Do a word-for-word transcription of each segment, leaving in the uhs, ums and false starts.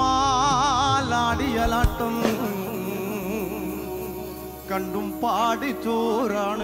കണ്ണമ്മാലാടിയലാട്ടം കണ്ടും പാടിച്ചോറാണ്.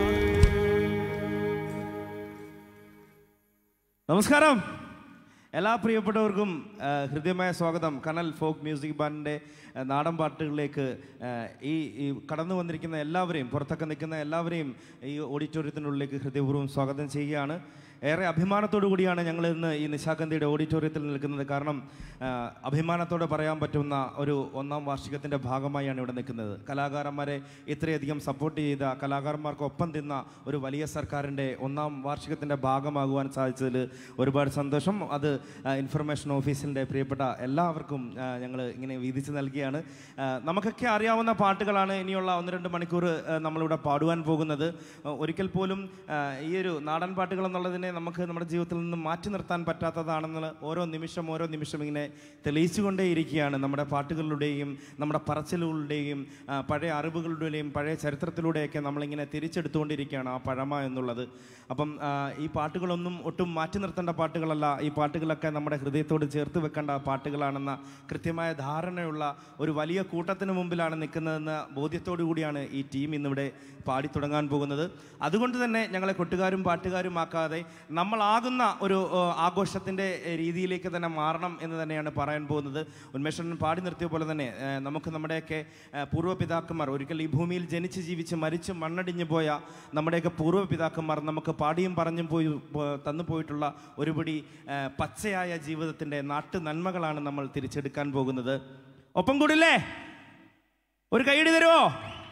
നമസ്കാരം എല്ലാ പ്രിയപ്പെട്ടവർക്കും ഹൃദ്യമായ സ്വാഗതം. കനൽ ഫോക്ക് മ്യൂസിക് ബാൻഡിൻ്റെ നാടൻ പാട്ടുകളിലേക്ക് ഈ ഈ കടന്നു വന്നിരിക്കുന്ന എല്ലാവരെയും, പുറത്തൊക്കെ നിൽക്കുന്ന എല്ലാവരെയും ഈ ഓഡിറ്റോറിയത്തിനുള്ളിലേക്ക് ഹൃദയപൂർവ്വം സ്വാഗതം ചെയ്യുകയാണ്. ഏറെ അഭിമാനത്തോടു കൂടിയാണ് ഞങ്ങൾ ഇന്ന് ഈ നിശാഗന്ധിയുടെ ഓഡിറ്റോറിയത്തിൽ നിൽക്കുന്നത്. കാരണം അഭിമാനത്തോടെ പറയാൻ പറ്റുന്ന ഒരു ഒന്നാം വാർഷികത്തിൻ്റെ ഭാഗമായാണ് ഇവിടെ നിൽക്കുന്നത്. കലാകാരന്മാരെ ഇത്രയധികം സപ്പോർട്ട് ചെയ്ത, കലാകാരന്മാർക്കൊപ്പം തിന്ന ഒരു വലിയ സർക്കാരിൻ്റെ ഒന്നാം വാർഷികത്തിൻ്റെ ഭാഗമാകുവാൻ സാധിച്ചതിൽ ഒരുപാട് സന്തോഷം. അത് ഇൻഫർമേഷൻ ഓഫീസിൻ്റെ പ്രിയപ്പെട്ട എല്ലാവർക്കും ഞങ്ങൾ ഇങ്ങനെ വീതിച്ച് നൽകിയാണ്. നമുക്കൊക്കെ അറിയാവുന്ന പാട്ടുകളാണ് ഇനിയുള്ള ഒന്ന് രണ്ട് മണിക്കൂർ നമ്മളിവിടെ പാടുവാൻ പോകുന്നത്. ഒരിക്കൽ പോലും ഈ ഒരു നാടൻ പാട്ടുകൾ എന്നുള്ളതിനെ നമുക്ക് നമ്മുടെ ജീവിതത്തിൽ നിന്ന് മാറ്റി നിർത്താൻ പറ്റാത്തതാണെന്ന് ഓരോ നിമിഷം ഓരോ നിമിഷം ഇങ്ങനെ തെളിയിച്ചുകൊണ്ടേയിരിക്കുകയാണ്. നമ്മുടെ പാട്ടുകളിലൂടെയും നമ്മുടെ പറച്ചിലുകളുടെയും പഴയ അറിവുകളുടെയും പഴയ ചരിത്രത്തിലൂടെയൊക്കെ നമ്മളിങ്ങനെ തിരിച്ചെടുത്തുകൊണ്ടിരിക്കുകയാണ് ആ പഴമ എന്നുള്ളത്. അപ്പം ഈ പാട്ടുകളൊന്നും ഒട്ടും മാറ്റി നിർത്തേണ്ട പാട്ടുകളല്ല. ഈ പാട്ടുകളൊക്കെ നമ്മുടെ ഹൃദയത്തോട് ചേർത്ത് വെക്കേണ്ട പാട്ടുകളാണെന്ന കൃത്യമായ ധാരണയുള്ള ഒരു വലിയ കൂട്ടത്തിന് മുമ്പിലാണ് നിൽക്കുന്നതെന്ന ബോധ്യത്തോടു കൂടിയാണ് ഈ ടീം ഇന്നിവിടെ പാടി തുടങ്ങാൻ പോകുന്നത്. അതുകൊണ്ട് തന്നെ ഞങ്ങളെ കൊട്ടുകാരും പാട്ടുകാരും ആക്കാതെ നമ്മളാകുന്ന ഒരു ആഘോഷത്തിൻ്റെ രീതിയിലേക്ക് തന്നെ മാറണം എന്ന് തന്നെയാണ് പറയാൻ പോകുന്നത്. ഉന്മേഷൻ പാടി നിർത്തിയ പോലെ തന്നെ നമുക്ക് നമ്മുടെയൊക്കെ പൂർവ്വപിതാക്കന്മാർ, ഒരിക്കൽ ഈ ഭൂമിയിൽ ജനിച്ച് ജീവിച്ച് മരിച്ച് മണ്ണടിഞ്ഞു പോയ നമ്മുടെയൊക്കെ പൂർവ്വപിതാക്കന്മാർ നമുക്ക് പാടിയും പറഞ്ഞും പോയി തന്നു പോയിട്ടുള്ള ഒരുപിടി പച്ചയായ ജീവിതത്തിൻ്റെ നാട്ടു നന്മകളാണ് നമ്മൾ തിരിച്ചെടുക്കാൻ പോകുന്നത്. ഒപ്പം കൂടില്ലേ? ഒരു കൈയടി തരുമോ?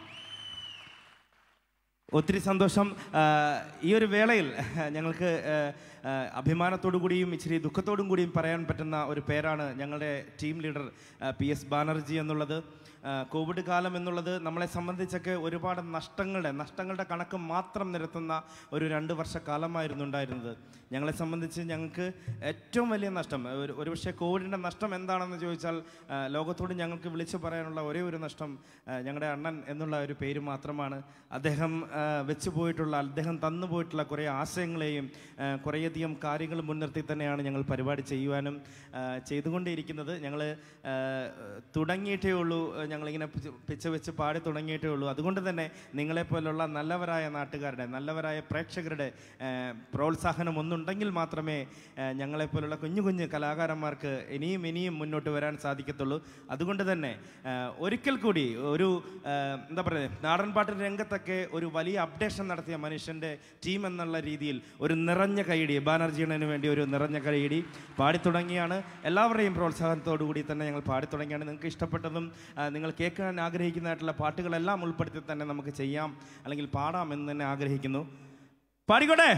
ഒത്തിരി സന്തോഷം. ഈ ഒരു വേളയിൽ ഞങ്ങൾക്ക് അഭിമാനത്തോടു കൂടിയും ഇച്ചിരി ദുഃഖത്തോടും കൂടിയും പറയാൻ പറ്റുന്ന ഒരു പേരാണ് ഞങ്ങളുടെ team leader P S Banerjee എന്നുള്ളത്. കോവിഡ് കാലം എന്നുള്ളത് നമ്മളെ സംബന്ധിച്ചൊക്കെ ഒരുപാട് നഷ്ടങ്ങളുടെ നഷ്ടങ്ങളുടെ കണക്ക് മാത്രം നിരത്തുന്ന ഒരു രണ്ട് വർഷക്കാലമായിരുന്നു ഉണ്ടായിരുന്നത്. ഞങ്ങളെ സംബന്ധിച്ച് ഞങ്ങൾക്ക് ഏറ്റവും വലിയ നഷ്ടം, ഒരു ഒരുപക്ഷെ കോവിഡിൻ്റെ നഷ്ടം എന്താണെന്ന് ചോദിച്ചാൽ ലോകത്തോട് ഞങ്ങൾക്ക് വിളിച്ചു പറയാനുള്ള ഒരേ ഒരു നഷ്ടം ഞങ്ങളുടെ അണ്ണൻ എന്നുള്ള ഒരു പേര് മാത്രമാണ്. അദ്ദേഹം വെച്ചു പോയിട്ടുള്ള, അദ്ദേഹം തന്നു പോയിട്ടുള്ള കുറേ ആശയങ്ങളെയും കുറേയധികം കാര്യങ്ങൾ മുൻനിർത്തി തന്നെയാണ് ഞങ്ങൾ പരിപാടി ചെയ്യുവാനും ചെയ്തുകൊണ്ടേയിരിക്കുന്നത്. ഞങ്ങൾ തുടങ്ങിയിട്ടേ ഉള്ളൂ, ഞങ്ങളിങ്ങനെ പിച്ച വെച്ച് പാടി തുടങ്ങിയിട്ടേ ഉള്ളൂ. അതുകൊണ്ട് തന്നെ നിങ്ങളെപ്പോലുള്ള നല്ലവരായ നാട്ടുകാരുടെ, നല്ലവരായ പ്രേക്ഷകരുടെ പ്രോത്സാഹനം ഒന്നുണ്ടെങ്കിൽ മാത്രമേ ഞങ്ങളെപ്പോലുള്ള കുഞ്ഞു കുഞ്ഞു കലാകാരന്മാർക്ക് ഇനിയും ഇനിയും മുന്നോട്ട് വരാൻ സാധിക്കത്തുള്ളൂ. അതുകൊണ്ട് തന്നെ ഒരിക്കൽ കൂടി ഒരു എന്താ പറയുക, നാടൻ പാട്ട് രംഗത്തൊക്കെ ഒരു വലിയ അപ്ഡേഷൻ നടത്തിയ മനുഷ്യൻ്റെ ടീം എന്നുള്ള രീതിയിൽ ഒരു നിറഞ്ഞ കൈയടി, ബാനർജിയണ്ണന് വേണ്ടി ഒരു നിറഞ്ഞ കൈയടി പാടി തുടങ്ങിയാണ്. എല്ലാവരുടെയും പ്രോത്സാഹനത്തോടു കൂടി തന്നെ ഞങ്ങൾ പാടി തുടങ്ങിയാണ്. നിങ്ങൾക്ക് ഇഷ്ടപ്പെട്ടതും നിങ്ങൾ കേൾക്കാൻ ആഗ്രഹിക്കുന്നതായിട്ടുള്ള പാട്ടുകളെല്ലാം ഉൾപ്പെടുത്തി തന്നെ നമുക്ക് ചെയ്യാം, അല്ലെങ്കിൽ പാടാം എന്ന് തന്നെ ആഗ്രഹിക്കുന്നു. പാടിക്കോട്ടെ.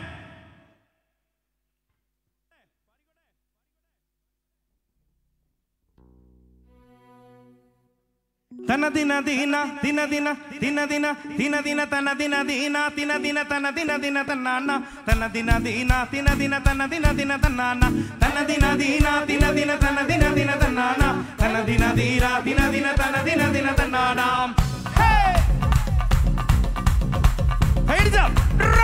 തന ദിന ദീന ദിന ദിന ദിന ദിന ദിന ദിന തന ദിന ദീന ദിന ദിന തന ദിന ദിന തന്നാന തന ദിന ദീന ദിന ദിന തന ദിന ദിന തന്നാന തന ദിന ദീന ദിന ദിന തന ദിന ദിന തന്നാന തന ദിന ദീന ദിന ദിന തന ദിന ദിന തന്നാന. ഹേ ഹൈഡ്സ് അപ്പ് റോ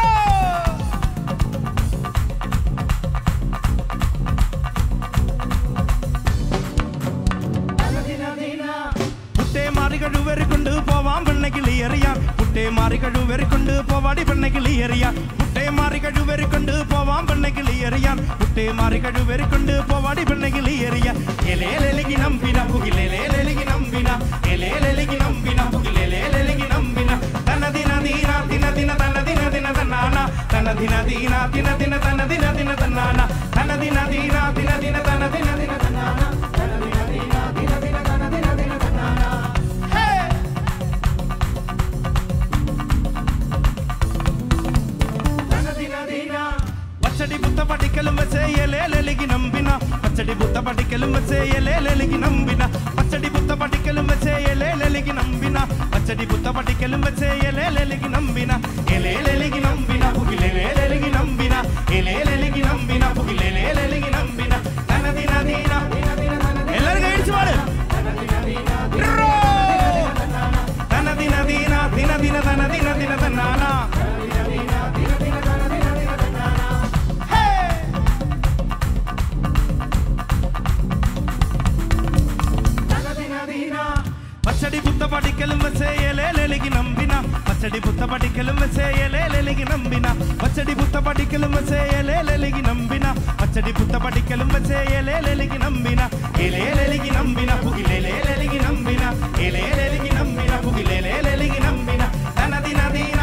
മാറി കഴിവെറിക്കൊണ്ട് പോവാൻ പെണ്ണെ കിളിയെറിയാൻ, പുട്ടേ മാറി കഴിവെറിക്കൊണ്ട് പോവാടി പെണ്ണെ കിളിയെറിയാൻ, പുട്ടേ മാറി കഴിവെറിക്കൊണ്ട് പോവാൻ പെണ്ണെ കിളിയെറിയാൻ, പുട്ടേ മാറി കഴിവെറിക്കൊണ്ട് പോവാടി പെണ്ണെ കിളിയെറിയാൻ. എലേലെലികി നമ്പിന പുകിലേലേലെലികി നമ്പിന എലേലെലികി നമ്പിന പുകിലേലേലെലികി നമ്പിന തന ദിന ദീന ദിന ദിന തന ദിന ദിന തന്നാന തന ദിന ദീന ദിന ദിന തന ദിന ദിന തന്നാന തന ദിന ദീന ദിന ദിന തന ദിന ദിന തന്നാന തന ദിന ദീന ദിന ദിന തന ദിന ദിന തന്നാന. പച്ചടി ബുദ്ധ പഠിക്കലും വെച്ചേ എലേലെലികി നമ്പിന പച്ചടി ബുദ്ധ പഠിക്കലും വെച്ചേ എലേലെലികി നമ്പിന പച്ചടി ബുദ്ധ പഠിക്കലും വെച്ചേ എലേലെലികി നമ്പിന പച്ചടി ബുദ്ധ പഠിക്കലും വെച്ചേ എലേലെലികി നമ്പിന എലേലെലികി നമ്പിന പുകിലേലേലെലികി നമ്പിന എലേലെലികി നമ്പിന പുകിലേലേലെലികി നമ്പിന തന ദിന ദീന എല്ലാവരും കഴിച്ചു പാട് തന ദിന ദീന ദിന ദിന തന ദിന ദിന തന്നാന. പഠിക്കലും വെച്ചേലി നമ്പിന പച്ചടി പുത്ത പഠിക്കലും വെച്ചേലി നമ്പിന പച്ചടി പുത്ത പഠിക്കലും വെച്ചേലി നമ്പിന എലേലി നമ്പിന പുകിലേലി നമ്പിന എലേലി നമ്പിന പുകിലേലി നമ്പിന തനദിന ദീന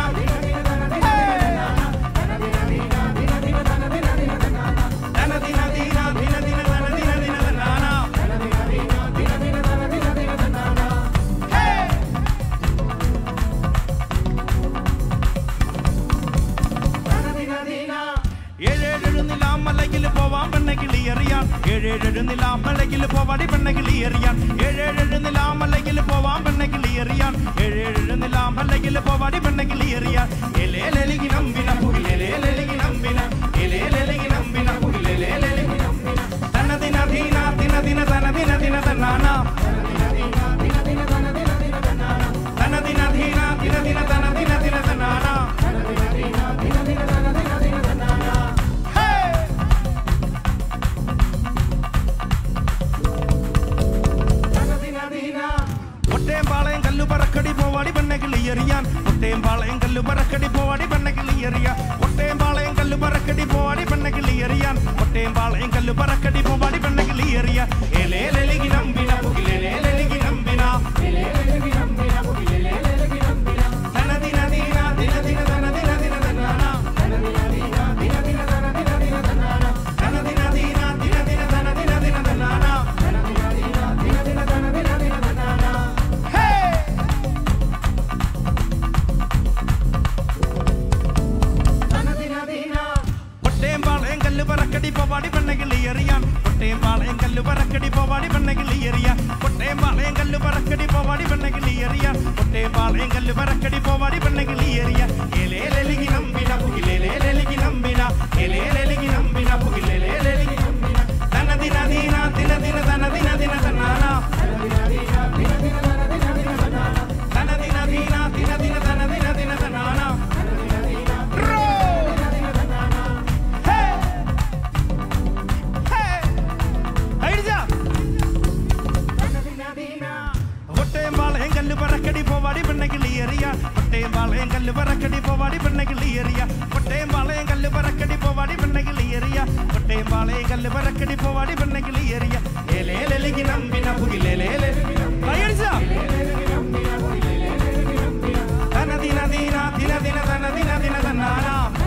പോവാൻ പെണ്ണ കിളിയറിയാൻ ഏഴേഴെഴുന്നിലാമലയിൽ പോവാടി പെണ്ണ കിളിയറിയാൻ ഏഴേഴെഴുന്നിലാമലയിൽ പോവാൻ പെണ്ണ കിളിയറിയാൻ ഏഴേഴെഴുന്നിലാമലയിൽ പോവാടി പെണ്ണ കിളിയറിയാൻ എലേലി നമ്പിന പുകിലേലി നമ്പിന എലേലി നമ്പിന പുകിലേലി തനദിന ദീന ദിന ദിന തനദിന ദിന തന്നാന തനദിന ദീന ദിന ദിന തനദിന ദിന തന്നാന ഒട്ടേമ്പാളയം കല്ലു പറക്കടി പോവാടി പെണ്ണ കിളിയറിയാൻ ഒട്ടേമ്പാളയം കല്ലു പറക്കടി പോവാടി പെണ്ണ കിളിയറിയാൻ ഒട്ടേമ്പാളയം കല്ലു പറക്കടി പോവാടി പെണ്ണ കിളിയറിയാൻ ഒട്ടേമ്പാളയം കല്ലു പറക്കടി പോവാടി പെണ്ണ കിളിയറിയാൻ എലേലി നമ്പിന പുകിലേലി നമ്പിന തനദിന ദീന ദിന ദിന തനദിന ദിന തന്നാന തനദിന ദീന ദിന ദിന തനദിന ദിന തന്നാന തനദിന ദീന ദിന ദിന തനദിന ദിന തന്നാന തനദിന ദീന ദിന ദിന തനദിന ദിന തന്നാന ഒട്ടേമ്പാളയം കല്ലു പറക്കടി പോവാടി പെണ്ണ കിളിയറിയാൻ ഒട്ടേമ്പാളയം കല്ലു പറക്കടി പോവാടി പെണ്ണ കിളിയറിയാൻ ഒട്ടേമ്പാളയം കല്ലു പറക്കടി പോവാടി പെണ്ണ കിളിയറിയാൻ ഒട്ടേമ്പാളയം കല്ലു പറക്കടി പോവാടി പെണ്ണ കിളിയറിയാൻ എലേലി നമ്പിന പുകിലേലി നമ്പിന എലേലി നമ്പിന പുകിലേലി നമ്പിന തനദിന ദീന ദിന ദിന തനദിന ദിന തന്നാന തനദിന ദീന ദിന ദിന തനദിന ദിന തന്നാന ഒട്ടേമ്പാളയം കല്ലു പറക്കടി പോവാടി പെണ്ണ കിളിയറിയാൻ ഒട്ടേമ്പാളയം കല്ലു പറക്കടി പോവാടി പെണ്ണ കിളിയറിയാൻ ഒട്ടേമ്പാളയം കല്ലു പറക്കടി പോവാടി പെണ്ണ കിളിയറിയാൻ ഒട്ടേമ്പാളയം കല്ലു പറക്കടി പോവാടി പെണ്ണ കിളിയറിയാൻ എലേലി നമ്പിന പുകിലേലി തനദിന ദീന ദിന ദിന തനദിന ദിന തന്നാന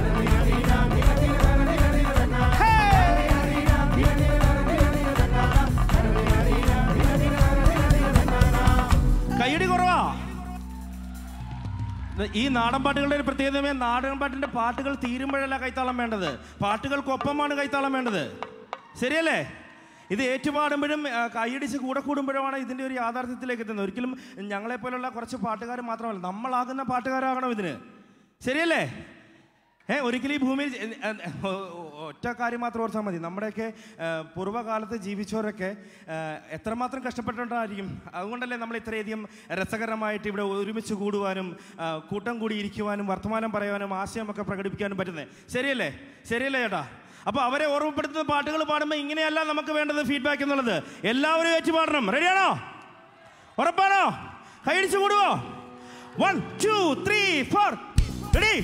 കൈയടി കുറവാ. ഈ നാടൻ പാട്ടുകളുടെ ഒരു പ്രത്യേകതമേ നാടൻ പാട്ടിന്റെ പാട്ടുകൾ തീരുമ്പോഴല്ല കൈത്താളം വേണ്ടത്, പാട്ടുകൾക്കൊപ്പമാണ് കൈത്താളം വേണ്ടത്. ശരിയല്ലേ? ഇത് ഏറ്റുപാടുമ്പോഴും കൈയടിച്ച് കൂടെ കൂടുമ്പോഴുമാണ് ഇതിൻ്റെ ഒരു യാഥാർത്ഥ്യത്തിലേക്ക് എത്തുന്നത്. ഒരിക്കലും ഞങ്ങളെപ്പോലുള്ള കുറച്ച് പാട്ടുകാർ മാത്രമല്ല, നമ്മളാകുന്ന പാട്ടുകാരാകണം ഇതിന്. ശരിയല്ലേ? ഏ ഒരിക്കലും ഈ ഭൂമിയിൽ ഒറ്റ കാര്യം മാത്രം ഓർത്താൽ മതി, നമ്മുടെയൊക്കെ പൂർവ്വകാലത്ത് ജീവിച്ചവരൊക്കെ എത്രമാത്രം കഷ്ടപ്പെട്ടിട്ടായിരിക്കും. അതുകൊണ്ടല്ലേ നമ്മൾ ഇത്രയധികം രസകരമായിട്ട് ഇവിടെ ഒരുമിച്ച് കൂടുവാനും കൂട്ടം കൂടി ഇരിക്കുവാനും വർത്തമാനം പറയാനും ആശയമൊക്കെ പ്രകടിപ്പിക്കാനും പറ്റുന്നത്. ശരിയല്ലേ? ശരിയല്ലേ ചേട്ടാ? അപ്പോൾ അവരെ ഓർമ്മപ്പെടുത്തുന്ന പാട്ടുകൾ പാടുമ്പോൾ ഇങ്ങനെയല്ല നമുക്ക് വേണ്ടത് ഫീഡ്ബാക്ക് എന്നുള്ളത്. എല്ലാവരും ഏറ്റ് പാടണം. റെഡിയാണോ? ഉറപ്പാണോ? കൈയടിച്ച് കൂടുവോ? One two three four ready.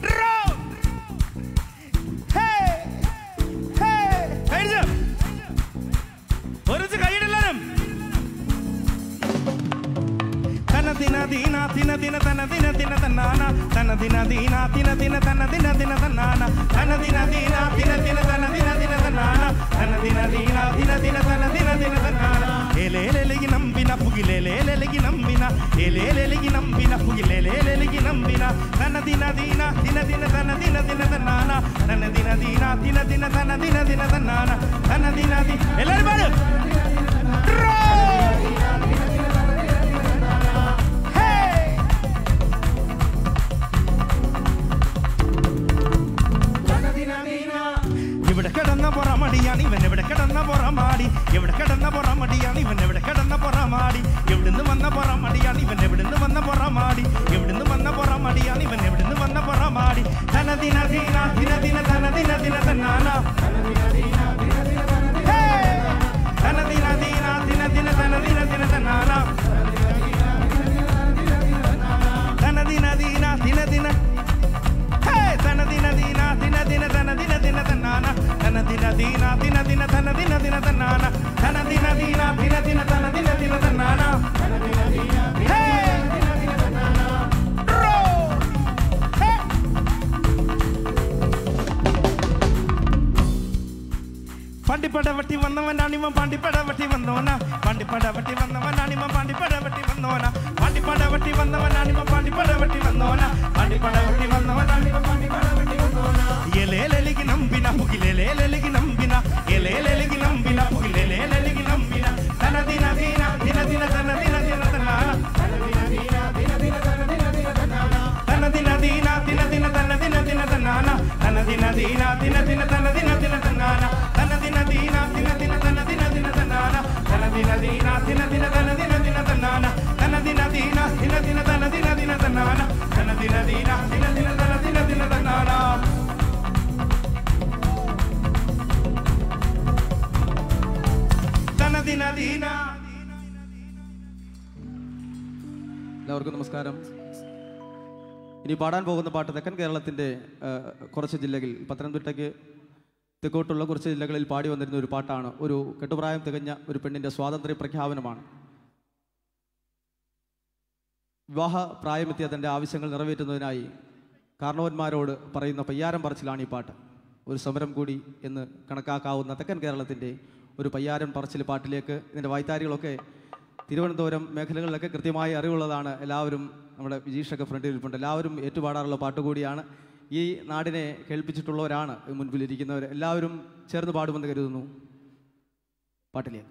ഒരുമിച്ച് കൈയിടെല്ലാരും. തനദിന ദീന ദിന ദിന തനദിന ദിന തന്നാന തനദിന ദീന ദിന ദിന തനദിന ദിന തന്നാന തനദിന ദീന ദിന ദിന തനദിന ദിന തന്നാന തനദിന ദീന ദിന ദിന തനദിന ദിന തന്നാന എലേലി നമ്പിന പുകിലേലി നമ്പിന എലേലി നമ്പിന പുകിലേലി നമ്പിന തനദിന ദീന ദിന ദിന തനദിന ദിന തന്നാന തനദിന ദീന ദിന ദിന തനദിന ദിന തന്നാന തനദിന ദീന. എല്ലാവരും പാടും. ഇവിടെ കിടന്ന പുറമടിയാണ് ഇവൻ, എവിടെ കിടന്ന പുറമാടി, എവിടെ കിടന്ന പുറമടിയാണ് ഇവൻ, എവിടെ കിടന്ന പുറമാടി, എവിടുന്ന് വന്ന പുറമടിയാണ് ഇവൻ, എവിടുന്ന് വന്ന പുറമാടി, എവിടുന്ന് വന്ന പുറമടിയാണ് ഇവൻ, എവിടുന്ന് വന്ന പുറമാടി. തനദിന ദീന ദിന ദിന തനദിന ദിന തന്നാന തനദിന ദീന ദിന ദിന തനദിന ദിന തന്നാന തനദിന ദീന ദിന ദിന തന ദിന ദിന തന്നാന തന ദിന ദിന ദിന ദിന തന ദിന ദിന തന്നാന തന ദിന ദിന ദിന ദിന ദിന തന്നാന റോ ഹേ പാണ്ടിപ്പട വട്ടി വന്നവനാണിമ പാണ്ടിപ്പട വട്ടി വന്നോന പാണ്ടിപ്പട വട്ടി വന്നവനാണിമ പാണ്ടിപ്പട വട്ടി വന്നോന പാണ്ടിപ്പട വട്ടി വന്നവനാണിമ പാണ്ടിപ്പട വട്ടി വന്നോന പാണ്ടിപ്പട വട്ടി വന്നവനാണിമ പാണ്ടിപ്പട വട്ടി വന്നോന എലേലെലിഗി നമ്പിന പുകിലെലേലെലിഗി നമ്പിന എലേലെലിഗി നമ്പിന പുകിലെലേലെലിഗി നമ്പിന തന ദിന ദിന ദിന ദിന തന ദിന ദിന തനാന തന ദിന ദിന ദിന ദിന തന ദിന ദിന തനാന തന ദിന ദിന ദിന ദിന തന ദിന ദിന തനാന തന ദിന ദിന ദിന ദിന തന ദിന ദിന തനാന തന ദിന ദിന ദിന ദിന തന ദിന ദിന തനാന തന ദിന ദിന ദിന ദിന തന ദിന ദിന തനാന തന ദിന ദിന ദിന ദിന തന ദിന ദിന തനാന തന ദിന ദിന ദിന ദിന തന ദിന ദിന തനാന തന ദിന ദിന. എല്ലാവർക്കും നമസ്കാരം. ഇനി പാടാൻ പോകുന്ന പാട്ട് തെക്കൻ കേരളത്തിൻ്റെ കുറച്ച് ജില്ലകളിൽ പത്തനംതിട്ടയ്ക്ക് തെക്കോട്ടുള്ള കുറച്ച് ജില്ലകളിൽ പാടി വന്നിരുന്ന ഒരു പാട്ടാണ്. ഒരു കെട്ടുപ്രായം തികഞ്ഞ ഒരു പെണ്ണിൻ്റെ സ്വാതന്ത്ര്യ പ്രഖ്യാപനമാണ്. വിവാഹ പ്രായമെത്തിയ തൻ്റെ ആവശ്യങ്ങൾ നിറവേറ്റുന്നതിനായി കാരണവന്മാരോട് പറയുന്ന പയ്യാരം പറച്ചിലാണ് ഈ പാട്ട്. ഒരു സമരം കൂടി എന്ന് കണക്കാക്കാവുന്ന തെക്കൻ കേരളത്തിൻ്റെ ഒരു പയ്യാരൻ പറച്ചിൽ പാട്ടിലേക്ക് ഇതിൻ്റെ വായ്ത്താരികളൊക്കെ തിരുവനന്തപുരം മേഖലകളിലൊക്കെ കൃത്യമായി അറിവുള്ളതാണ്. എല്ലാവരും നമ്മുടെ വിജീഷൊക്കെ ഫ്രണ്ടിൽ ഇരിപ്പുണ്ട്. എല്ലാവരും ഏറ്റുപാടാറുള്ള പാട്ടുകൂടിയാണ്. ഈ നാടിനെ കേൾപ്പിച്ചിട്ടുള്ളവരാണ് മുൻപിലിരിക്കുന്നവർ. എല്ലാവരും ചേർന്ന് പാടുമെന്ന് കരുതുന്നു. പാട്ടിലേക്ക്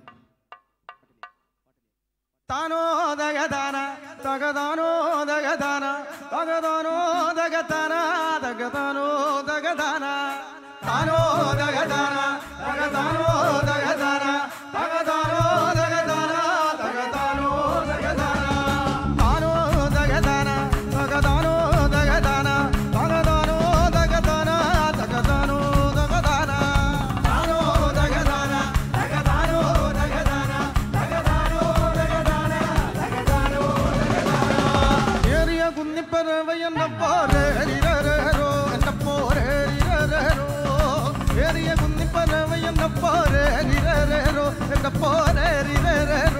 താനോ ദഗദാന തഗദാനോ ദഗദാന തഗദാനോ ദഗദാന തഗദാനോ ദഗദാന താനോ ദഗദാന തഗദാനോ ദഗദാന തഗദാനോ ദഗദാന തഗദാനോ ദഗദാന താനോ ദഗദാന തഗദാനോ ദഗദാന തഗദാനോ ദഗദാന തഗദാനോ ദഗദാന താനോ ദഗദാന തഗദാനോ ദഗദാന തഗദാനോ ദഗദാന തഗദാനോ ദഗദാന ഏറിയ കുന്നിപ്പറവ എന്ന പോരെ രിരരോ എന്ന പോരെ രിരരോ ഏറിയ കുന്നിപ്പറവ എന്ന പോരെ രിരരോ എന്ന പോരെ രിരരോ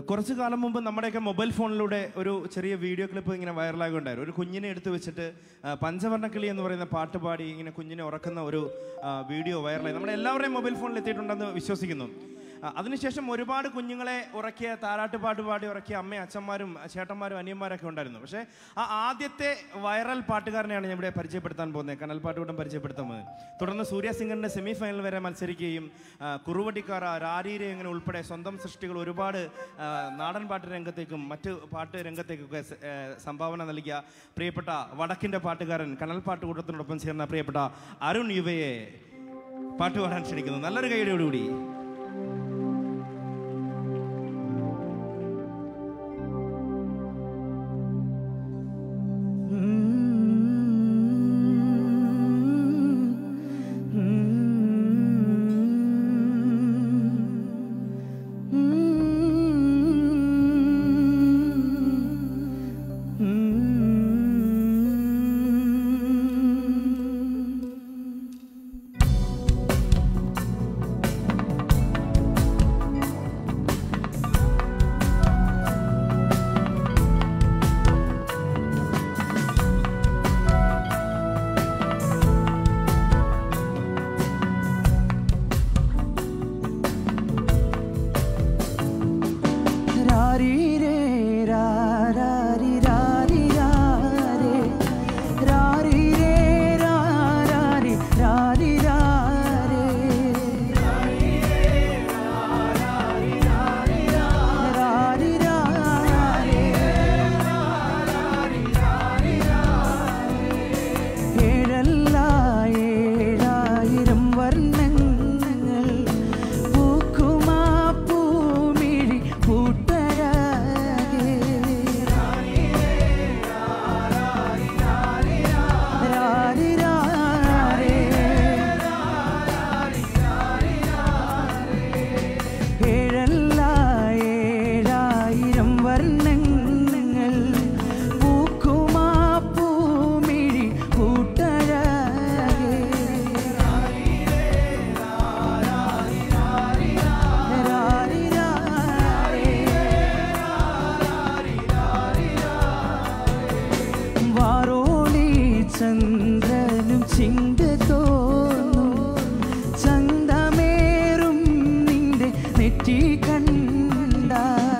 കുറച്ച് കാലം മുമ്പ് നമ്മുടെയൊക്കെ മൊബൈൽ ഫോണിലൂടെ ഒരു ചെറിയ വീഡിയോ ക്ലിപ്പ് ഇങ്ങനെ വൈറലാകുണ്ടായിരുന്നു. ഒരു കുഞ്ഞിനെ എടുത്തു വെച്ചിട്ട് പഞ്ചവർണ്ണക്കിളി എന്ന് പറയുന്ന പാട്ട് പാടി ഇങ്ങനെ കുഞ്ഞിനെ ഉറക്കുന്ന ഒരു വീഡിയോ വൈറലായി നമ്മുടെ എല്ലാവരുടെയും മൊബൈൽ ഫോണിൽ എത്തിയിട്ടുണ്ടെന്ന് വിശ്വസിക്കുന്നു. അതിനുശേഷം ഒരുപാട് കുഞ്ഞുങ്ങളെ ഉറക്കിയ താരാട്ട് പാട്ട് പാടി ഉറക്കിയ അമ്മയും അച്ഛന്മാരും ചേട്ടന്മാരും അനിയന്മാരൊക്കെ ഉണ്ടായിരുന്നു. പക്ഷേ ആ ആദ്യത്തെ വൈറൽ പാട്ടുകാരനെയാണ് ഞാൻ ഇവിടെ പരിചയപ്പെടുത്താൻ പോകുന്നത്, കനൽ പാട്ടുകൂടം പരിചയപ്പെടുത്താൻ പോകുന്നത്. തുടർന്ന് സൂര്യ സിംഗറിൻ്റെ സെമി ഫൈനൽ വരെ മത്സരിക്കുകയും കുറുവട്ടിക്കാറ, രാരീരെ അങ്ങനെ ഉൾപ്പെടെ സ്വന്തം സൃഷ്ടികൾ ഒരുപാട് നാടൻ പാട്ട് രംഗത്തേക്കും മറ്റ് പാട്ട് രംഗത്തേക്കൊക്കെ സംഭാവന നൽകിയ പ്രിയപ്പെട്ട വടക്കിൻ്റെ പാട്ടുകാരൻ കനൽ പാട്ടുകൂടത്തിനോടൊപ്പം ചേർന്ന പ്രിയപ്പെട്ട അരുൺ യുവയെ പാട്ടുപാടാൻ ക്ഷണിക്കുന്നു. നല്ലൊരു കൈയോടുകൂടി. ചന്ദ്രനും ചിന്ത തോന്നും ചന്തമേറും നിന്റെ നെറ്റി കണ്ട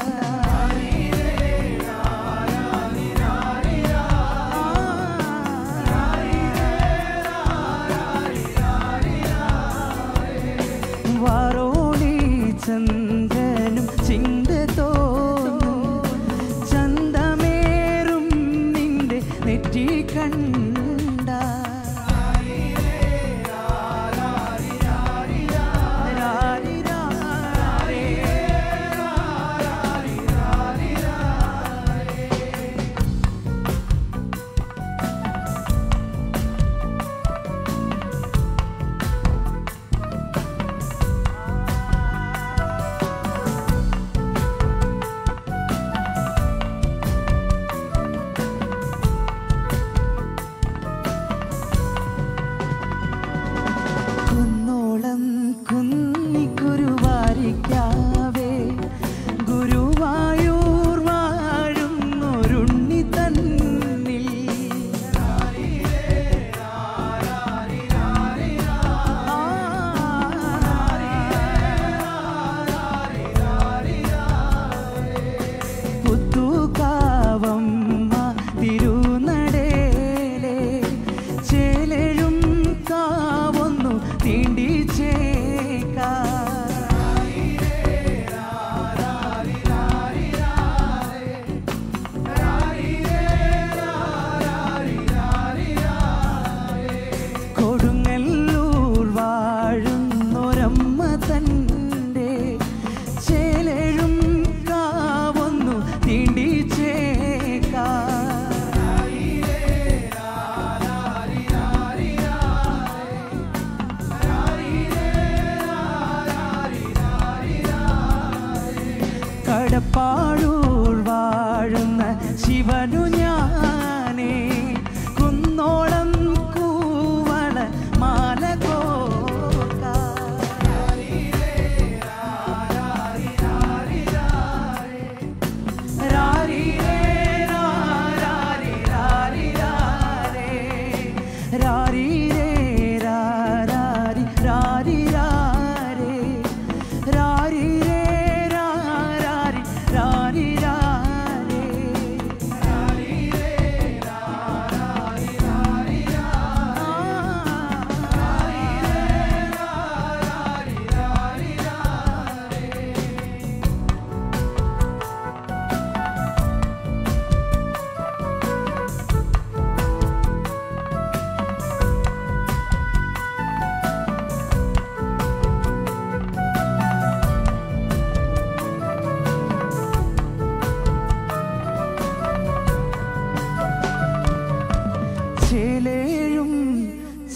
വാരോളി ചന്ദ്രനും ചിന്ത തോന്നും ചന്തമേറും നിന്റെ നെറ്റി കണ്ട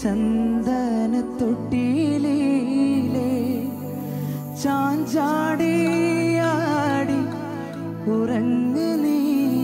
ചന്ദന തൊട്ടിയിലേ ചാഞ്ചാടിയാടി ഉറങ്ങ് നീ.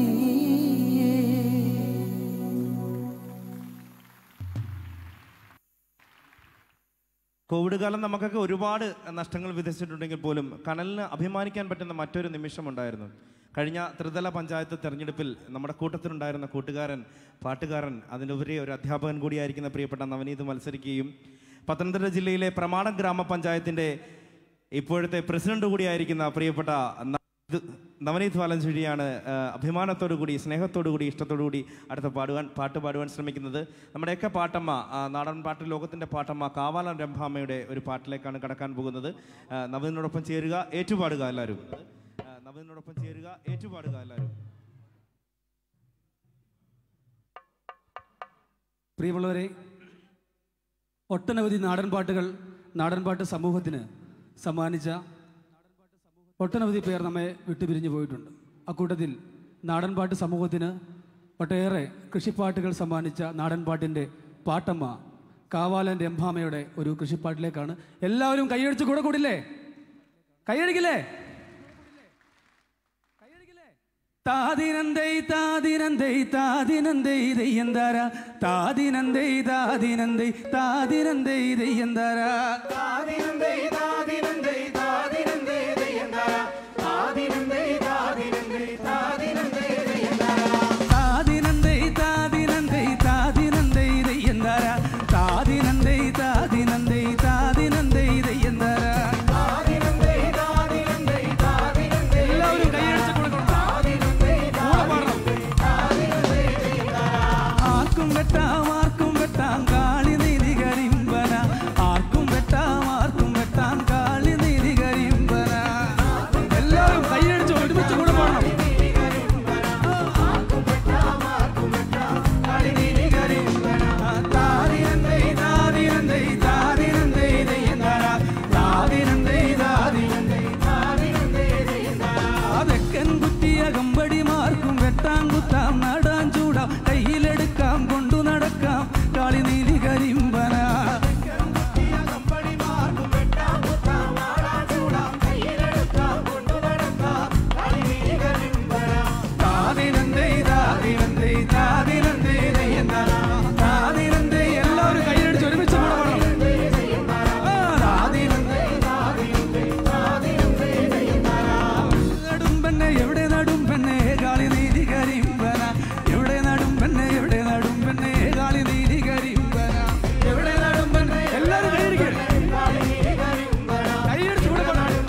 കോവിഡ് കാലം നമുക്കൊക്കെ ഒരുപാട് നഷ്ടങ്ങൾ വിധിച്ചിട്ടുണ്ടെങ്കിൽ പോലും കനലിന് അഭിമാനിക്കാൻ പറ്റുന്ന മറ്റൊരു നിമിഷമുണ്ടായിരുന്നു. കഴിഞ്ഞ ത്രിതല പഞ്ചായത്ത് തെരഞ്ഞെടുപ്പിൽ നമ്മുടെ കൂട്ടത്തിലുണ്ടായിരുന്ന കൂട്ടുകാരൻ, പാട്ടുകാരൻ, അതിനുപരി ഒരു അധ്യാപകൻ കൂടിയായിരിക്കുന്ന പ്രിയപ്പെട്ട നവനീത് മത്സരിക്കുകയും പത്തനംതിട്ട ജില്ലയിലെ പ്രമാടം ഗ്രാമപഞ്ചായത്തിൻ്റെ ഇപ്പോഴത്തെ പ്രസിഡന്റ് കൂടിയായിരിക്കുന്ന പ്രിയപ്പെട്ട നവനീത് വാലഞ്ചേരിയാണ് അഭിമാനത്തോടു കൂടി, സ്നേഹത്തോടു കൂടി, ഇഷ്ടത്തോടു കൂടി അടുത്ത പാടുവാൻ പാട്ട് പാടുവാൻ ശ്രമിക്കുന്നത്. നമ്മുടെയൊക്കെ പാട്ടമ്മ, നാടൻ പാട്ട് ലോകത്തിൻ്റെ പാട്ടമ്മ കാവാലം രംഭാമ്മയുടെ ഒരു പാട്ടിലേക്കാണ് കടക്കാൻ പോകുന്നത്. നവനീതിനോടൊപ്പം ചേരുക, ഏറ്റുപാടുക എല്ലാവരും. നവനീതിനോടൊപ്പം ചേരുക, ഏറ്റുപാടുക എല്ലാവരും. പ്രിയമുള്ളവരെ, ഒട്ടനവധി നാടൻ പാട്ടുകൾ നാടൻപാട്ട് സമൂഹത്തിന് സമ്മാനിച്ച ഒട്ടനവധി പേർ നമ്മെ വിട്ടുപിരിഞ്ഞു പോയിട്ടുണ്ട്. അക്കൂട്ടത്തിൽ നാടൻപാട്ട് സമൂഹത്തിന് ഒട്ടേറെ കൃഷിപ്പാട്ടുകൾ സമ്മാനിച്ച നാടൻപാട്ടിൻ്റെ പാട്ടമ്മ കാവാലൻ രംഭാമയുടെ ഒരു കൃഷിപ്പാട്ടിലേക്കാണ്. എല്ലാവരും കൈയടിച്ച് കൂടെ കൂടില്ലേ? കൈയടിക്കില്ലേ? താദിനന്തൈ താദിനന്തൈ താദിനന്തൈ ദയ്യന്താര താദിനന്തൈ താദിനന്തൈ താദിനന്തൈ ദയ്യന്താര താദിനന്തൈ താദിനന്തൈ താദിനന്തൈ ദയ്യന്താര താദിനന്തൈ താദിനന്തൈ താദിനന്തൈ ദയ്യന്താര താദിനന്തൈ താദിനന്തൈ താദിനന്തൈ ദയ്യന്താര താദിനന്തൈ താദിനന്തൈ താദിനന്തൈ ദയ്യന്താര താദിനന്തൈ താദിനന്തൈ താദിനന്തൈ എല്ലാവരും കൈയടിച്ച് കൊടുക്കണം. ആർക്കും വെട്ടാം ആർക്കും വെട്ടാം കാളി നീലി കരിമ്പന ആർക്കും വെട്ടാം ആർക്കും വെട്ടാം കാളി നീലി കരിമ്പന എല്ലാവരും കൈയടിച്ച് ഒരുമിച്ച് കൂടെ പോകണം. താദിനന്തൈ താദിനന്തൈ താദിനന്തൈ ദയ്യന്താര താദിനന്തൈ താദിനന്തൈ താദിനന്തൈ ദയ്യന്താര അതെക്കൻ കുത്തിയ കമ്പടിമാർക്കും വെട്ടാൻ കുത്താം നടാൻ ചൂടാം കയ്യിലെടുക്കാം കൊണ്ടു നടക്കാം കാളി നീലി കരിമ്പന താദിനന്തൈ താദിനന്തൈ താദിനന്തൈ ദയ്യന്താര താദിനന്തൈ എല്ലാവരും കൈയടിച്ച് ഒരുമിച്ച് പോകണം. നടും പെണ്ണെ എവിടെ നടും പെണ്ണെ കാളി നീലി കരിമ്പന എവിടെ നടും പെണ്ണെ എവിടെ നടും പെണ്ണെ കാളി നീലി കരിമ്പന എവിടെ നടും പെണ്ണെ എല്ലാവരും കൈയടിക്കും. കൈയടിച്ച് കൂടെ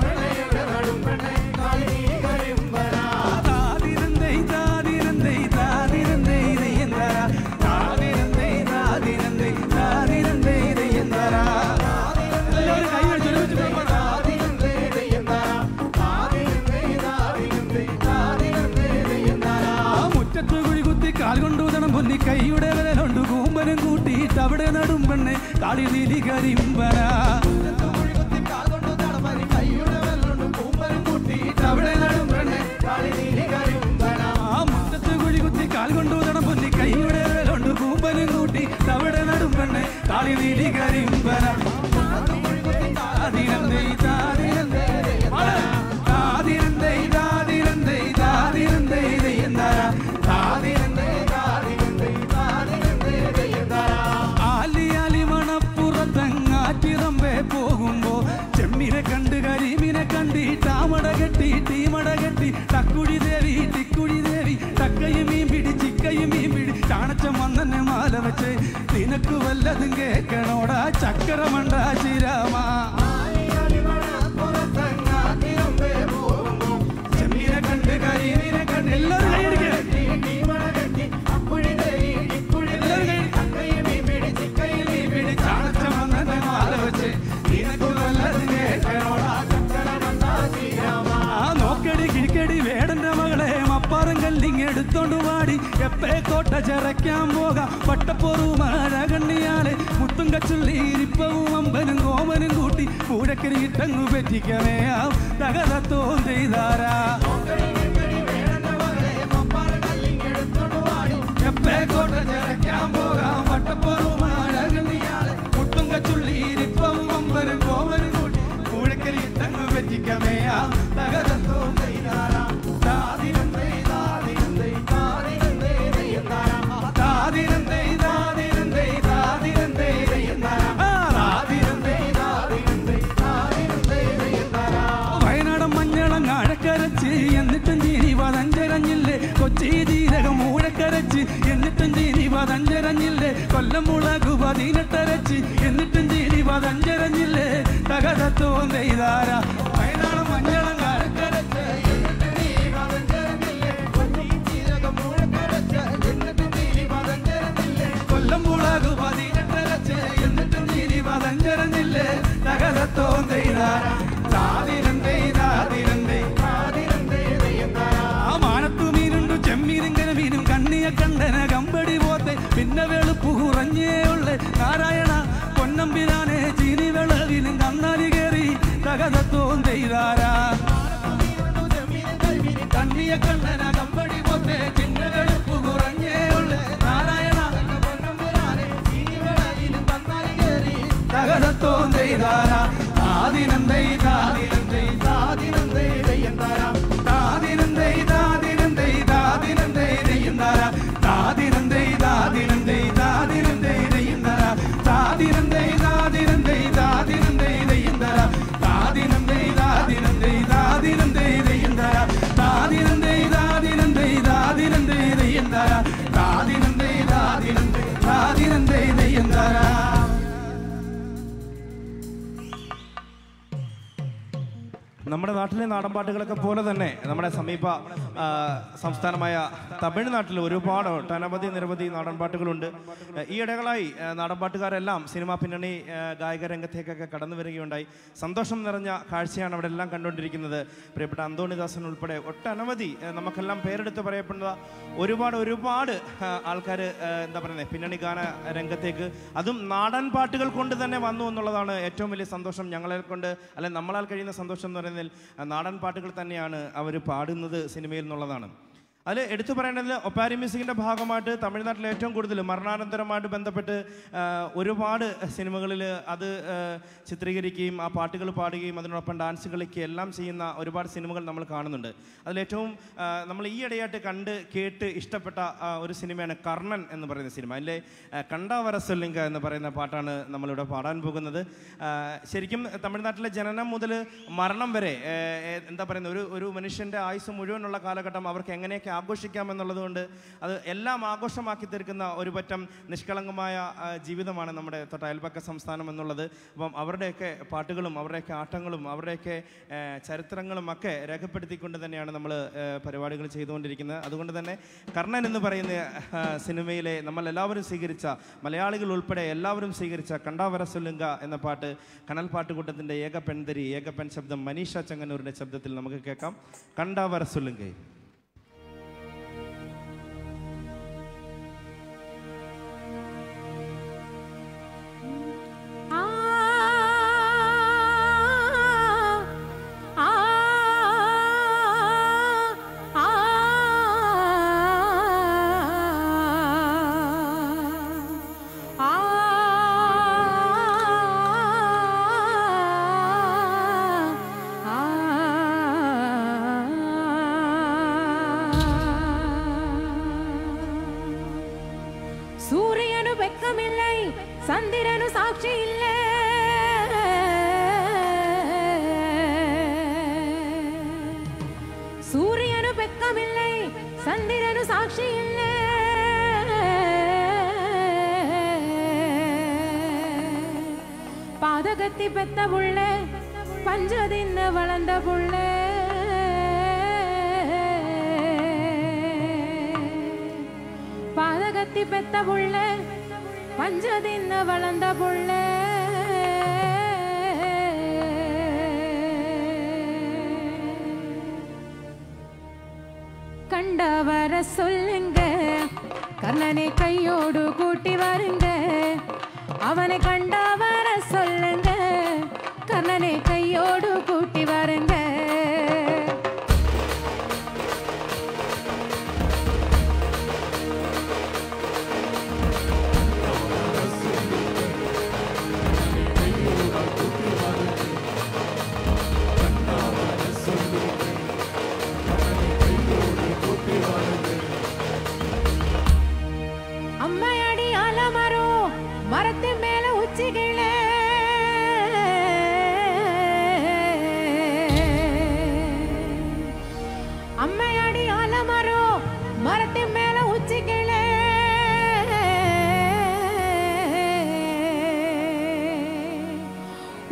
താദിനന്തൈ താദിനന്തൈ താദിനന്തൈ ദയ്യന്താര താദിനന്തൈ താദിനന്തൈ താദിനന്തൈ ദയ്യന്താര എല്ലാവരും കൈയടിച്ച് ഒരുമിച്ച് പോകണം. മുറ്റത്ത് കുഴി കുത്തി കാൽ കൊണ്ടൂതണം പൊന്നി കൈയുടെ വിരലുണ്ട് കൂമ്പനും കൂട്ടിയിട്ട് അവിടെ നടും പെണ്ണെ കാളി നീലി കരിമ്പന അവിടെ നടും പെണ്ണെ കാളി നീലി കരിമ്പന ആ മുറ്റത്ത് കുഴി കുത്തി കാൽ കൊണ്ടൂതണം പൊന്നി കൈയുടെ വിരലുണ്ട് കൂമ്പനും കൂട്ടി അവിടെ നടും പെണ്ണെ കാളി നീലി കരിമ്പന താദിനന്തൈ താദിനന്തൈ താദിനന്തൈ താദിനന്തൈ താദിനന്തൈ ദയ്യന്താര താദിനന്തൈ താദിനന്തൈ താദിനന്തൈ ദയ്യന്താര ആലി ആലി മണപ്പുറത്തങ്ങാറ്റിറമ്പേ പോകുമ്പോ ചെമ്മിനെ കണ്ട് കരിമീനെ കണ്ടി താമട കെട്ടി തീമട കെട്ടി ടക്കുഴി ദേവി ടിക്കുഴി ദേവി ടക്കയും മീൻ പിടി ചിക്കയും മീൻ പിടി ചാണച്ചം വന്നെ മാല വെച്ച് നിനക്ക് വല്ലതും കേക്കണോടാ ചക്കരമണ്ട ചിരാമ ചെമ്മീനെ കണ്ട് കരിമീനെ കണ്ട് എല്ലാവരും കൈയടിക്കുക. ചാണച്ചം വന്നെ മാല വെച്ച് നിനക്ക് വല്ലതും കേക്കണോടാ ചക്കരമണ്ട ചിരാമ ആ നോക്കടി കിഴിക്കടി വേടന്റെ മകളെ മപ്പാറും കല്ലിങ് എടുത്തോണ്ട് വാടി എപ്പേ കോട്ട ചെറയ്ക്കാൻ പോകാം പട്ടപ്പോറു മഴ കണ്ണിയാളെ മുത്തും കച്ചുള്ളി ഇരിപ്പവും അമ്പനും കോമനും കൂട്ടി പൂരക്കരി ഇട്ടങ്ങു പറ്റിക്കണേ ആ തകതത്തോ ചെയ്താരാ എപ്പേ കോട്ട ചെറയ്ക്കാൻ പോകാം പട്ടപ്പോറു മഴ കണ്ണിയാളെ പതിനെട്ടരച്ച് എന്നിട്ടും ചീനി പതഞ്ചരഞ്ഞില്ലേ തകതത്വം നെയ്താര വയനാട് മഞ്ഞളം കരക്കരച്ച് എന്നിട്ട് നീ പതഞ്ചരഞ്ഞില്ലേ കൊല്ലി ചീരകം മുഴക്കരച്ച് എന്നിട്ട് നീ പതഞ്ചരഞ്ഞില്ലേ കൊല്ലം മുളക് പതിനെട്ടരച്ച് എന്നിട്ടും ചീനി പതഞ്ചരഞ്ഞില്ലേ തകതത്വം നെയ്താര താതിരം നെയ്താതിരം മാനത്തു മീനുണ്ടു ചെമ്മീനിങ്കന മീനും കണ്ണിയ കണ്ടന കമ്പടി പോത്തെ പിന്നെ വെളുപ്പ് കുറഞ്ഞേ ഉള്ളേ നാരായണ പൊന്നമ്പിനാനെ ചീനി വെളവിനും കണ്ണാലി കയറി തകതത്വം ചെയ്താരാ കണ്ണിയ കണ്ടന കമ്പടി പോത്തെ പിന്നെ വെളുപ്പ് കുറഞ്ഞേ ഉള്ളേ നാരായണ പൊന്നമ്പിനാനെ ചീനി വെളവിനും കണ്ണാലി കയറി തകതത്വം ചെയ്താരാ താതിനം താതിനം താതിനം എന്താരാ താതിനം താതിനം താതിനം എന്താരാ താതിനം താതിനം താതിനം എന്താരാ താതിനം താതിനം താതിനം എന്താരാ താതിനം താതിനം താതിനം എന്താരാ താതിനം താതിനം താതിനം എന്താരാ താതിനം താതിനം താതിനം എന്താരാ നമ്മുടെ നാട്ടിലെ നാടൻപാട്ടുകളൊക്കെ പോലെ തന്നെ നമ്മുടെ സമീപ സംസ്ഥാനമായ തമിഴ്നാട്ടിൽ ഒരുപാട് ഒട്ടനവധി നിരവധി നാടൻപാട്ടുകളുണ്ട്. ഈയിടകളായി നാടൻപാട്ടുകാരെല്ലാം സിനിമാ പിന്നണി ഗായക രംഗത്തേക്കൊക്കെ കടന്നു വരികയുണ്ടായി. സന്തോഷം നിറഞ്ഞ കാഴ്ചയാണ് അവിടെ എല്ലാം കണ്ടുകൊണ്ടിരിക്കുന്നത്. പ്രിയപ്പെട്ട അന്തോണിദാസൻ ഉൾപ്പെടെ ഒട്ടനവധി നമുക്കെല്ലാം പേരെടുത്ത് പറയപ്പെടുന്ന ഒരുപാട് ഒരുപാട് ആൾക്കാർ എന്താ പറയുന്നത് പിന്നണി ഗാന രംഗത്തേക്ക് അതും നാടൻ പാട്ടുകൾ കൊണ്ട് തന്നെ വന്നു എന്നുള്ളതാണ് ഏറ്റവും വലിയ സന്തോഷം. ഞങ്ങളെ കൊണ്ട് അല്ലെ നമ്മളാൽ കഴിയുന്ന സന്തോഷം എന്ന് പറയുന്നത് നാടൻ പാട്ടുകൾ തന്നെയാണ് അവർ പാടുന്നത് സിനിമയിൽ എന്നുള്ളതാണ്. അതിൽ എടുത്തു പറയേണ്ടത് ഒപ്പാരി മ്യൂസിക്കിൻ്റെ ഭാഗമായിട്ട് തമിഴ്നാട്ടിൽ ഏറ്റവും കൂടുതൽ മരണാനന്തരമായിട്ട് ബന്ധപ്പെട്ട് ഒരുപാട് സിനിമകളിൽ അത് ചിത്രീകരിക്കുകയും ആ പാട്ടുകൾ പാടുകയും അതിനോടൊപ്പം ഡാൻസ് കളിക്കുകയും എല്ലാം ചെയ്യുന്ന ഒരുപാട് സിനിമകൾ നമ്മൾ കാണുന്നുണ്ട്. അതിലേറ്റവും നമ്മൾ ഈ ഇടയായിട്ട് കണ്ട് കേട്ട് ഇഷ്ടപ്പെട്ട ഒരു സിനിമയാണ് കർണൻ എന്ന് പറയുന്ന സിനിമ. അതിലെ കണ്ടാവരസൊല്ലിങ്ക എന്ന് പറയുന്ന പാട്ടാണ് നമ്മളിവിടെ പാടാൻ പോകുന്നത്. ശരിക്കും തമിഴ്നാട്ടിലെ ജനനം മുതൽ മരണം വരെ എന്താ പറയുന്നത് ഒരു ഒരു മനുഷ്യൻ്റെ ആയുസ് മുഴുവനുള്ള കാലഘട്ടം അവർക്ക് എങ്ങനെയൊക്കെ ആഘോഷിക്കാമെന്നുള്ളത് കൊണ്ട് അത് എല്ലാം ആഘോഷമാക്കി തീർക്കുന്ന ഒരു പറ്റം നിഷ്കളങ്കമായ ജീവിതമാണ് നമ്മുടെ തൊട്ടയൽപക്ക സംസ്ഥാനം എന്നുള്ളത്. അപ്പം അവരുടെയൊക്കെ പാട്ടുകളും അവരുടെയൊക്കെ ആട്ടങ്ങളും അവരുടെയൊക്കെ ചരിത്രങ്ങളും ഒക്കെ രേഖപ്പെടുത്തിക്കൊണ്ട് തന്നെയാണ് നമ്മൾ പരിപാടികൾ ചെയ്തുകൊണ്ടിരിക്കുന്നത്. അതുകൊണ്ട് തന്നെ കർണൻ എന്ന് പറയുന്ന സിനിമയിലെ നമ്മൾ എല്ലാവരും സ്വീകരിച്ച മലയാളികൾ ഉൾപ്പെടെ എല്ലാവരും സ്വീകരിച്ച കണ്ടാവരസൊല്ലുങ്ക എന്ന പാട്ട് കനൽ പാട്ടുകൂട്ടത്തിൻ്റെ ഏക പെൺതരി ഏക പെൺ ശബ്ദം മനീഷ ചെങ്ങന്നൂരിൻ്റെ ശബ്ദത്തിൽ നമുക്ക് കേൾക്കാം. കണ്ടാവരസൊല്ലുങ്ക. சந்திரனு சாட்சி இல்ல சூரியனு பெக்கமில்லை சந்திரனு சாட்சி இல்ல பாதகத்தி பெத்த புள்ள பஞ்சதின்ன வளர்ந்த புள்ள பாதகத்தி பெத்த புள்ள பஞ்சதின்ன வளர்ந்த புள்ள கண்ட வர சொல்லுங்க கண்ணனை கையோடு கூட்டி வருங்க அவனை கண்ட வர சொல்லுங்க கண்ணனை கையோடு கூட்டி வருங்க அம்மையடி ஆலமரோ மரத்தின் மேல உச்சிகளே அம்மையடி ஆலமரோ மரத்தின் மேல உச்சிகளே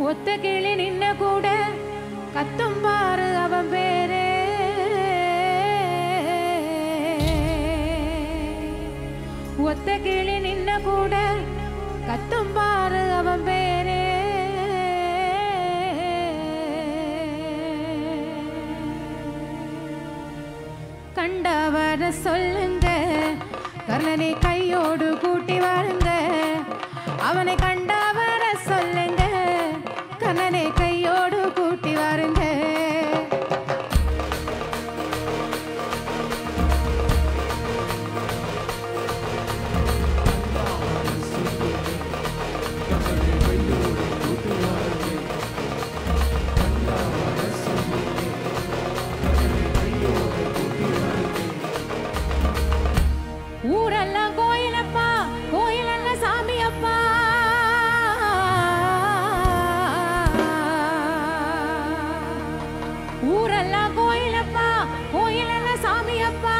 ஒத்த கிளி நின்ன கூட கத்தும் பாரு அவன் பேரே. ஒத்த கிளி நின்ன கூட கத்தும் பாரு அவன் பேரே. கண்டவர சொல்லுங்க கர்ணனை கையோடு கூட்டி வாருங்க. அவனை கண்டவர சொல்லுங்க கர்ணனை கையோடு கூட்டி வாருங்க. ஊரெல்லாம் கோயிலப்பா, கோயிலெல்லாம் சாமி அப்பா. ஊரெல்லாம் கோயிலப்பா, கோயிலெல்லாம் சாமி அப்பா.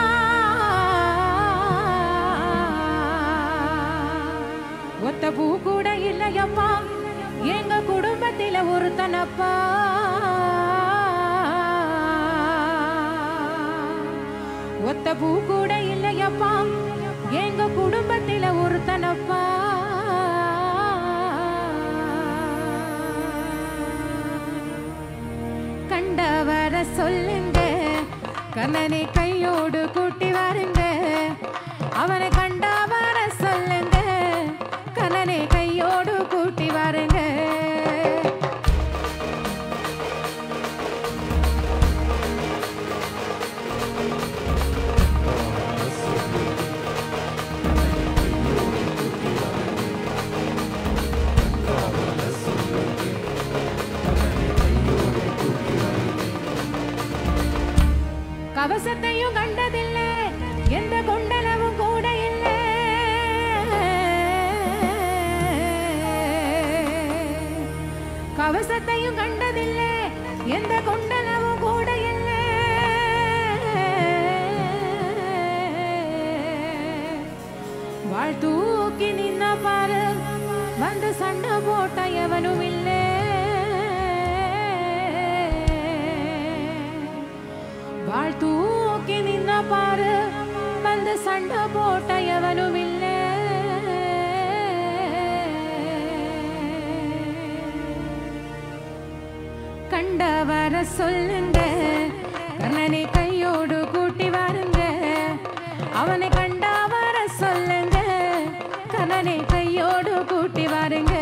ஒத்த பூ கூட இல்லையப்பா எங்க குடும்பத்தில ஒருத்தனப்பா. ஒத்த பூ கூட இல்லையப்பா எங்க குடும்பத்தில ஒருத்தனப்பா. கண்டவர சொல்லுங்க கர்ணனை கையோடு கூட்டி வாருங்க. அவனை கண்டவர சொல்லுங்க கர்ணனை கையோடு கூட்டி வாருங்க. கவசத்தையும் கண்டதில்லை எந்த கொண்டளவும் கூட இல்லை. கவசத்தையும் கண்டதில்லை எந்த கொண்டளவும் கூட இல்லை. வாழ் தூக்கி நின்ன பாரு வந்து சண்டை போட்ட எவனும் இல்லை. வாழ் தூக்கி நின்ன பாரு வந்து சண்டை போட்ட எவனும் இல்லை. கண்டவர சொல்லுங்க கர்ணனை கையோடு கூட்டி வாருங்க. அவனை கண்டவர சொல்லுங்க கர்ணனை கையோடு கூட்டி வாருங்க.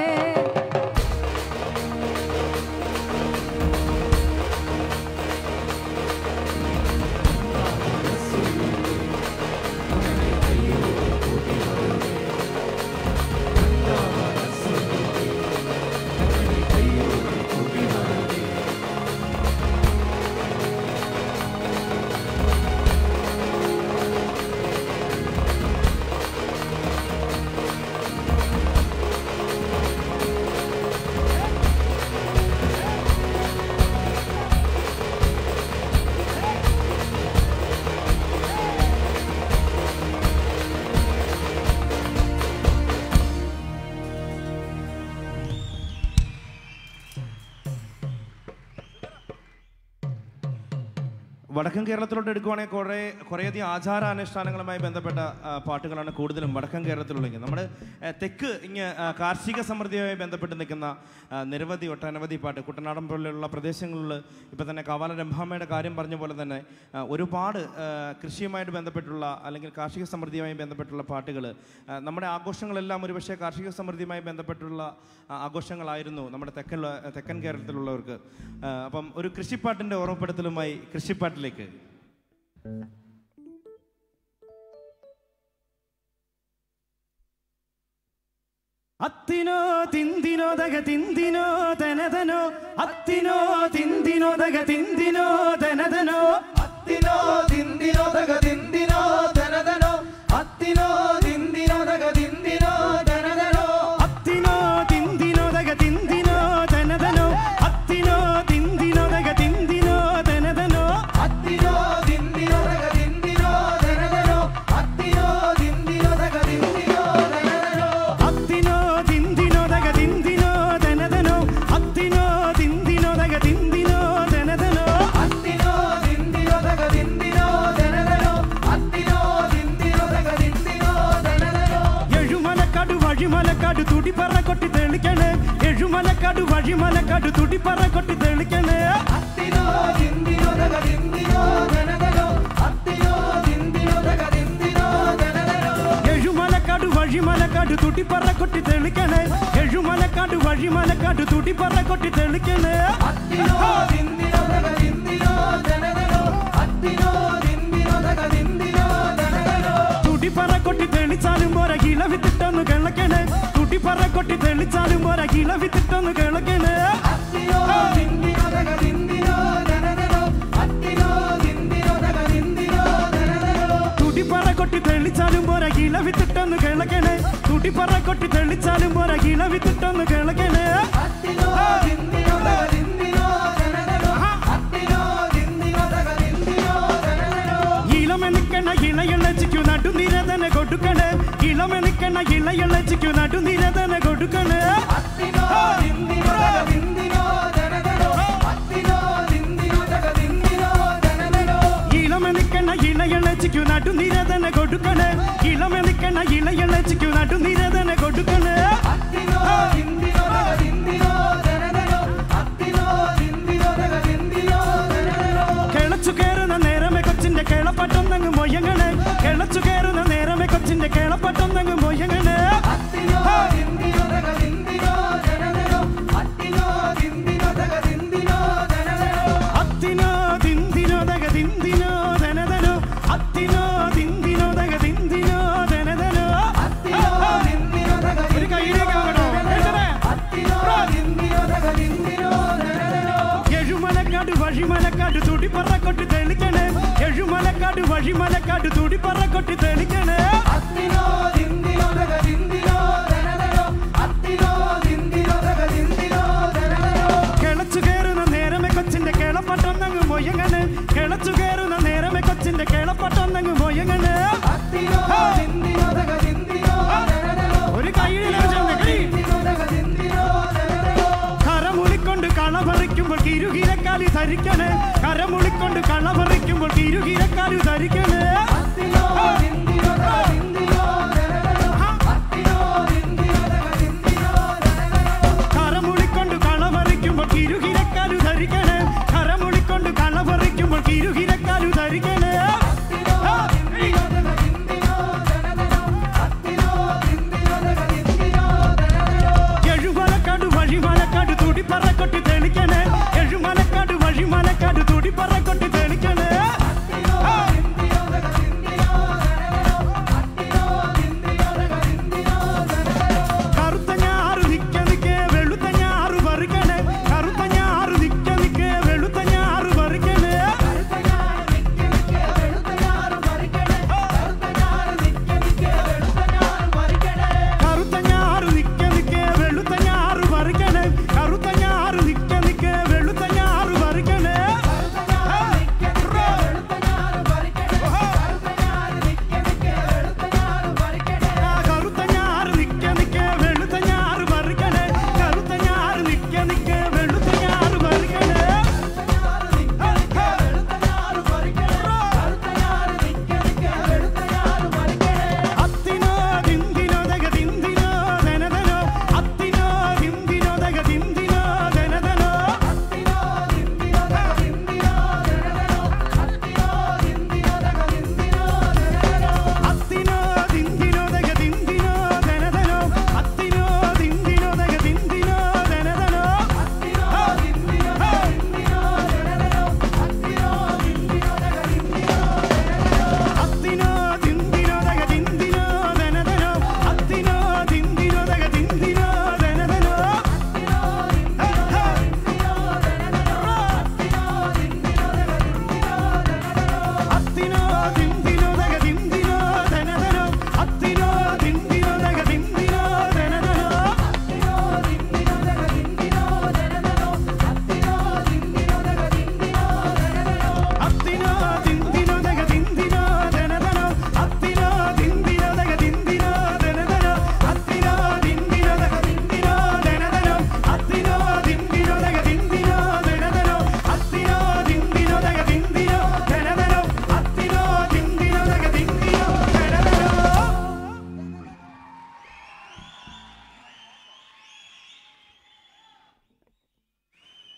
വടക്കൻ കേരളത്തിലോട്ട് എടുക്കുവാണെങ്കിൽ കുറേ കുറേയധികം ആചാരാനുഷ്ഠാനങ്ങളുമായി ബന്ധപ്പെട്ട പാട്ടുകളാണ് കൂടുതലും വടക്കൻ കേരളത്തിലുള്ളത്. നമ്മുടെ തെക്ക് ഇങ്ങ് കാർഷിക സമൃദ്ധിയുമായി ബന്ധപ്പെട്ട് നിൽക്കുന്ന നിരവധി ഒട്ടനവധി പാട്ട് കുട്ടനാടൻ പോലെയുള്ള പ്രദേശങ്ങളിൽ ഇപ്പോൾ തന്നെ കവാല രംഭാമ്മയുടെ കാര്യം പറഞ്ഞ പോലെ തന്നെ ഒരുപാട് കൃഷിയുമായിട്ട് ബന്ധപ്പെട്ടുള്ള അല്ലെങ്കിൽ കാർഷിക സമൃദ്ധിയുമായി ബന്ധപ്പെട്ടുള്ള പാട്ടുകൾ നമ്മുടെ ആഘോഷങ്ങളെല്ലാം ഒരുപക്ഷെ കാർഷിക സമൃദ്ധിയുമായി ബന്ധപ്പെട്ടുള്ള ആഘോഷങ്ങളായിരുന്നു നമ്മുടെ തെക്കൻ തെക്കൻ കേരളത്തിലുള്ളവർക്ക്. അപ്പം ഒരു കൃഷിപ്പാട്ടിൻ്റെ ഓർമ്മപ്പെടുത്തലുമായി കൃഷിപ്പാട്ടിലേക്ക് അത്തിനോ തിന്തിനോ ദഗ തിന്തിനോ തനതനോ അത്തിനോ തിന്തിനോ ദഗ തിന്തിനോ തനതനോ അത്തിനോ തിന്തിനോ ദഗ തിന്തിനോ തനതനോ അത്തിനോ തിന്തിനോ ദഗ തിന്തിനോ തനതനോ അത്തിനോ തിന്തിനോ ദഗ തിന്തിനോ തനതനോ അത്തിനോ തിന്തിനോ ദഗ തിന്തിനോ തനതനോ അത്തിനോ തിന്തിനോ ദഗ തിന്തിനോ തനതനോ അത്തിനോ തിന്തിനോ ദഗ തിന്തിനോ തനതനോ അത്തിനോ തിന്തിനോ ദഗ തിന്തിനോ തനതനോ എഴുമലക്കാട് തുടിപ്പറ കൊട്ടി തെളിക്കണേ എഴുമലക്കാട് വഴിമലക്കാട് തുടിപ്പറ കൊട്ടി തെളിക്കണേ അത്തിനോ ദിന്ദിനോ തക ദിന്ദിനോ ധനധനോ അത്തിനോ ദിന്ദിനോ തക ദിന്ദിനോ ധനധനോ എഴുമലക്കാട് വഴിമലക്കാട് തുടിപ്പറ കൊട്ടി തെളിക്കണേ എഴുമലക്കാട് വഴിമലക്കാട് തുടിപ്പറ കൊട്ടി തെളിക്കണേ അത്തിനോ ദിന്ദിനോ തക ദിന്ദിനോ ധനധനോ അത്തിനോ ദിന്ദിനോ തക ദിന്ദിനോ ധനധനോ തുടിപ്പറ കൊട്ടി തെളിച്ചാലും പോരാ കിളവിത്തിട്ടൊന്ന് കിളക്കണേ തുടിപ്പറ കൊട്ടി തെളിച്ചാലും പോരാ കിളവിത്തിട്ടൊന്ന് കിളക്കണേ അത്തിനോ ദിന്ദിനോ തക ദിന്ദിനോ ധനധനോ അത്തിനോ ദിന്ദിനോ തക ദിന്ദിനോ ധനധനോ തുടിപ്പറ കൊട്ടി തെളിച്ചാലും പോരാ കിളവിത്തിട്ടൊന്ന് കിളക്കണേ തുടിപ്പറ കൊട്ടി തെളിച്ചാലും പോരാ കിളവിത്തിട്ടൊന്ന് കിളക്കണേ അത്തിനോ ദിന്ദിനോ തക ദിന്ദിനോ ധനധനോ അത്തിനോ ദിന്ദിനോ തക ദിന്ദിനോ ധനധനോ ഇളമെനിക്കണ ഇളയളച്ചിക്കു നടുനിരതന കൊടുക്കണേ ഇളമെനിക്കണ ഇളയളച്ചിക്കു നടുനിരതന കൊടുക്കണേ അത്തിനോ ദിന്ദിനോ തക ദിന്ദിനോ ധനധനോ അത്തിനോ ദിന്ദിനോ തക ദിന്ദിനോ ധനധനോ ഇളമെനിക്കണ ഇളയളച്ചിക്കു നടുനിരതന കൊടുക്കണേ ഇളമെനിക്കണ ഇളയളച്ചിക്കു നടുനിരതന കൊടുക്കണേ അത്തിനോ ദിന്ദിനോ തക ദിന്ദിനോ ധനധനോ അത്തിനോ ദിന്ദിനോ തക ദിന്ദിനോ ധനധനോ കിളച്ചു കയറുന്ന നേരമേ കൊച്ചിന്റെ കേളപ്പട്ടൊന്നങ്ങ് മൊയ്യങ്ങണേ കിളച്ചു കയറുന്ന നേരമേ കൊച്ചിന്റെ കേളപ്പട്ടൊന്നങ്ങ് മൊയ്യങ്ങണേ അത്തിനോ ദിന്ദിനോ തക ദിന്ദിനോ ധനധനോ അത്തിനോ ദിന്ദിനോ തക ദിന്ദിനോ ധനധനോ അത്തിനോ ദിന്ദിനോ തക ദിന്ദിനോ ധനധനോ അത്തിനോ ദിന്ദിനോ തക ദിന്ദിനോ ധനധനോ അത്തിനോ ദിന്ദിനോ തക ഒരു കൈയിലേക്ക് ആകണോ കേട്ടേ അത്തിനോ ദിന്ദിനോ തക ദിന്ദിനോ ധനധനോ എഴുമലക്കാട് വഴിമലക്കാട് തുടിപ്പറ കൊട്ടി തെളിക്കണേ എഴുമലക്കാട് വഴിമലക്കാട് തുടിപ്പറ കൊട്ടി തെളിക്കണേ അത്തിനോ ദിന്ദിനോ തക ദിന്ദിനോ ധനധനോ അത്തിനോ ദിന്ദിനോ തക ദിന്ദിനോ ധനധനോ കിളച്ചു കയറുന്ന നേരമേ കൊച്ചിന്റെ കേളപ്പട്ടൊന്നങ്ങ് മൊയ്യങ്ങണേ കിളച്ചു കയറുന്ന നേരമേ കൊച്ചിന്റെ കേളപ്പട്ടൊന്നങ്ങ് മൊയ്യങ്ങണേ അത്തിനോ ദിന്ദിനോ തക ദിന്ദിനോ ധനധനോ ഒരു കൈയിലേക്ക് ദിന്ദിനോ തക ദിന്ദിനോ ധനധനോ കരമുളിക്കൊണ്ട് കളപറിക്കുമ്പോൾ കിരുകിരക്കാലി ധരിക്കണേ കരമുളിക്കൊണ്ട് കളപറിക്കുമ്പോൾ കിരുകിരക്കാലി ധരിക്കണേ അത്തിനോ ദിന്ദിനോ തക ദിന്ദിനോ ധനധനോ അത്തിനോ ദിന്ദിനോ തക ദിന്ദിനോ ധനധനോ കരമുളിക്കൊണ്ട് കളപറിക്കുമ്പോൾ കിരുകിരക്കാലു ധരിക്കണേ കരമുളിക്കൊണ്ട് കളപറിക്കുമ്പോൾ കിരുകിരക്കാലു ധരിക്കണേ അത്തിനോ ദിന്ദിനോ തക ദിന്ദിനോ ധനധനോ അത്തിനോ ദിന്ദിനോ തക ദിന്ദിനോ ധനധനോ എഴുമലക്കാട് വഴിമലക്കാട് തുടിപ്പറ കൊട്ടി തെളിക്കണേ എഴുമലക്കാട് വഴിമലക്കാട് തുടിപ്പറ കൊട്ടി തെളിക്കണേ അത്തിനോ ദിന്ദിനോ തക ദിന്ദിനോ ധനധനോ അത്തിനോ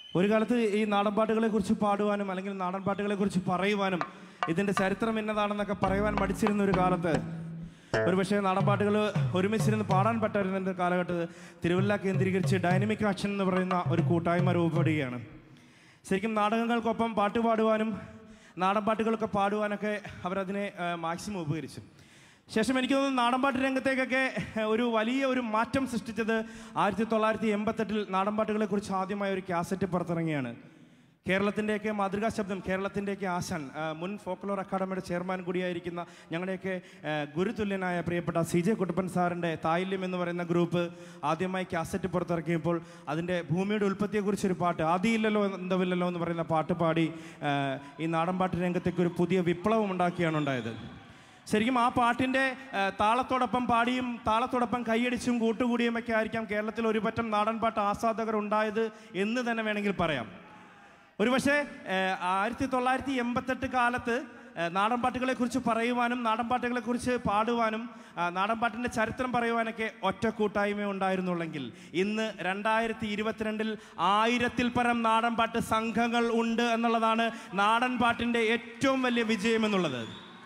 ഒരു കാലത്ത് ഈ നാടൻ പാട്ടുകളെക്കുറിച്ച് പാടുവാനും അല്ലെങ്കിൽ നാടൻ പാട്ടുകളെക്കുറിച്ച് പറയുവാനും ഇതിൻ്റെ ചരിത്രം എന്നതാണെന്നൊക്കെ പറയുവാൻ മടിച്ചിരുന്ന ഒരു കാലത്ത് ഒരു പക്ഷേ നാടൻ പാട്ടുകൾ ഒരുമിച്ചിരുന്ന് പാടാൻ പറ്റായിരുന്ന കാലഘട്ടത്തിൽ തിരുവല്ല കേന്ദ്രീകരിച്ച് ഡൈനമിക് ആക്ഷൻ എന്ന് പറയുന്ന ഒരു കൂട്ടായ്മ രൂപപ്പെടുകയാണ്. ശരിക്കും നാടകങ്ങൾക്കൊപ്പം പാട്ട് പാടുവാനും നാടൻ പാട്ടുകളൊക്കെ പാടുവാനൊക്കെ അവരതിനെ മാക്സിമം ഉപകരിച്ചു. ശേഷം എനിക്ക് തോന്നുന്നു നാടൻപാട്ട് രംഗത്തേക്കൊക്കെ ഒരു വലിയ ഒരു മാറ്റം സൃഷ്ടിച്ചത് ആയിരത്തി തൊള്ളായിരത്തി എൺപത്തെട്ടിൽ നാടൻപാട്ടുകളെക്കുറിച്ച് ആദ്യമായ ഒരു കാസറ്റ് പുറത്തിറങ്ങിയാണ്. കേരളത്തിൻ്റെയൊക്കെ മാതൃകാ ശബ്ദം, കേരളത്തിൻ്റെയൊക്കെ ആശാൻ, മുൻ ഫോക്ലോർ അക്കാദമിയുടെ ചെയർമാൻ കൂടിയായിരിക്കുന്ന ഞങ്ങളുടെയൊക്കെ ഗുരുതുല്യനായ പ്രിയപ്പെട്ട സി ജെ കുട്ടപ്പൻ സാറിൻ്റെ തായില്യം എന്ന് പറയുന്ന ഗ്രൂപ്പ് ആദ്യമായി കാസറ്റ് പുറത്തിറക്കിയപ്പോൾ അതിൻ്റെ ഭൂമിയുടെ ഉൽപ്പത്തിയെക്കുറിച്ചൊരു പാട്ട്, ആദിയില്ലല്ലോ എന്തവില്ലല്ലോ എന്ന് പറയുന്ന പാട്ട് പാടി ഈ നാടൻപാട്ട് രംഗത്തേക്ക് ഒരു പുതിയ വിപ്ലവം ഉണ്ടാക്കിയാണ് ഉണ്ടായത്. ശരിക്കും ആ പാട്ടിൻ്റെ താളത്തോടൊപ്പം പാടിയും താളത്തോടൊപ്പം കൈയടിച്ചും കൂട്ടുകൂടിയും ഒക്കെ ആയിരിക്കാം കേരളത്തിൽ ഒരു പറ്റം നാടൻപാട്ട് ആസ്വാദകർ ഉണ്ടായത് എന്ന് തന്നെ വേണമെങ്കിൽ പറയാം. ഒരുപക്ഷെ ആയിരത്തി തൊള്ളായിരത്തി എൺപത്തെട്ട് കാലത്ത് നാടൻപാട്ടുകളെക്കുറിച്ച് പറയുവാനും നാടൻപാട്ടുകളെക്കുറിച്ച് പാടുവാനും നാടൻപാട്ടിൻ്റെ ചരിത്രം പറയുവാനൊക്കെ ഒറ്റ കൂട്ടായ്മ ഉണ്ടായിരുന്നുള്ളെങ്കിൽ ഇന്ന് രണ്ടായിരത്തി ഇരുപത്തിരണ്ടിൽ ആയിരത്തിൽ പരം നാടൻപാട്ട് സംഘങ്ങൾ ഉണ്ട് എന്നുള്ളതാണ് നാടൻപാട്ടിൻ്റെ ഏറ്റവും വലിയ വിജയം എന്നുള്ളത്.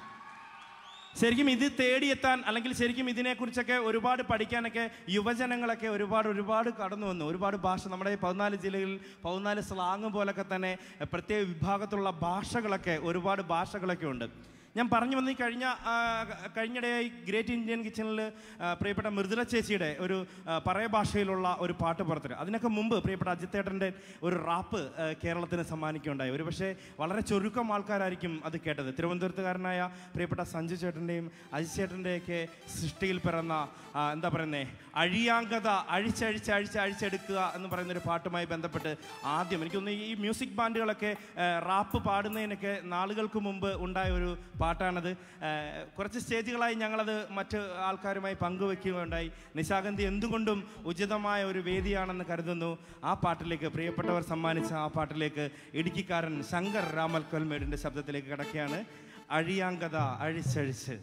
ശരിക്കും ഇത് തേടിയെത്താൻ അല്ലെങ്കിൽ ശരിക്കും ഇതിനെക്കുറിച്ചൊക്കെ ഒരുപാട് പഠിക്കാനൊക്കെ യുവജനങ്ങളൊക്കെ ഒരുപാട് ഒരുപാട് കടന്നു വന്നു. ഒരുപാട് ഭാഷ, നമ്മുടെ പതിനാല് ജില്ലകളിൽ പതിനാല് സ്ലാങ് പോലൊക്കെ തന്നെ പ്രത്യേക വിഭാഗത്തിലുള്ള ഭാഷകളൊക്കെ ഒരുപാട് ഭാഷകളൊക്കെ ഉണ്ട്. ഞാൻ പറഞ്ഞു വന്ന് കഴിഞ്ഞ കഴിഞ്ഞിടെയായി ഗ്രേറ്റ് ഇന്ത്യൻ കിച്ചണിൽ പ്രിയപ്പെട്ട മൃദുല ചേച്ചിയുടെ ഒരു പറയ ഭാഷയിലുള്ള ഒരു പാട്ട് പുറത്തിട്ട് അതിനൊക്കെ മുമ്പ് പ്രിയപ്പെട്ട അജിത്തേട്ടൻ്റെ ഒരു റാപ്പ് കേരളത്തിന് സമ്മാനിക്കുകയുണ്ടായി. ഒരു പക്ഷേ വളരെ ചുരുക്കം ആൾക്കാരായിരിക്കും അത് കേട്ടത്. തിരുവനന്തപുരത്തുകാരനായ പ്രിയപ്പെട്ട സഞ്ജു ചേട്ടൻ്റെയും അജിത് ചേട്ടൻ്റെയൊക്കെ സൃഷ്ടിയിൽ പിറന്ന എന്താ പറയുന്നത് അഴിയാങ്കത അഴിച്ചഴിച്ച് അഴിച്ച് അഴിച്ചെടുക്കുക എന്ന് പറയുന്നൊരു പാട്ടുമായി ബന്ധപ്പെട്ട് ആദ്യം എനിക്കൊന്ന് ഈ മ്യൂസിക് ബാൻഡുകളൊക്കെ റാപ്പ് പാടുന്നതിനൊക്കെ നാളുകൾക്ക് മുമ്പ് ഉണ്ടായ ഒരു പാട്ടാണത്. കുറച്ച് സ്റ്റേജുകളായി ഞങ്ങളത് മറ്റ് ആൾക്കാരുമായി പങ്കുവെക്കുകയുണ്ടായി. നിശാഗന്ധി എന്തുകൊണ്ടും ഉചിതമായ ഒരു വേദിയാണെന്ന് കരുതുന്നു. ആ പാട്ടിലേക്ക് പ്രിയപ്പെട്ടവർ സമ്മാനിച്ച ആ പാട്ടിലേക്ക് ഇടുക്കിക്കാരൻ ശങ്കർ രാമൽക്കൊൽമേടിൻ്റെ ശബ്ദത്തിലേക്ക് കിടക്കുകയാണ്. അഴിയാങ്കത അഴിച്ചഴിച്ച്.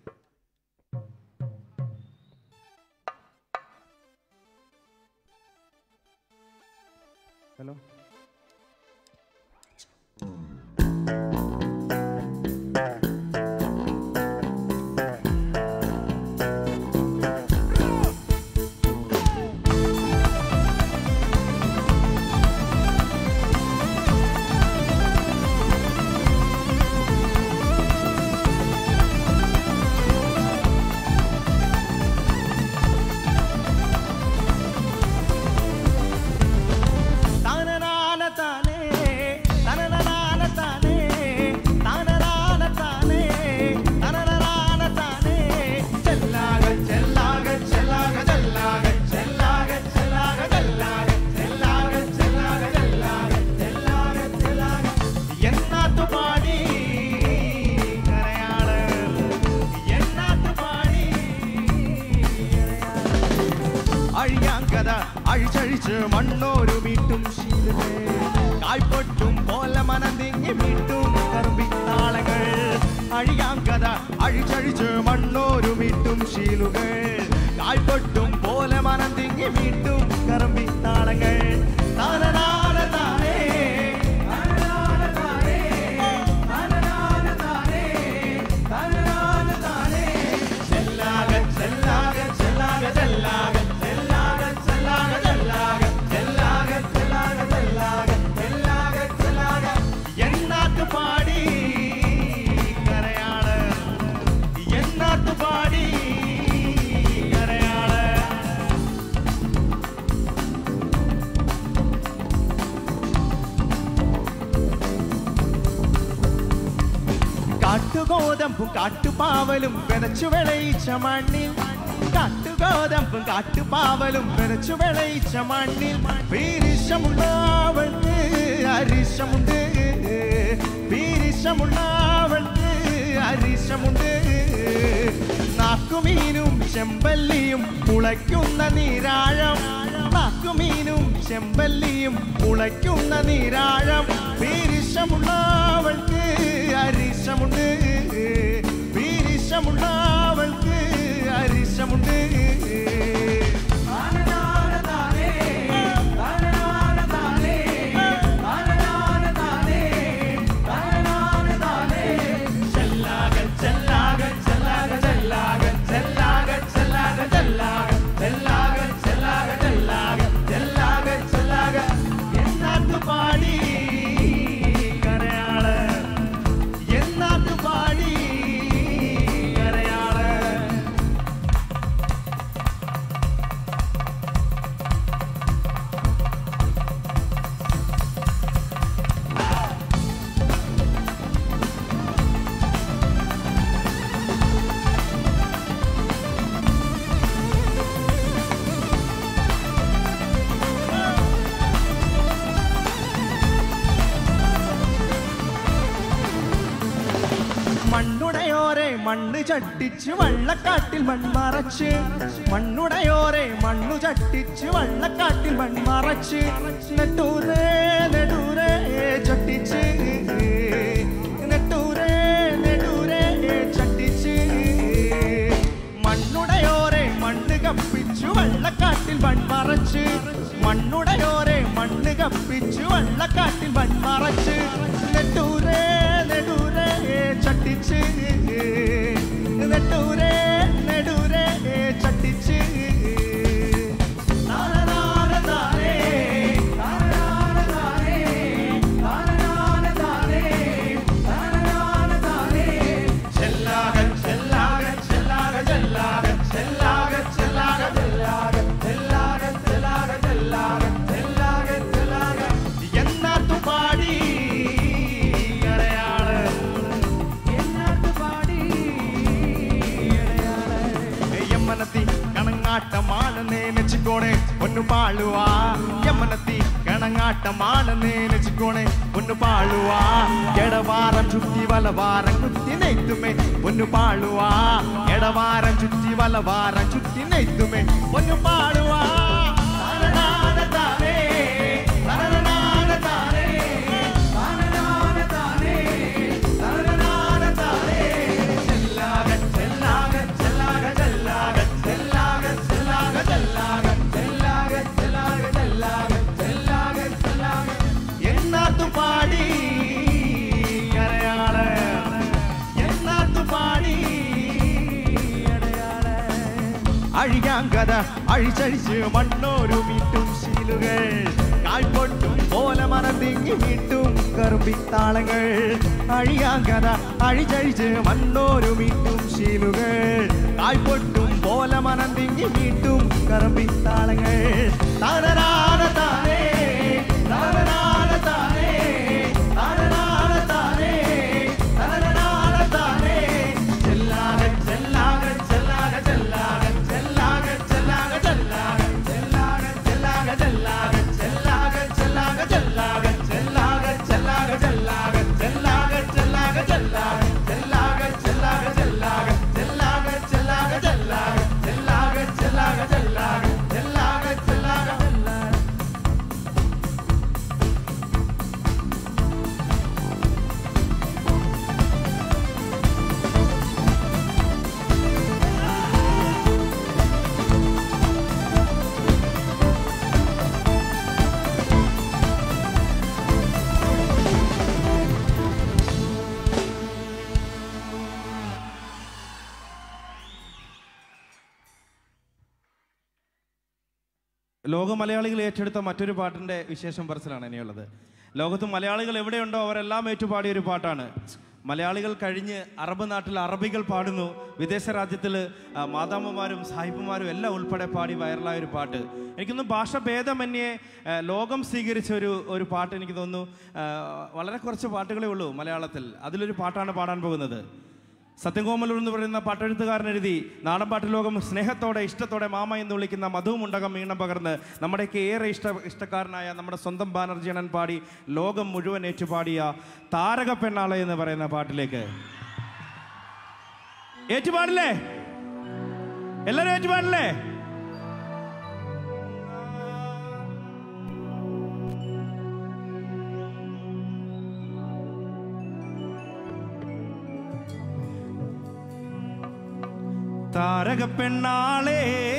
ഹലോ അഴിച്ചഴിച്ച് മണ്ണോരു വീട്ടും ശീലങ്ങൾ കായ്പൊട്ടും പോലെ മനന്തിങ്ങി വീട്ടും കറുമ്പിത്താളങ്ങൾ. അഴിയാങ്കത അഴിച്ചഴിച്ച് മണ്ണോരു വീട്ടും ശീലുകൾ കായ്പൊട്ടും പോലെ മനന്തിങ്ങി വീട്ടും കറുമ്പിത്താളങ്ങൾ. താനനാന താനേ താനനാന താനേ താനനാന താനേ താനനാന താനേ ചെല്ലാക ചെല്ലാക ചെല്ലാക ചെല്ലാക പാടി കരയാള് എന്നാത്ത് പാടി കരയാള്. കാട്ടുകോതമ്പും കാട്ടുപാവലും വിതച്ചു വിളയിച്ച മണ്ണിൽ കാട്ടുകോതമ്പും കാട്ടുപാവലും വിതച്ചു വിളയിച്ച മണ്ണിൽ വീരിശമുള്ളവൾക്ക് അരിശമുണ്ട് വീരിശമുള്ളവൾക്ക് അരിശമുണ്ട്. നാക്കുമീനും ചെമ്പല്ലിയും മുളയ്ക്കുന്ന നീരാഴം നാക്കുമീനും ചെമ്പല്ലിയും മുളയ്ക്കുന്ന നീരാഴം. വീരിശമുള്ളവൾക്ക് അരിശമുണ്ട് വീരിശമുള്ളവൾക്ക് അരിശമുണ്ട്. താനനാന താനേ താനനാന താനേ മണ്ണ് ചട്ടിച്ച് വള്ളക്കാട്ടിൽ മൺമറച്ച് മണ്ണുടയോരെ മണ്ണു ചട്ടിച്ച് വള്ളക്കാട്ടിൽ മൺമറച്ച് നെട്ടൂരേ നെടൂരേ ചട്ടിച്ച് നെട്ടൂരേ നെടൂരേ ചട്ടിച്ച് മണ്ണുടയോരെ മണ്ണ് കപ്പിച്ചു വള്ളക്കാട്ടിൽ മൺമറച്ച് മണ്ണുടയോരെ മണ്ണ് കപ്പിച്ചു വള്ളക്കാട്ടിൽ മൺമറച്ച് നെട്ടൂരേ നെടൂരേ ചട്ടിച്ച് നെട്ടൂരേ നെടൂരേ ചട്ടിച്ച് കണങ്ങാട്ടമാണെന്നേ നെച്ചിക്കോണേ പൊന്നു പാളുവാ യമനത്തി കണങ്ങാട്ടമാണെന്നേ നെച്ചിക്കോണേ പൊന്നു പാളുവാ എടവാരം ചുറ്റി വലവാരം കുത്തി നെയ്ത്തുമേ പൊന്നു പാളുവാ എടവാരം ചുറ്റി വലവാരം ചുറ്റി നെയ്ത്തുമേ പൊന്നു പാളുവാ അഴിയാങ്കത അഴിച്ചഴിച്ച് മണ്ണോരു മീട്ടും ശീലുകൾ കാൽപൊട്ടും പോലെ മറന്നിങ്ങി മീട്ടും കറുമ്പിത്താളങ്ങൾ അഴിയാങ്കത അഴിച്ചഴിച്ച് മണ്ണോരു മീട്ടും ശീലുകൾ കാൽപൊട്ടും പോലെ മറന്നിങ്ങി മീട്ടും കറുമ്പിത്താളങ്ങൾ താരരാന താനേ താരരാന താനേ താരരാന താനേ താരരാന താനേ ചെല്ലാക ചെല്ലാക ചെല്ലാക ചെല്ലാക ലോക മലയാളികൾ ഏറ്റെടുത്ത മറ്റൊരു പാട്ടിൻ്റെ വിശേഷം പറച്ചിലാണ് ഇനിയുള്ളത്. ലോകത്ത് മലയാളികൾ എവിടെയുണ്ടോ അവരെല്ലാം ഏറ്റുപാടിയൊരു പാട്ടാണ്. മലയാളികൾ കഴിഞ്ഞ് അറബ് നാട്ടിൽ അറബികൾ പാടുന്നു, വിദേശ രാജ്യത്തിൽ മാതാമ്മമാരും സാഹിബുമാരും എല്ലാം ഉൾപ്പെടെ പാടി വൈറലായ ഒരു പാട്ട്. എനിക്കൊന്ന് ഭാഷ ഭേദമന്യേ ലോകം സ്വീകരിച്ച ഒരു ഒരു പാട്ട് എനിക്ക് തോന്നുന്നു. വളരെ കുറച്ച് പാട്ടുകളേ ഉള്ളൂ മലയാളത്തിൽ, അതിലൊരു പാട്ടാണ് പാടാൻ പോകുന്നത്. സത്യകോമലൂർ എന്ന് പറയുന്ന പാട്ടെഴുത്തുകാരൻ എഴുതി നാടൻ പാട്ട് ലോകം സ്നേഹത്തോടെ ഇഷ്ടത്തോടെ മാമ എന്ന് വിളിക്കുന്ന മധുമുണ്ടകം ഈണം പകർന്ന് നമ്മുടെയൊക്കെ ഏറെ ഇഷ്ട ഇഷ്ടക്കാരനായ നമ്മുടെ സ്വന്തം ബാനർജി അണ്ണൻ പാടി ലോകം മുഴുവൻ ഏറ്റുപാടിയ താരക പെണ്ണാളെ എന്ന് പറയുന്ന പാട്ടിലേക്ക് ഏറ്റുപാടില്ലേ? എല്ലാവരും ഏറ്റുപാടില്ലേ? താരക പെണ്ണാളെ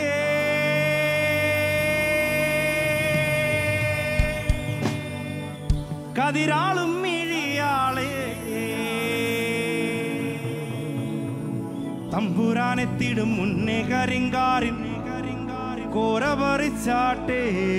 കതിരാളും മിഴിയാളെ തമ്പുരാനെത്തിടും മുന്നേ കരിങ്കാരിൻ കോര പറിച്ചാട്ടേ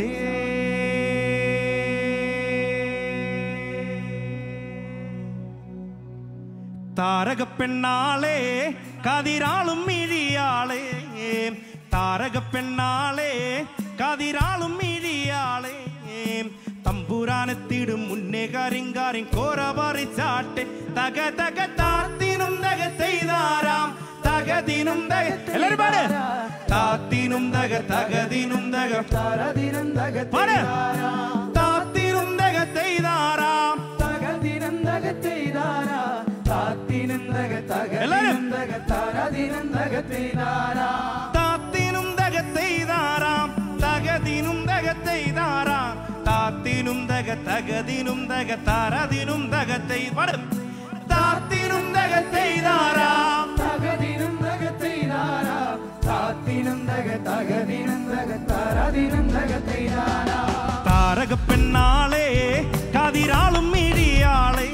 താരക പെണ്ണാളെ കതിരാളും മിഴിയാളെ താരക പെണ്ണാളെ കതിരാളും മിഴിയാളെ തമ്പുരാനെത്തിടും മുന്നേ കരിങ്കാരിൻ കോര പറിച്ചാട്ടെ തക തക താത്തിനും തക ചെയ്താരാം തകതിനും തക എല്ലാരും പാട് താത്തിനും തക തകതിനും തക താരദിനം പാട് താത്തിനും തക ചെയ്താരാം തകദിനം തക ചെയ്താരാ താത്തിനും താത്തിനുന്തക തകതിനുന്തക താരതിനുന്തക തെയ്താരാം താത്തിനുന്തക തെയ്താരാം തകതിനുന്തക തെയ്താരാം താത്തിനുന്തക തകതിനുന്തക താരതിനുന്തക തെയ്താരം താത്തിനുന്തക തെയ്താരാം തകതിനുന്തക തെയ്താരാം താത്തിനുന്തക തകതിനുന്തക താരതിനുന്തക തെയ്താരാം താരക പെണ്ണാളെ കതിരാളും മിഴിയാളെ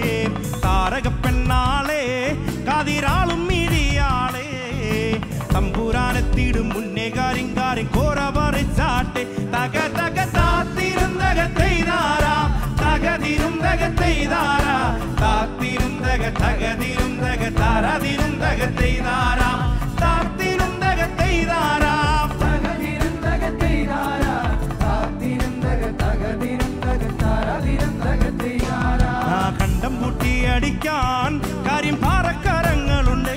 താരക പെണ്ണാളെ കതിരാളും മിഴിയാളെ തമ്പുരാനെത്തിടും മുന്നേ കാരിങ്കാരി കോര പറിച്ചാട്ടെ തക തക താത്തിരുന്തക തെയ്താരാം തകതിരുന്തക തെയ്താരാം താത്തിരുന്തക തകതിരുന്തക താരതിരുന്തക തെയ്താരാം താത്തിരുന്തക തെയ്താരാം തകതിരുന്തക തെയ്താരാം താത്തിരുന്തക തകതിരുന്തക താരതിരുന്തക തെയ്താരാം ആ കണ്ടം പൂട്ടി അടിക്കാൻ കാര്യം പാറക്കരങ്ങളുണ്ട്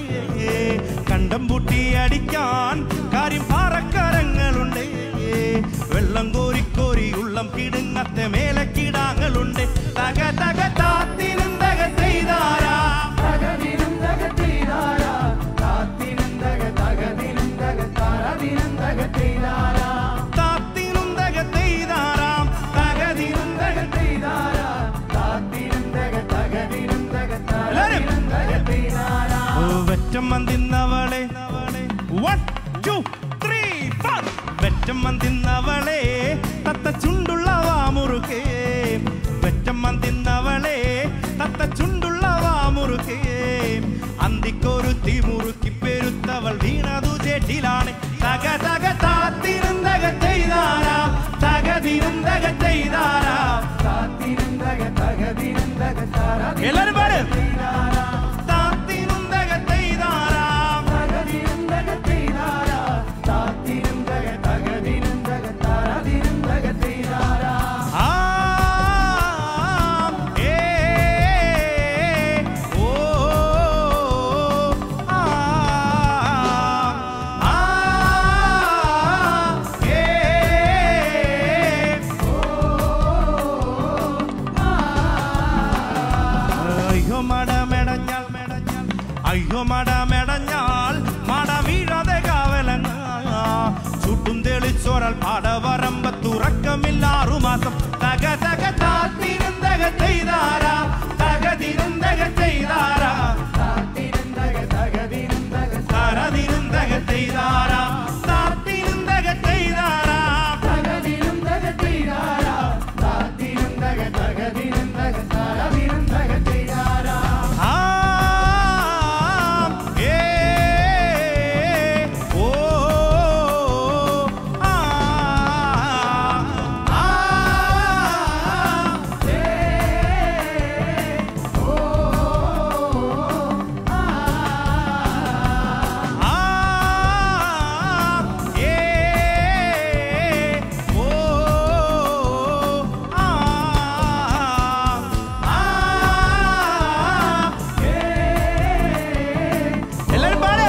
കണ്ടം പൂട്ടി അടിക്കാൻ കാര്യം പാറക്കരങ്ങളുണ്ട് വെള്ളം കോരി കോരി ഉള്ളം കിടുങ്ങത്തെ മേലെ കിടാങ്ങളുണ്ട് തക തക താത്തിനുന്തക തെയ്താരാം തകതിരുന്തക തെയ്താരാം താത്തിനുന്തക തകതിരുന്തക താരതിരുന്തക തെയ്താരാം താത്തിനുന്തക തെയ്താരാം തകതിരുന്തക തെയ്താരാം താത്തിരുന്തക തകതിരുന്തക താരതിരുന്തക തെയ്താരാം വെറ്റം വന്നിന്നവളെ വൺ ടു ത്രീ ഫോർ വെറ്റം വന്നിന്നവളെ തത്ത ചുണ്ടുള്ള വാമുറുകെ വെറ്റം വന്നിന്നവളെ തത്ത ചുണ്ടുള്ള വാമുറുകെ അന്തിക്കൊരു തിമുറുക്കി പെരുത്തവൾ വീണതു ചേട്ടിലാണ് തക തക താത്തിരുന്തക തെയ്താരാം തകതിരുന്തക തെയ്താരാം താത്തിരുന്തക തകതിരുന്തക എല്ലാരും പാട് തെയ്താരാം താത്തിരുന്തക തെയ്താരാം തകതിരുന്തക തെയ്താരാം താത്തിരുന്തക തകതിരുന്തക താരതിരുന്തക തെയ്താരാം ആ ഏ ഓ ആ ആ ഏ അയ്യോ മടമെടഞ്ഞാൽ മെടഞ്ഞാൽ അയ്യോ മടമെടഞ്ഞാൽ മട വീഴാതെ കാവലങ്ങ ചുട്ടും തെളിച്ചോരാൽ പാടവരമ്പ തുറക്കമില്ലാറു മാസം തക തക താത്തിരുന്തക തെയ്താരാ തകതിരുന്തക തെയ്താരാ താത്തിരുന്തക തകതിരുന്തക താരതിരുന്തക തെയ്താരാ താത്തിരുന്തക തെയ്താരാ തകതിരുന്തക തെയ്താരാം താത്തിരുന്തക തകതിരുന്തക താരതിരുന്തക തെയ്താരാം ആ ഏ ഓ ആ ആ ഏ ഓ ആ ആ ഏ ഓ ആ ആ എല്ലാരും പാട്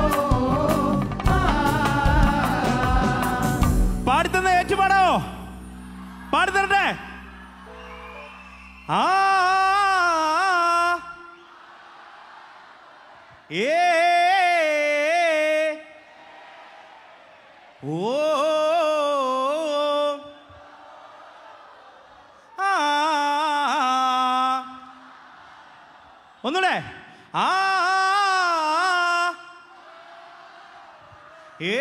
പാടിത്തന്ന ഏറ്റുപാടോ പാടിത്തരട്ടെ ആ ഏ ഓ ആ ഒന്നൂടെ ആ ഏ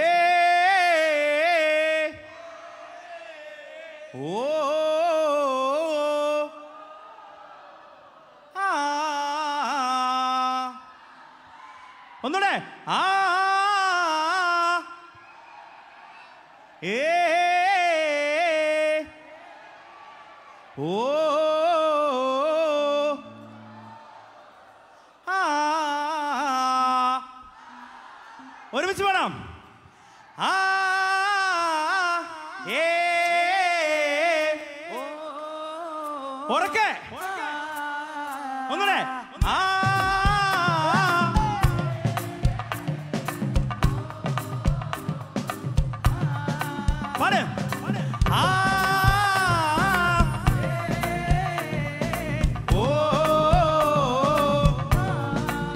ഓ ആ ഒന്നൂടെ ആ ഏ ഓ ആ ഒരുമിച്ച് വേണം ആ ഏ ഉറക്കെ ഒന്നൂടെ ആ പാട് ആ ഓ ആ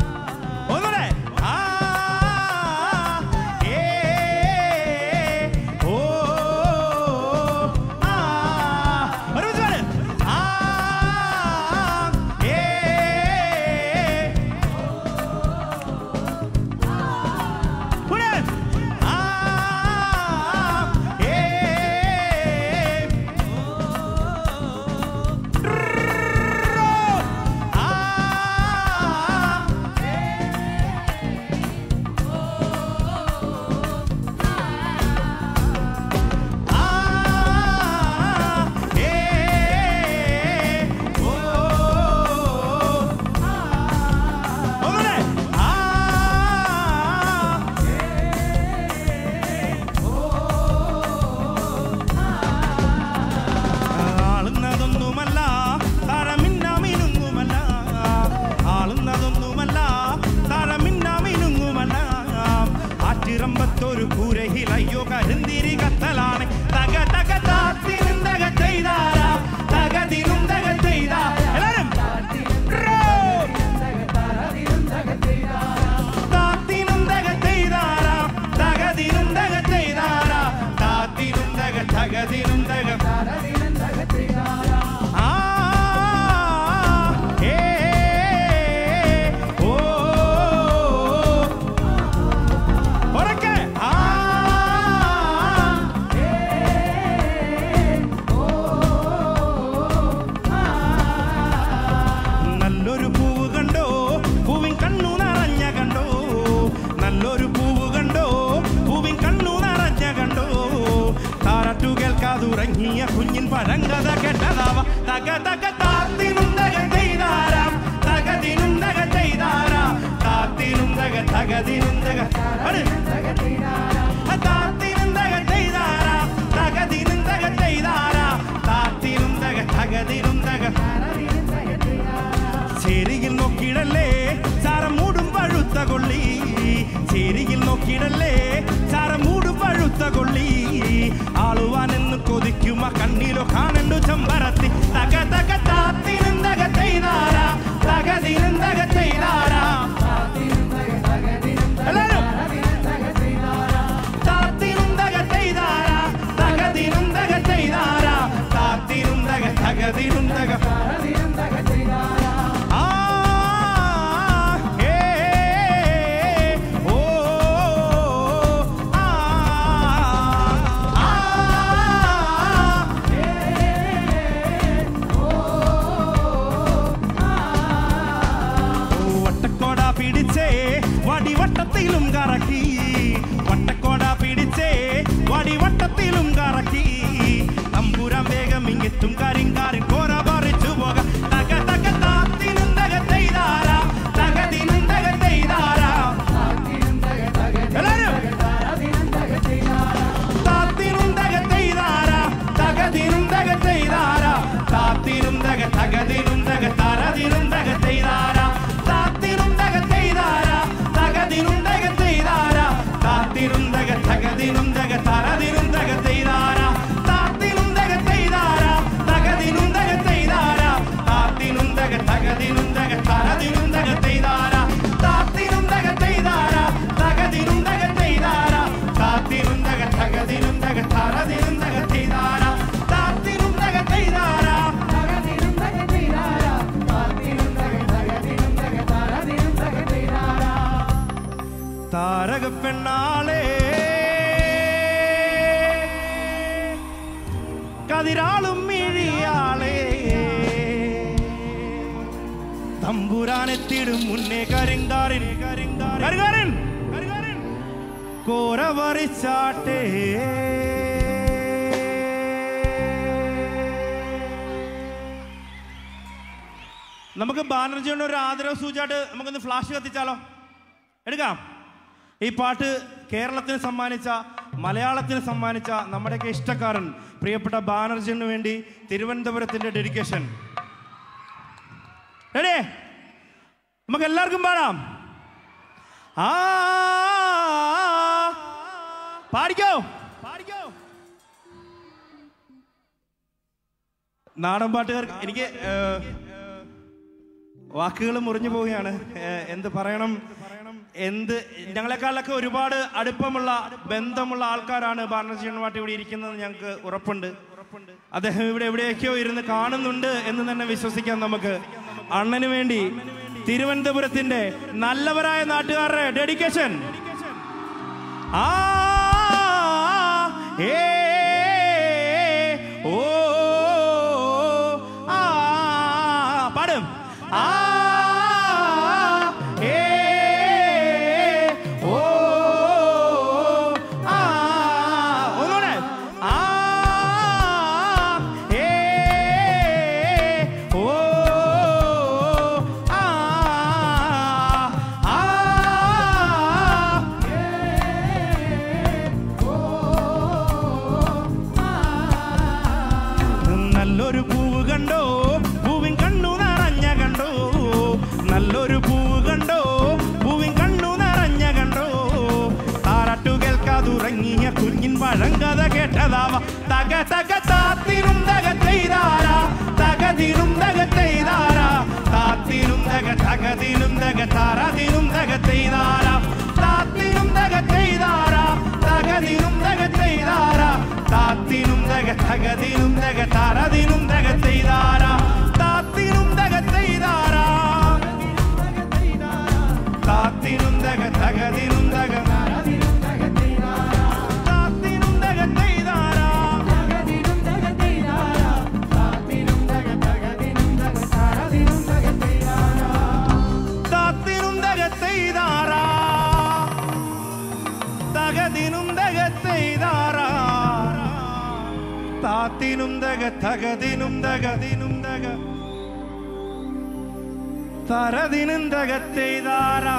തകതിനും തക തകതിനും തക ചെയ്താരാ ആ ഏ ഓ ഒരക്കെ ആ ഏ ഓ ആ നല്ലൊരു പൂവ് കണ്ടോ പൂവിൻ കണ്ണു നിറഞ്ഞ കണ്ടോ നല്ലൊരു പൂവ് കണ്ടോ പൂവിൻ കണ്ണു നിറഞ്ഞ കണ്ടോ താരാട്ടു കേൾക്കാതുറങ്ങിയ കുഞ്ഞിൻ പഴങ്കഥ കേട്ടതാവ തക തക താത്തിനും തക ചെയ്താരാം തകതിനും തക ചെയ്താരാം താത്തിനും തക തകതിനും തക തക ചെയ്താരാ താത്തിനും തക ചെയ്താരാം തകതിനും തക ചെയ്താരാം താത്തിനും തക തകതിനും തക തകതിനും തക ചെയ്താരാ ചേരിയിൽ നോക്കിയിടല്ലേ ചാരം മൂടും പഴുത്ത കൊള്ളി ചേരിയിൽ നോക്കിയിടല്ലേ ചാരം മൂടും പഴുത്ത കൊള്ളി ആളുവാനെന്ന് കൊതിക്കും ആ കണ്ണിലോ കാണണ്ടു ചമ്പരത്തി തക തക താത്തിനും തക ചെയ്താരാ തകതിനും തക ചെയ്താരാ തകതിനും തക തകതിനും തക എല്ലാരും തക ചെയ്താരാ താത്തിനും തക ചെയ്താരാ തകതിനും തക ചെയ്താരാ താത്തിനും തക തകതിനും തക തകതിനും തക ചെയ്താരാ ആ ഏ ഓ ആ ആ വട്ടക്കോട പിടിച്ചേ വടി വട്ടത്തിലും കറക്കി വട്ടക്കോട പിടിച്ചേ വടി വട്ടത്തിലും കറക്കി തമ്പുരാൻ വേഗം ഇങ്ങെത്തും കരിങ്കാരിൻ കോര പറിച്ചു പോക തക തക താത്തിനും തക ചെയ്താരാ തകതിനും തക ചെയ്താരാ തകതിനും തക എല്ലാരും തകതിനും തക ചെയ്താരാ താത്തിനും തക ചെയ്താരാ തകതിനും തക ചെയ്താരാ താത്തിനും തക തകതിനും തക തരതിനും തക ചെയ്താരാ താത്തിനും തക ചെയ്താരാ തകതിനും തക ചെയ്താരാ താത്തിനും തക തകതിനും തക തരതിനും തക ചെയ്താരാ താത്തിനും തക ചെയ്താരാ തകതിനും തക ചെയ്താരാ താത്തിനും തക തകതിനും തക തരതിനും തക ചെയ്താരാ താത്തിനും തക ചെയ്താരാ തകതിനും തക ചെയ്താരാ താത്തിനും തക തകതിനും തക തരതിനും തക ചെയ്താരാ താത്തിനും തക ചെയ്താരാ തകതിനും തക ചെയ്താരാ തകതിനും തക തകതിനും തക തകതിനും തക ചെയ്താരാ താരക പെണ്ണാളേ കതിരാളും മിഴിയാളേ തമ്പുരാനെത്തിടും മുന്നേ കരിങ്കാരൻ കരിങ്കാരൻ കോര പറിച്ചാട്ടേ നമുക്ക് ബാനർജിയുടെ ഒരു ആദരവ് സൂചിയായിട്ട് നമുക്കൊന്ന് ഫ്ലാഷ് കത്തിച്ചാലോ എടുക്കാം ഈ പാട്ട് കേരളത്തിന് സമ്മാനിച്ച മലയാളത്തിന് സമ്മാനിച്ച നമ്മുടെയൊക്കെ ഇഷ്ടക്കാരൻ പ്രിയപ്പെട്ട ബാനർജിന് വേണ്ടി തിരുവനന്തപുരത്തിന്റെ ഡെഡിക്കേഷൻ റെഡി നമുക്ക് എല്ലാവർക്കും പാടാം ആ പാടിക്കോ പാടിക്കോ നാടൻ പാട്ടുകാർ എനിക്ക് വാക്കുകൾ മുറിഞ്ഞു പോവുകയാണ് എന്ത് പറയണം എന്ത് ഞങ്ങളെക്കാളൊക്കെ ഒരുപാട് അടുപ്പമുള്ള ബന്ധമുള്ള ആൾക്കാരാണ് ബാനർജി അണ്ണവാട്ടി ഇവിടെ ഇരിക്കുന്നത് ഞങ്ങൾക്ക് ഉറപ്പുണ്ട് അദ്ദേഹം ഇവിടെ എവിടെയൊക്കെയോ ഇരുന്ന് കാണുന്നുണ്ട് എന്ന് തന്നെ വിശ്വസിക്കാം നമുക്ക് അണ്ണന് വേണ്ടി തിരുവനന്തപുരത്തിന്റെ നല്ലവരായ നാട്ടുകാരുടെ ഡെഡിക്കേഷൻ ആ ഏ ഓ ആ പാടും ആ ഏ ഓ ആ ഒന്നുകൂടെ ആ ഏ ഓ ആ ആ നല്ലൊരു പൂവ് കണ്ടോ പൂവിൻ കണ്ണു നിറഞ്ഞ കണ്ടോ നല്ലൊരു പൂവ് കണ്ടോ പൂവിൻ കണ്ണു നിറഞ്ഞ കണ്ടോ താരാട്ടു കേൾക്കാതുറങ്ങിയ കുഞ്ഞിൻ പഴങ്കഥ കേട്ടതാവ തക തക താത്തിനും തക ചെയ്താരാ തകതിനും തക ചെയ്താരാ താത്തിനും തക തകതിനും തക താരതിനും തക ചെയ്താരാ താത്തിനും തക ചെയ്താരാ തകതിനും തക ചെയ്താരാ താത്തിനും തക താത്തിനും തക തകതിനും തകതിനും തക തരതിനും തകത്തെയ്താരാ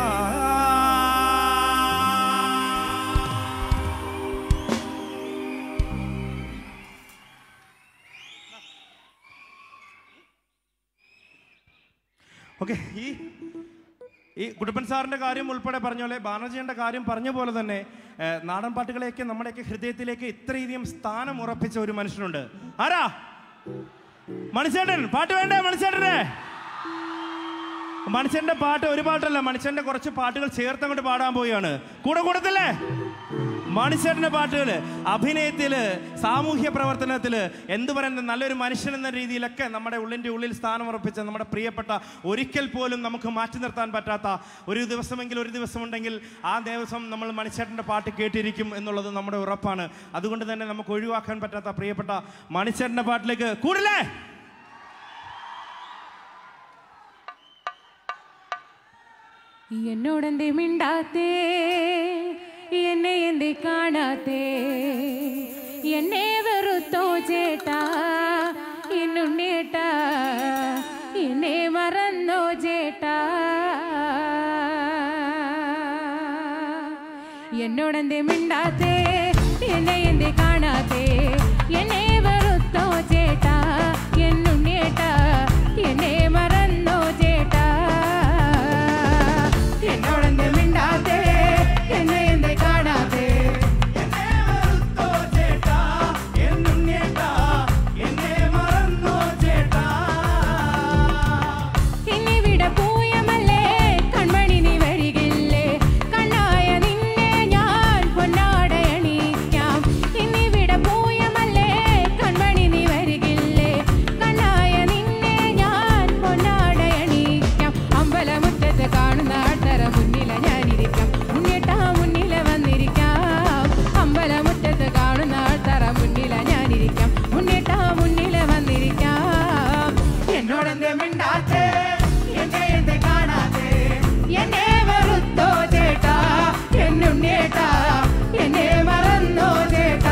ഓക്കെ. ഈ ഈ കുട്ടപ്പൻ സാറിൻ്റെ കാര്യം ഉൾപ്പെടെ പറഞ്ഞ പോലെ ബാനർജിയുടെ കാര്യം പറഞ്ഞ പോലെ തന്നെ നാടൻ പാട്ടുകളെയൊക്കെ നമ്മുടെയൊക്കെ ഹൃദയത്തിലേക്ക് ഇത്രയധികം സ്ഥാനം ഉറപ്പിച്ച ഒരു മനുഷ്യനുണ്ട്. ആരാ? മണിച്ചേട്ടൻ. പാട്ട് വേണ്ടേ മണിച്ചേട്ടനെ? മണിച്ചേട്ടൻ്റെ പാട്ട് ഒരു പാട്ടല്ല, മണിച്ചേട്ടൻ്റെ കുറച്ച് പാട്ടുകൾ ചേർത്തങ്ങോട്ട് പാടാൻ പോവുകയാണ്. കൂടെ കൂടത്തില്ലേ മണിച്ചേട്ടൻ്റെ പാട്ടുകൾ? അഭിനയത്തില്, സാമൂഹ്യ പ്രവർത്തനത്തില്, എന്തു പറയുന്നത്, നല്ലൊരു മനുഷ്യൻ എന്ന രീതിയിലൊക്കെ നമ്മുടെ ഉള്ളിൻ്റെ ഉള്ളിൽ സ്ഥാനം ഉറപ്പിച്ച നമ്മുടെ പ്രിയപ്പെട്ട, ഒരിക്കൽ പോലും നമുക്ക് മാറ്റി നിർത്താൻ പറ്റാത്ത, ഒരു ദിവസമെങ്കിൽ ഒരു ദിവസമുണ്ടെങ്കിൽ ആ ദിവസം നമ്മൾ മണിച്ചേട്ടൻ്റെ പാട്ട് കേട്ടിരിക്കും എന്നുള്ളത് നമ്മുടെ ഉറപ്പാണ്. അതുകൊണ്ട് തന്നെ നമുക്ക് ഒഴിവാക്കാൻ പറ്റാത്ത പ്രിയപ്പെട്ട മണിച്ചേട്ടൻ്റെ പാട്ടിലേക്ക് കൂടില്ലേ? എന്നോടെന്തേ മിണ്ടാത്തേ, എന്നെ എന്തേ കാണാത്തേ, എന്നെ വെറുത്തോ ചേട്ടാ എന്നുണ്ണേട്ടാ, എന്നെ മറന്നോ ചേട്ടാ. എന്നോടെന്തേ മിണ്ടാത്തേ, എന്നെ എന്തേ കാണാത്തേ, എന്നെ വെറുത്തോ ചേട്ടാ എന്നുണ്ണേട്ടാ, എന്നെ മറന്നോ ചേട്ടാ. എന്നോടെന്തേ മിണ്ടാത്തേ, എന്നെ എന്തേ കാണാത്തേ, എന്നെ വെറുത്തോ ചേട്ടാ എന്നുണ്ണേട്ടാ, എന്നെ മറന്നോ ചേട്ടാ. ഇന്നിവിടെ പൂയമല്ലേ കൺമണി നീ വരികില്ലേ, കണ്ണായ നിന്നെ ഞാൻ പൊന്നാടയണിക്കാം. ഇന്നിവിടെ പൂയമല്ലേ കൺമണി നീ വരികില്ലേ, കണ്ണായ നിന്നെ ഞാൻ പൊന്നാടയണിക്കാം. അമ്പലമുറ്റത്ത് കാണുന്ന ആട്ടറ മുന്നില ഞാനിരിക്കാം, മുന്നേട്ടാ മുന്നില വന്നിരിക്കാം. അമ്പലമുറ്റത്ത് കാണുന്ന ആട്ടറ മുന്നില ഞാനിരിക്കാം, മുന്നേട്ടാ മുന്നില വന്നിരിക്കാം. എന്നോടെന്തേ മിണ്ടാത്തേ, എന്നെ എന്തേ കാണാത്തേ, എന്നെ വെറുത്തോ ചേട്ടാ എന്നുണ്ണേട്ടാ, എന്നെ മറന്നോ ചേട്ടാ.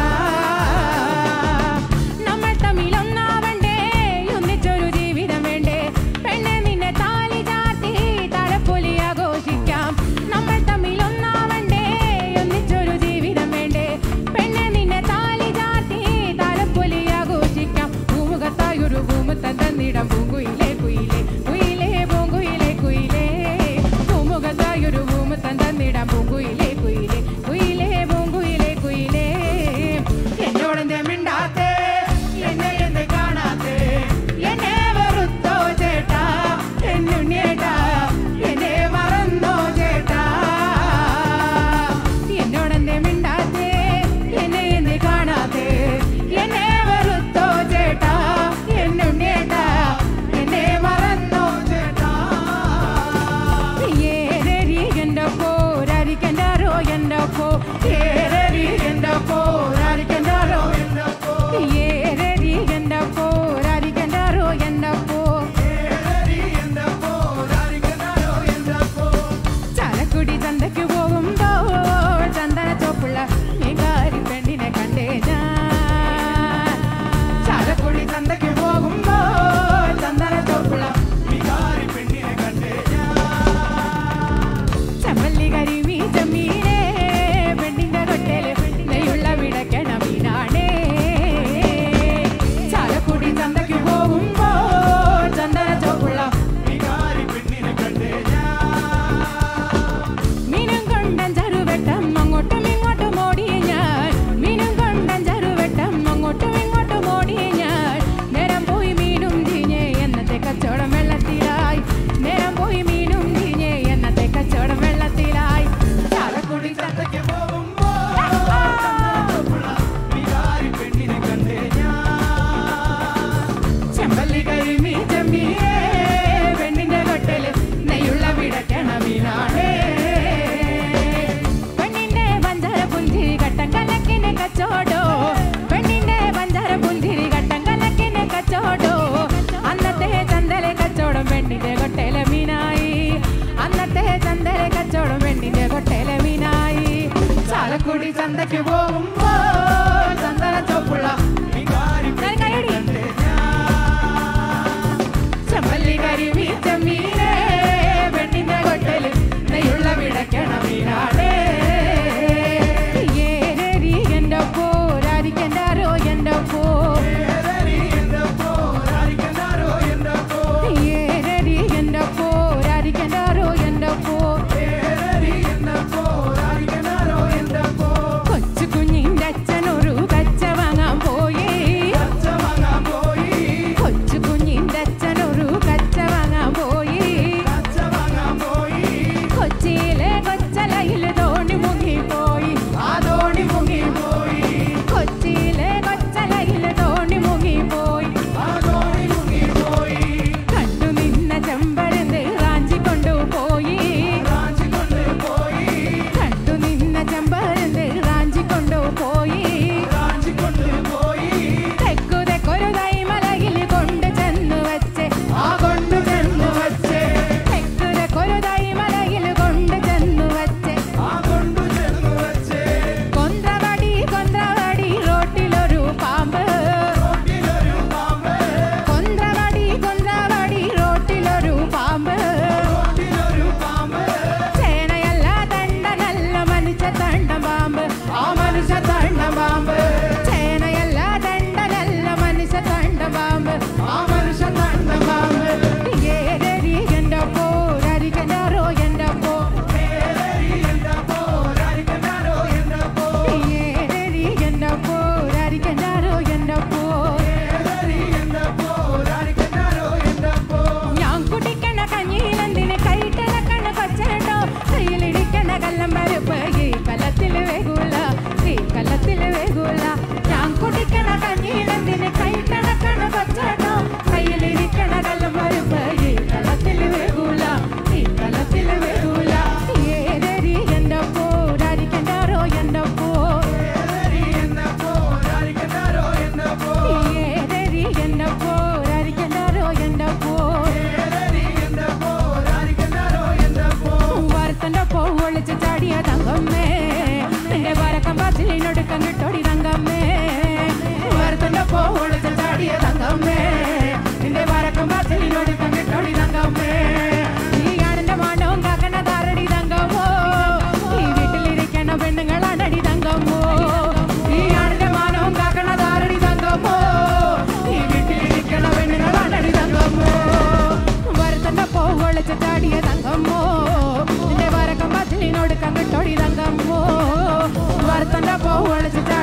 നമ്മൾ തമ്മിലൊന്നാവണ്ടേ, ഒന്നിച്ചൊരു ജീവിതം വേണ്ടേ, പെണ്ണെ നിന്നെ താലി ചാർത്തി താഴെപ്പൊലി ആഘോഷിക്കാം. നമ്മൾ തമ്മിലൊന്നാവണ്ടേ, ഒന്നിച്ചൊരു ജീവിതം വേണ്ടേ, പെണ്ണെ നിന്നെ താലി ചാർത്തി താഴെപ്പൊലി ആഘോഷിക്കാം. ഭൂമുഖത്തായൊരു ഭൂമുത്തൻ തന്നിടം പൂങ്കുയിലേ കുയിലേ, കുയിലേ പൂങ്കുയിലേ കുയിലേ. ഭൂമുഖത്തായൊരു ഭൂമുത്തൻ തന്നിടം പൂങ്കുയിലേ കുയിലേ, കുയിലേ പൂങ്കുയിലേ കുയിലേ. എന്നോടെന്തേ മിണ്ടാത്തേ, എന്നെ എന്തേ കാണാത്തേ, എന്നെ വെറുത്തോ ചേട്ടാ എന്നുണ്ണേട്ടാ, എന്നെ മറന്നോ ചേട്ടാ. എന്നോടെന്തേ മിണ്ടാത്തേ, എന്നെ എന്തേ കാണാത്തേ, എന്നെ വെറുത്തോ ചേട്ടാ എന്നുണ്ണേട്ടാ, എന്നെ മറന്നോ ചേട്ടാ. ഏരരി എൻ്റെ പോരാരിക്കൻ്റെറോ എൻ്റെ പോ, ഏരരി എൻ്റെ പോരാരിക്കൻ്റെറോ എൻ്റെ പോ, ഏരരി എൻ്റെ പോരാരിക്കൻ്റെറോ എൻ്റെ പോ, ഏരരി എൻ്റെ പോരാരിക്കൻ്റെറോ എൻ്റെ പോ. ചാലക്കുടി ചന്തയ്ക്ക് പോകുമ്പോൾ ചന്ദന ചോപ്പുള്ള മീൻകാരി പെണ്ണിനെ കണ്ടേ ഞാൻ. ചാലക്കുടി ചന്തയ്ക്ക് പോകുമ്പോൾ ചന്ദന ചോപ്പുള്ള മീൻകാരി പെണ്ണിനെ കണ്ടേ ഞാൻ. ചെമ്മല്ലി കരിമീ ചെമ്മീനേ, പെണ്ണിന്റെ കൊട്ടേല് നെയ്യുള്ള വിടക്കണ മീനാണേ. ചാലക്കുടി ചന്തയ്ക്ക് പോകുമ്പോൾ ചന്ദന ചോപ്പുള്ള മീൻകാരി പെണ്ണിനെ കണ്ടേ ഞാൻ. മീനും കൊണ്ടൻ ചരുവെട്ടം അങ്ങോട്ടും ഇങ്ങോട്ടും ഓടിയ ഞാൻ, മീനും കൊണ്ടൻ ചരുവെട്ടം അങ്ങോട്ടും ഇങ്ങോട്ടും ഓടിയ ഞാൻ. നേരം പോയി മീനും ചീഞ്ഞേ എന്നത്തെ കച്ചവടം വെള്ളത്തിലായി, നേരം പോയി മീനും ചീഞ്ഞേ എന്നത്തെ കച്ചവടം വെള്ളത്തിലായി. ചാലക്കുടി ചന്തയ്ക്ക് പോകുമ്പോൾ മീൻകാരി പെണ്ണിനെ കണ്ടേ ഞാൻ. ചെമ്പല്ലി കരിമീ ചെമ്മീനേ, പെണ്ണിന്റെ കൊട്ടല് നെയ്യുള്ള വിടക്കണ മീനാണേ. പെണ്ണിന്റെ പഞ്ചാര പുഞ്ചിരി കട്ടൻ കലക്കിന് കച്ചോടോ, പെണ്ണിന്റെ പഞ്ചാര പുഞ്ചിരി കട്ടൻ കലക്കിന് കച്ചോടോ. അന്നത്തെ ചന്തലെ കച്ചവടം പെണ്ണിന്റെ കൊട്ടയിലെ മീനായി, അന്നത്തെ ചന്തലെ കച്ചവടം പെണ്ണിന്റെ കൊട്ടയിലെ മീനായി. ചാലക്കുടി ചന്തയ്ക്ക് പോകുമ്പോൾ ചന്ദന ചോപ്പുള്ള മീൻകാരി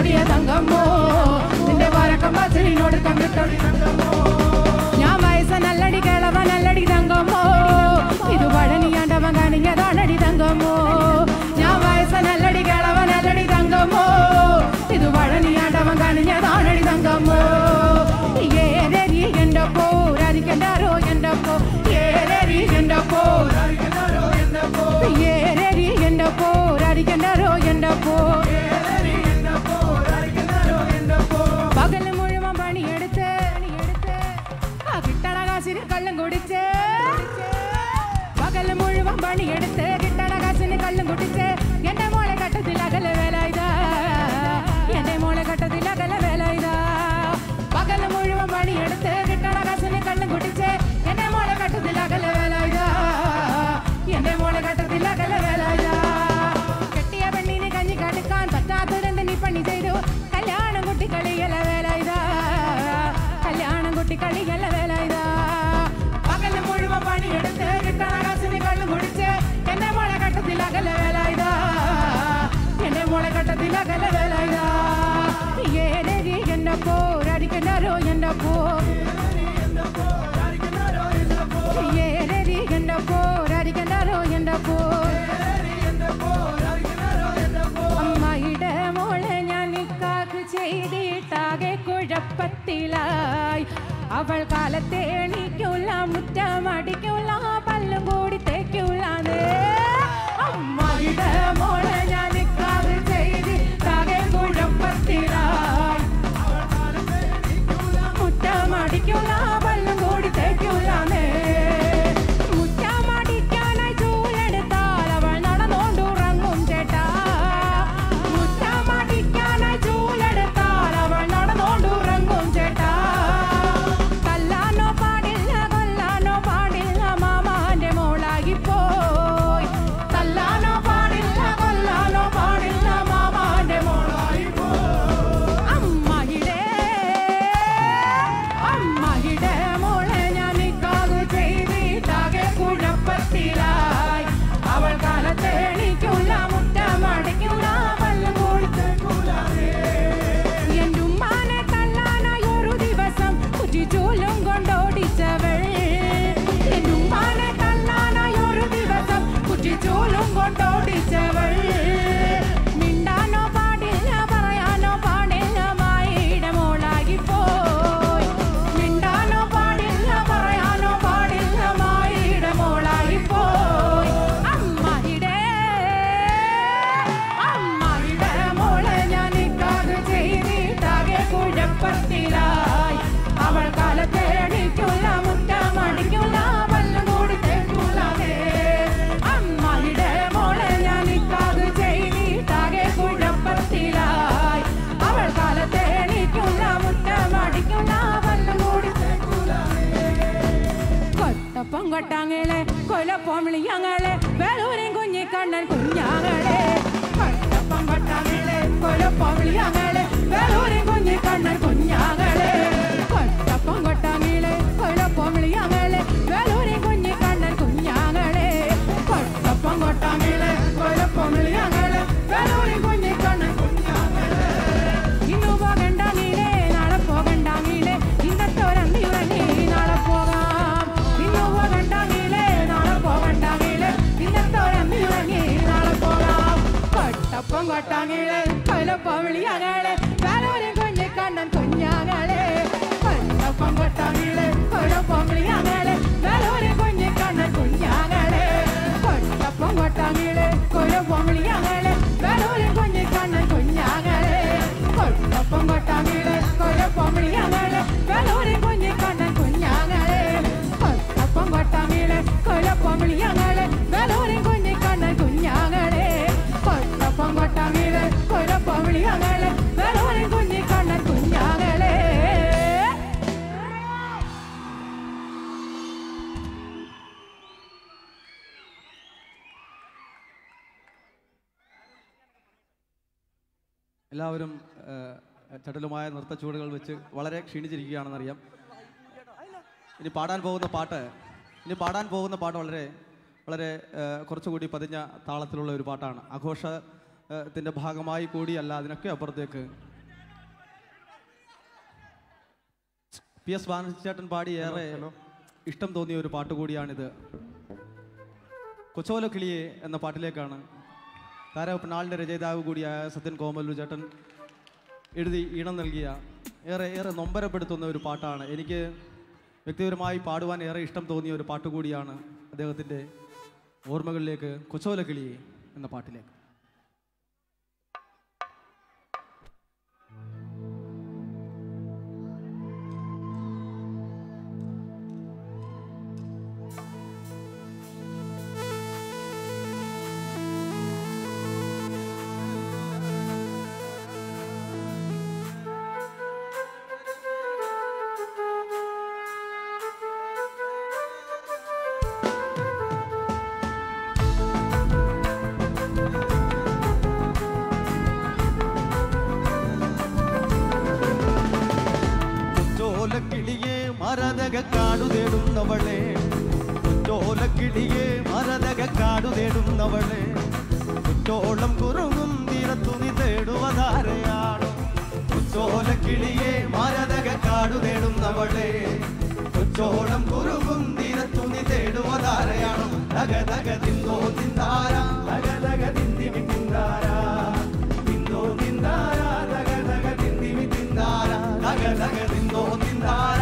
ചാടിയ തങ്കമ്മോ നിന്റെ വരക്കം ബസ്സിനോട് കണ്ടിട്ടൊടി തങ്കമ്മോ ഞാൻ വയസ്സ നല്ലടി കിളവ നല്ലടി തങ്കമ്മോ ഇത് പഴനിയാണ്ടവൻ കണിഞ്ഞതാണടി തങ്കമ്മോ ഞാൻ വയസ്സ നല്ലടി കിളവ നല്ലടി തങ്കമ്മോ ഇത് പഴനിയാണ്ടവൻ കണിഞ്ഞതാണടി തങ്കമ്മോ ഏരരി എന്റെ പോരാരിക്കണ്ടാരോ എന്റെ പോ ഏരരി എന്റെ പോരാരിക്കണ്ടാരോ എന്റെ പോ ഏരരി എന്റെ പോരാരിക്കണ്ടാരോ എന്റെ പോ പകല് മുഴുവൻ പണിയെടുത്ത് ആ കിട്ടണ കാശിന് കള്ളും കുടിച്ച് പകല് മുഴുവൻ പണിയെടുത്ത് കിട്ടണ കാശിന് കള്ളും കുടിച്ച് എന്റെ മോളെ കട്ടത്തിൽ അകല വേല ഇതാ എന്റെ മോളെ കട്ടത്തിൽ അകല വേല ഇതാ പകല് മുഴുവൻ പണിയെടുത്ത് കിട്ടണ കാശിന് കള്ളും കുടിച്ച് എന്റെ മോളെ കട്ടത്തിൽ അകല വേല ഇതാ എന്റെ മോളെ കട്ടത്തിൽ അകല വേല ഇതാ കെട്ടിയ പെണ്ണിനെ കഞ്ഞി കടുക്കാൻ പറ്റാത്തവരെന്ത് നീ പണി ചെയ്തു കല്യാണം കുട്ടി കളിയല വേല ഇതാ കല്യാണം കുട്ടി കളിയല വേല ഇതാ പകല് മുഴുവൻ പണിയെടുത്ത് കിട്ടണ കാശിന് കള്ളും കുടിച്ച് എന്റെ മോളെ കട്ടത്തിൽ അകല വേല ഇതാ എന്റെ മോളെ കട്ടത്തിൽ അകല വേല ഇതാ ഏരരി എന്റെ പോരടിക്കണ്ടാരോ എന്റെ പോ ഏരരി എന്റെ പോരടിക്കണ്ടാരോ എന്റെ പോ അമ്മയുടെ മോളെ ഞാൻ നിക്കാക്ക് ചെയ്തിട്ടാകെ കുഴപ്പത്തിലായി അവൾ കാലത്തെ എണീക്കൂല മുറ്റമടിക്കൂല പല്ലും കൂടി തേക്കൂലാന്ന് അമ്മയുടെ മോളെ ഞാൻ നിക്കാക്ക് ചെയ്തിട്ടാകെ കുഴപ്പത്തിലായി മുറ്റമടിക്കൂല പല്ലും കൂടി തേക്കൂലാന്ന് മുറ്റമടിക്കാനായി ചൂലെടുത്താൽ അവൾ നടന്നോണ്ടുറങ്ങും ചേട്ടാ മുറ്റമടിക്കാനായി ചൂലെടുത്താൽ അവൾ നടന്നോണ്ടുറങ്ങും ചേട്ടാ തല്ലാനോ പാടില്ല കൊല്ലാനോ പാടില്ല മാമാന്റെ മോളായി പോയി തല്ലാനോ പാടില്ല കൊല്ലാനോ പാടില്ല മാമാന്റെ മോളായി പോയി അമ്മയുടെ അമ്മയുടെ മോളെ ഞാൻ നിക്കാകു ചെയ്തിട്ടാകെ കുഴപ്പത്തിലായി അവൾ കാലത്തെ എണീക്കൂല മുറ്റമടിക്കൂല പല്ലും കൊടുത്തേക്കൂലാതെ എന്റെ ഉമ്മാനെ തല്ലാനായി ഒരു ദിവസം കുറ്റിച്ചൂലും കൊണ്ടോടിച്ചവൾ എന്റെ ഉമ്മാനെ തല്ലാനായി ഒരു ദിവസം കുറ്റിച്ചൂലും കൊണ്ടോടിച്ചവൾ മിണ്ടാനോ പാടില്ല പറയാനോ പാടില്ല മായിയുടെ മോളായി പോയി മിണ്ടാനോ പാടില്ല പറയാനോ പാടില്ല മായിയുടെ മോളായി പോയി അമ്മയുടെ അമ്മയുടെ മോളെ ഞാൻ നിക്കാതെ ചെയ്തിട്ടാകെ കുഴപ്പത്തിലായി അവൾ കാലത്തെ എണീക്കൂല മുറ്റമടിക്കൂല പല്ലും കൂടി തേക്കൂലാതെ അമ്മയുടെ മോളെ ഞാൻ നിക്കാതെ ചെയ്തിട്ടാകെ കുഴപ്പത്തിലായി അവൾ കാലത്തെ എണീക്കൂല മുറ്റമടിക്കൂല പല്ലും കൂടി തേക്കൂലാതെ കൊട്ടപ്പം കൊട്ടാങ്ങളെ കൊലപ്പം വിളിയങ്ങളെ വേലൂരിൻ കുഞ്ഞിക്കണ്ണൻ കുഞ്ഞാങ്ങളെ കൊട്ടപ്പം കൊട്ടാങ്ങളെ കൊലപ്പം വിളിയങ്ങളെ വേലൂരിൻ കുഞ്ഞിക്കണ്ണൻ കുഞ്ഞാങ്ങളെ കൊട്ടപ്പം കൊട്ടാങ്ങളെ കൊലപ്പം വിളിയങ്ങളെ വേലൂരിൻ കുഞ്ഞിക്കണ്ണൻ കുഞ്ഞാങ്ങളെ കൊട്ടപ്പം കൊട്ടാങ്ങളെ കൊലപ്പം വിളിയങ്ങളെ വേലൂരിൻ കുഞ്ഞിക്കണ്ണൻ കുഞ്ഞാങ്ങളെ ഇന്നു പോകണ്ടാങ്ങിലേ നാളെ പോകണ്ടാങ്ങിലേ ഇന്നത്തോരന്തി ഉറങ്ങി നാളെ പോകാം ഇന്നു പോകണ്ടാങ്ങിലേ നാളെ പോകണ്ടാങ്ങിലേ ഇന്നത്തോരന്തി ഉറങ്ങി നാളെ പോകാം കൊട്ടപ്പം കൊട്ടാങ്ങിലേ കൊലപ്പം വിളിയങ്ങളെ വേലൂരിൻ കുഞ്ഞിക്കണ്ണൻ കുഞ്ഞാങ്ങളെ കൊട്ടപ്പം കൊട്ടാങ്ങിലേ കൊലപ്പം വിളിയങ്ങളെ വേലൂരിൻ കുഞ്ഞിക്കണ്ണൻ കുഞ്ഞാങ്ങളെ കൊട്ടപ്പം കൊട്ടാങ്ങിലേ കൊലപ്പം വിളിയങ്ങളെ വേലൂരിൻ കുഞ്ഞിക്കണ്ണൻ കുഞ്ഞാങ്ങളെ കൊട്ടപ്പം കൊട്ടാങ്ങിലേ കൊലപ്പം വിളിയങ്ങളെ വേലൂരിൻ കുഞ്ഞിക്കണ്ണൻ കുഞ്ഞാങ്ങളെ കൊട്ടപ്പം കൊട്ടാങ്ങിലേ കൊലപ്പം വിളിയങ്ങളെ വേലൂരിൻ കുഞ്ഞിക്കണ്ണൻ കുഞ്ഞാങ്ങളെ കൊട്ടപ്പം കൊട്ടാങ്ങിലേ കൊലപ്പം വിളിയങ്ങളെ വേലൂരിൻ കുഞ്ഞിക്കണ്ണൻ കുഞ്ഞാങ്ങളെ എല്ലാവരും ചടുലമായ നൃത്തച്ചുവടുകൾ വെച്ച് വളരെ ക്ഷീണിച്ചിരിക്കുകയാണെന്നറിയാം. ഇനി പാടാൻ പോകുന്ന പാട്ട് ഇനി പാടാൻ പോകുന്ന പാട്ട് വളരെ വളരെ കുറച്ചുകൂടി പതിഞ്ഞ താളത്തിലുള്ള ഒരു പാട്ടാണ്. ആഘോഷത്തിൻ്റെ ഭാഗമായി കൂടിയല്ല, അതിനൊക്കെ അപ്പുറത്തേക്ക് പി എസ് ബാലചേട്ടൻ പാടി ഏറെ ഇഷ്ടം തോന്നിയ ഒരു പാട്ട് കൂടിയാണിത്. കൊച്ചോല കിളിയെ എന്ന പാട്ടിലേക്കാണ് താരപ്പനാളിൻ്റെ രചയിതാവ് കൂടിയായ സത്യൻ കോമല്ലൂർ ചേട്ടൻ എഴുതി ഈണം നൽകിയ ഏറെ ഏറെ നൊമ്പരപ്പെടുത്തുന്ന ഒരു പാട്ടാണ്. എനിക്ക് വ്യക്തിപരമായി പാടുവാൻ ഏറെ ഇഷ്ടം തോന്നിയ ഒരു പാട്ട് കൂടിയാണ് അദ്ദേഹത്തിൻ്റെ ഓർമ്മകളിലേക്ക് കൊച്ചോല കിളിയെ എന്ന പാട്ടിലേക്ക്. മരതക കാടു തേടുന്നവളെ ചോലക്കിളിയെ മരതക കാടു തേടുന്നവളെ കുറ്റോളം കുറുങ്ങും തീരത്തു നീ തേടുവതാരയാണോ ചോലക്കിളിയെ മരതക കാടു തേടുന്നവളെ കുറ്റോളം കുറുങ്ങും തീരത്തു നീ തേടുവതാരയാണോ തക തക തിന്തോ തിന്താര തക തക തിന്തിമി തിന്താര തിന്തോ തിന്താര തക തക തിന്തിമി തിന്താര തക തക തിന്തോ തിന്താര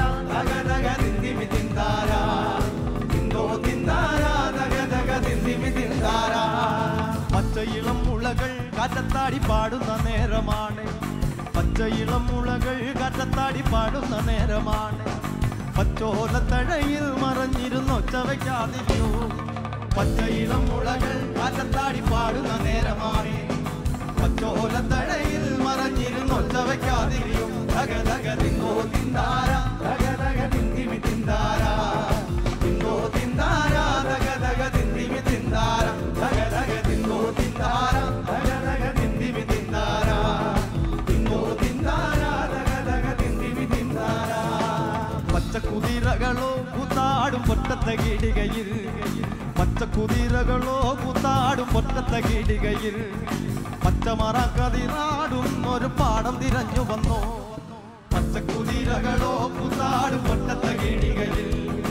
പച്ചയിളം മുളകൾ കാറ്റത്താടി പാടുന്ന നേരമാണ് പച്ചയിളം മുളകൾ കാറ്റത്താടി പാടുന്ന നേരമാണ് പച്ചോലത്തഴയിൽ മറഞ്ഞിരുന്നു ചവയ്ക്കാതിരിയോ പച്ചയിളം മുളകൾ കാറ്റത്താടി പാടുന്ന നേരമാണ് പച്ചോലത്തഴയിൽ മറഞ്ഞിരുന്നു ചവയ്ക്കാതിരിയോ തക തക തിന്തോ തിന്താര തക തക തിന്തിമി തിന്താര തിന്തോ തിന്താര തക തക തിന്തിമി തിന്താര തക തക തിന്തോ തിന്താര തക തക തിന്തിമി തിന്താര തിന്തോ തിന്താര തക തക തിന്തിമി തിന്താര പച്ചക്കുതിരകളോ കൂത്താടും പൊട്ടത്തെ കീടികയിൽ പച്ചക്കുതിരകളോ കൂത്താടും പൊട്ടത്തെ കീടികയിൽ പച്ചമറക്കതിരാടും ഒരു പാടം തിരഞ്ഞു വന്നോ പച്ചക്കുതിരകളോ കൂത്താടും പൊട്ടത്തെ കീടികയിൽ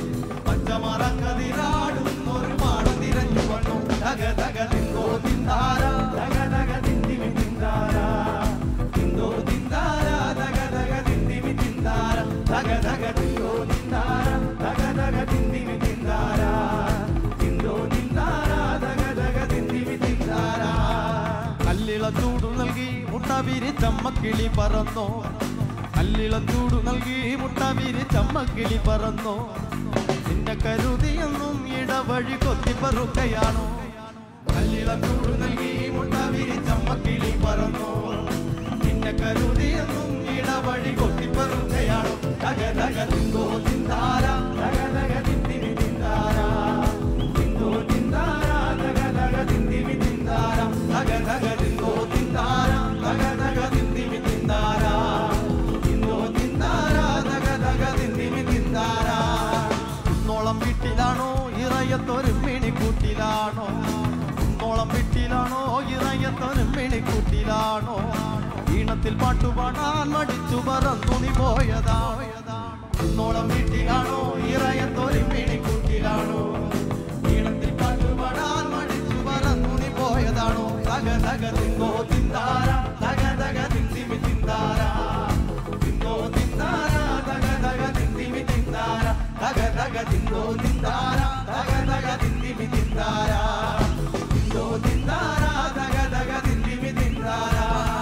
പച്ചമറക്കതിരാടും ഒരു പാടം തിരഞ്ഞു വന്നോ തക തക തിന്തോ തിന്താര തക തക തിന്തിമി തിന്താര തിന്തോ തിന്താര തക തക തിന്തിമി തിന്താര തക തക തിന്തോ തിന്താര തക തക തിന്തിമി തിന്താര തിന്തോ തിന്താര തക തക തിന്തിമി തിന്താര കല്ലിളച്ചൂടു നൽകി മുട്ട വിരിച്ചമ്മക്കിളി പറന്നോ കല്ലിളച്ചൂടു നൽകി മുട്ട വിരിച്ചമ്മക്കിളി പറന്നോ നിന്റെ കരുതിയെന്നും ഇടവഴി കൊത്തിപ്പറുക്കയാണോ കല്ലിളച്ചൂടു നൽകി മുട്ട വിരിച്ചമ്മക്കിളി പറന്നോ നിന്നെ കരുതിയെന്നും ഇടവഴി കൊത്തിപ്പറുക്കയാണോ തക തക തിന്തോ തിന്താര തക തക തിന്തിമി തിന്താര തിന്തോ തിന്താര തക തക തിന്തിമി തിന്താര തക തക തിന്തോ തിന്താര തക തക തിന്തിമി തിന്താര തിന്തോ തിന്താര തക തക തിന്തിമി തിന്താര കുന്നോളം വീട്ടിലാണോ ഇറയത്തൊരു മിണിക്കൂട്ടിലാണോ കുന്നോളം വീട്ടിലാണോ ഇറയത്തൊരു മിണിക്കൂട്ടിലാണോ ഈണത്തിൽ പാട്ടുപാടാൻ മടിച്ചു പറന്നു നീ പോയതാ കുന്നോളം വീട്ടിലാണോ ഇറയത്തൊരു മിണിക്കൂട്ടിലാണോ ഈണത്തിൽ പാട്ടുപാടാൻ മടിച്ചു പറന്നു നീ പോയതാണോ തക തക തിന്തോ തിന്താര തക തക തിന്തിമി തിന്താര തിന്തോ തിന്താര തക തക തിന്തിമി തിന്താര തക തക തിന്തോ തിന്താര തക തക തിന്തിമി തിന്താര തിന്തോ തിന്താര തക തക തിന്തിമി തിന്താര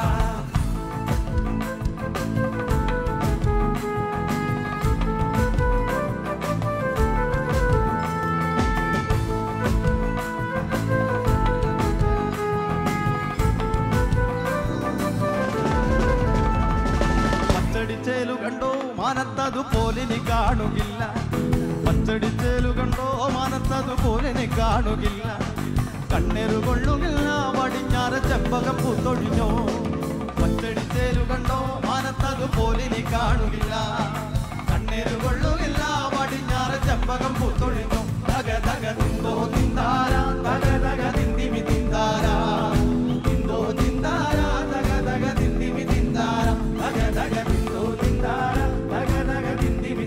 പച്ചടിച്ചേലു കണ്ടോ മാനത്തതുപോലെ നീ കാണുകില്ല പച്ചടിച്ചേലു കണ്ടോ മാനത്തതുപോലെ നീ കാണുകില്ല കണ്ണെറു കൊള്ളുകില്ല പടിഞ്ഞാറ് ചെമ്പകം പൂത്തൊഴിഞ്ഞോ പച്ചടിച്ചേലു കണ്ടോ മാനത്തതുപോലെ നീ കാണുകില്ല കണ്ണെറു കൊള്ളുകില്ല പടിഞ്ഞാറ് ചെമ്പകം പൂത്തൊഴിഞ്ഞോ തക തക തിന്തോ തിന്താര തക തക തിന്തിമി തിന്താര തിന്തോ തിന്താര തക തക തിന്തിമി തിന്താര തക തക തിന്തോ തിന്താര തക തക തിന്തിമി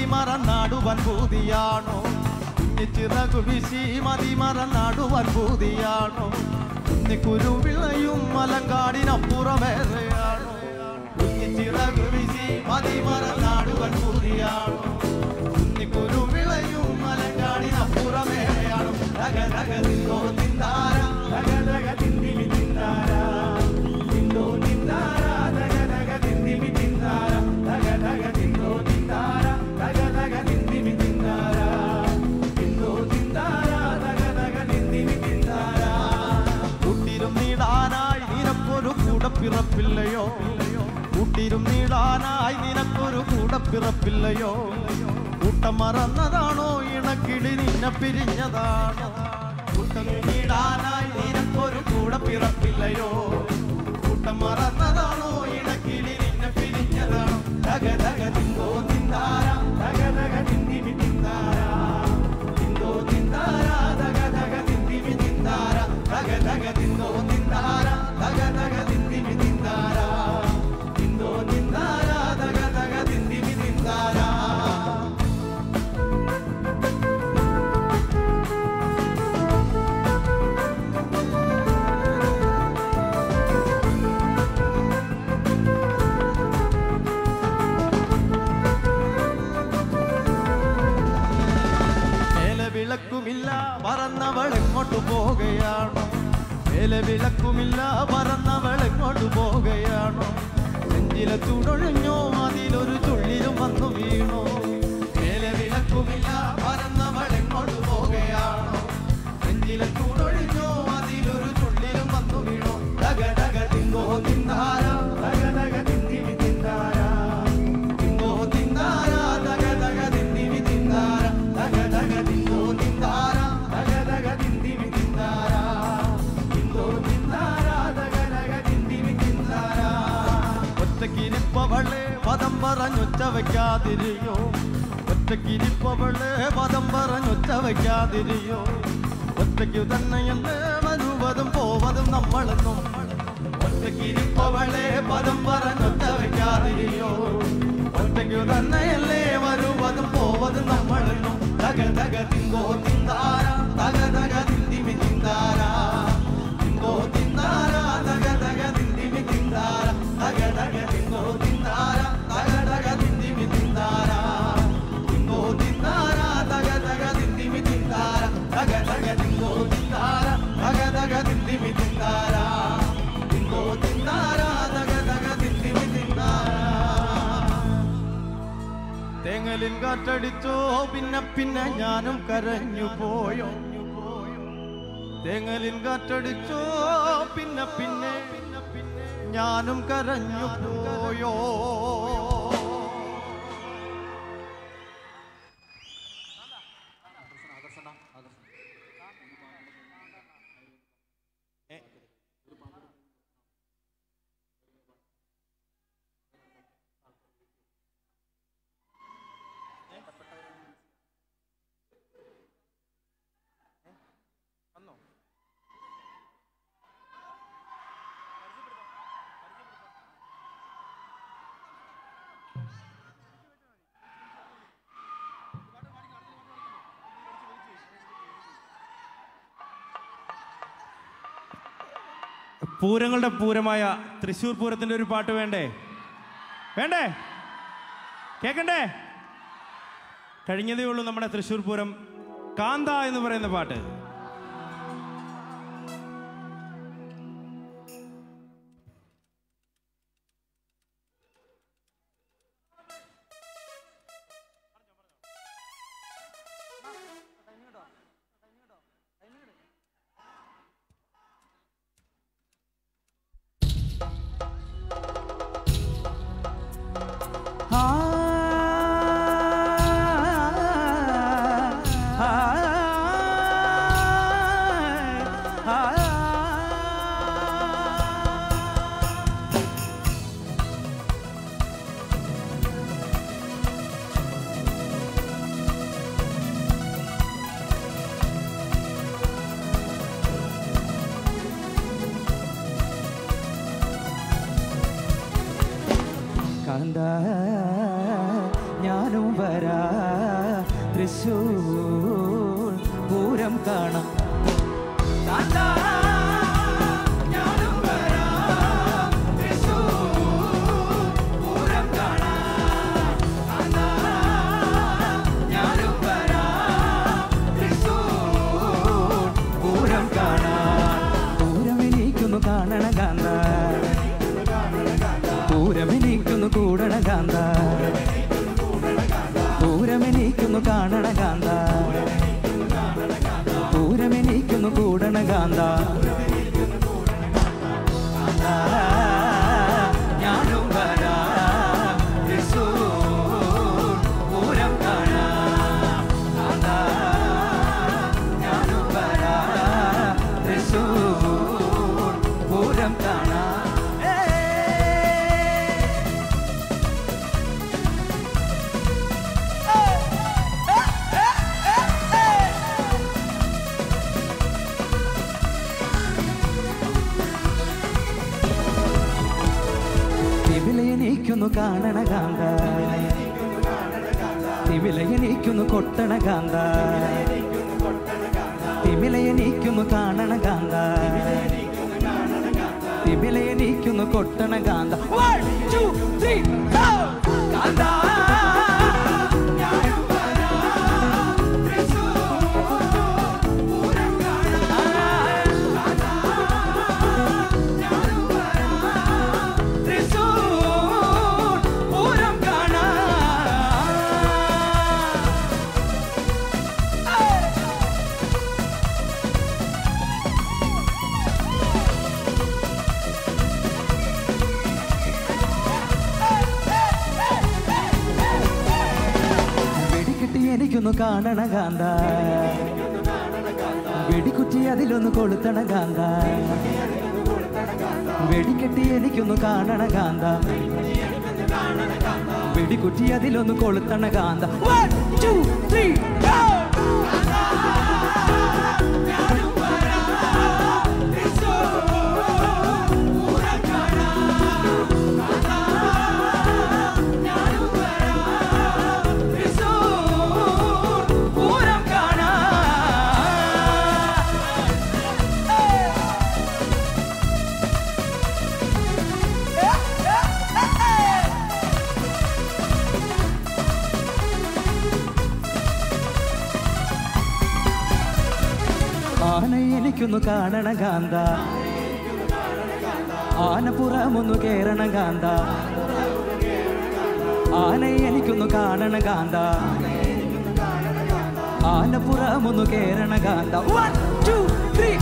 മതിമറന്നാടുവൻ പൂതിയാണോ കുഞ്ഞിച്ചിറകു വീശി മതിമറന്നാടുവൻ പൂതിയാണോ കുഞ്ഞിക്കുരുവിളയും മലങ്കാടിനപ്പുറമേറെയാണോ കുഞ്ഞിച്ചിറകു വീശി മതിമറന്നാടുവൻ പൂതിയാണോ കുഞ്ഞിക്കുരുവിളയും മലങ്കാടിനപ്പുറമേറെയാണോ രഗ രഗ തിന്തോ തിന്താര രഗ രഗ തിന്തിമി തിന്താര തിന്തോ തിന്താര രഗ രഗ തിന്തിമി തിന്താര രഗ രഗ തിന്തോ തിന്താര രഗ രഗ തിന്തിമി തിന്താര തിന്തോ തിന്താര രഗ രഗ തിന്തിമി തിന്താര കൂട്ടിരും നീടാനായി നിനക്കൊരു കൂടപ്പിറപ്പില്ലയോ കൂട്ടിരും നീടാനായി നിനക്കൊരു കൂടപ്പിറപ്പില്ലയോ കൂട്ടം മറന്നതാണോ ഇണക്കിളി നിന്നെ പിരിഞ്ഞതാണോ കൂട്ടം നീടാനായി നിനക്കൊരു കൂടപ്പിറപ്പില്ലയോ കൂട്ടം മറന്നതാണോ ഇണക്കിളി നിന്നെ പിരിഞ്ഞതാണോ രഗ രഗ തിന്തോ തിന്താര രഗ രഗ തിന്തിമി തിന്താര തിന്തോ തിന്താര രഗ രഗ തിന്തിമി തിന്താര രഗ രഗ തിന്തോ തിന്താര രഗ രഗ തിന്തിമി തിന്താര തിന്തോ തിന്താര രഗ രഗ തിന്തിമി തിന്താര വിളക്കുമില്ല പറന്നവൾ എങ്ങോട്ട് പോവുകയാണോ മേലെ വിളക്കുമില്ല പറന്നവൾ എങ്ങോട്ട് പോവുകയാണോ നെഞ്ചിലെ ചൂടൊഴിഞ്ഞോ അതിലൊരു ചുള്ളിലും വന്നു വീണോ മേലെ വിളക്കുമില്ല പറന്നവൾ എങ്ങോട്ട് പോവുകയാണോ നെഞ്ചിലെ ചൂടൊഴിഞ്ഞോ അതിലൊരു ചുള്ളിലും വന്നു വീണോ രഗ രഗ തിന്തോ തിന്താര രഗ രഗ തിന്തിമി തിന്താര തിന്തോ തിന്താര രഗ രഗ തിന്തിമി തിന്താര രഗ രഗ തിന്തോ തിന്താര രഗ രഗ തിന്തിമി തിന്താര തിന്തോ തിന്താര രഗ രഗ തിന്തിമി തിന്താര ഒറ്റക്കിരിപ്പവളെ പദം പറഞ്ഞൊച്ച വയ്ക്കാതിരിയോ ഒറ്റക്കിരിപ്പവളെ പദം പറഞ്ഞൊച്ച വയ്ക്കാതിരിയോ ഒറ്റയ്ക്കു തന്നെയല്ലേ വരുവതും പോവതും നമ്മളെന്നും ഒറ്റക്കിരിപ്പവളെ പദം പറഞ്ഞൊച്ച വയ്ക്കാതിരിയോ ഒറ്റയ്ക്കു തന്നെയല്ലേ വരുവതും പോവതും നമ്മളെന്നും തക തക തിന്തോ തിന്താര തക തക തിന്തിമി തിന്താര തിന്തോ തിന്താര തക തക തിന്തിമി തിന്താര തക തക തിന്തോ തിന്താര തക തക തിന്തിമി തിന്താര തിന്തോ തിന്താര തക തക തിന്തിമി തിന്താര തക തക തിന്തോ തിന്താര തക തക തിന്തിമി തിന്താര തിന്തോ തിന്താര തക തക തിന്തിമി തിന്താര തേങ്ങലിൻ കാറ്റടിച്ചോ പിന്നെ പിന്നെ ഞാനും കരഞ്ഞു പോയോ തേങ്ങലിൻ കാറ്റടിച്ചോ പിന്നെ പിന്നെ ഞാനും കരഞ്ഞു പോയോ പൂരങ്ങളുടെ പൂരമായ തൃശ്ശൂർ പൂരത്തിൻ്റെ ഒരു പാട്ട് വേണ്ടേ വേണ്ടേ കേൾക്കണ്ടേ? കഴിഞ്ഞതേ ഉള്ളൂ നമ്മുടെ തൃശ്ശൂർ പൂരം. കാന്ത എന്ന് പറയുന്ന പാട്ട്. ഞാൻ ഞാനും വരാ തൃശ്ശൂർ പൂരം കാണാം കാണണ കാന്ത പൂരമെനിക്കുന്നു കൂടണ കാന്ത പൂരമെനിക്കുന്നു കാണണ കാന്ത പൂരമെനിക്കുന്നു കൂടണ കാന്ത ഞാനും വരാ പൂരം കാണാം ഞാനും വരാ പൂരം കാണാം തിവിലയനീക്കുന്നു കാണണ കാന്ത തിവിലയനീക്കുന്നു കൊട്ടണ കാന്ത തിവിലയനീക്കുന്നു കാണണ കാന്ത തിവിലയനീക്കുന്നു കൊട്ടണ കാന്ത one two three go കാന്ത എനിക്കൊന്നു കാണണ കാന്ത വെടിക്കുറ്റി അതിലൊന്ന് കൊളുത്തണ കാന്ത വെടിക്കെട്ടി എനിക്കൊന്നു കാണണ കാന്ത വെടിക്കുറ്റി അതിലൊന്ന് കൊളുത്തണ കാന്ത one two three go ആന എനിക്കൊന്നു കാണണ കാന്ത ആനപ്പുറമൊന്നു കേറണ കാന്ത ആന എനിക്കൊന്നു കാണണ കാന്ത ആനപ്പുറമൊന്നു കേറണ കാന്ത one two three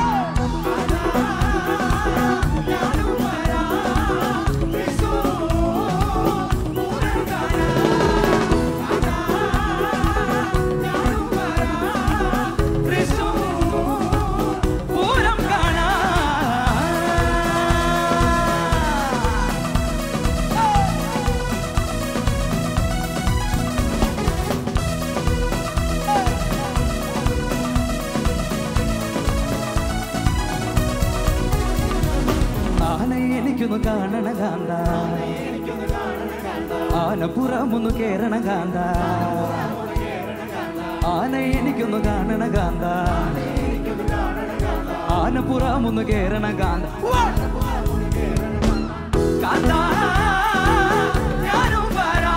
എനിക്കൊന്നു കാണണ കാന്ത ആനപ്പുറമൊന്നു കേറണ കാന്ത ആന എനിക്കൊന്നു കാണണ കാന്ത ആനപ്പുറമൊന്നു കേറണ കാന്ത കാന്ത ഞാനും വരാ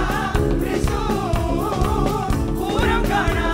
പൂരം കാണാം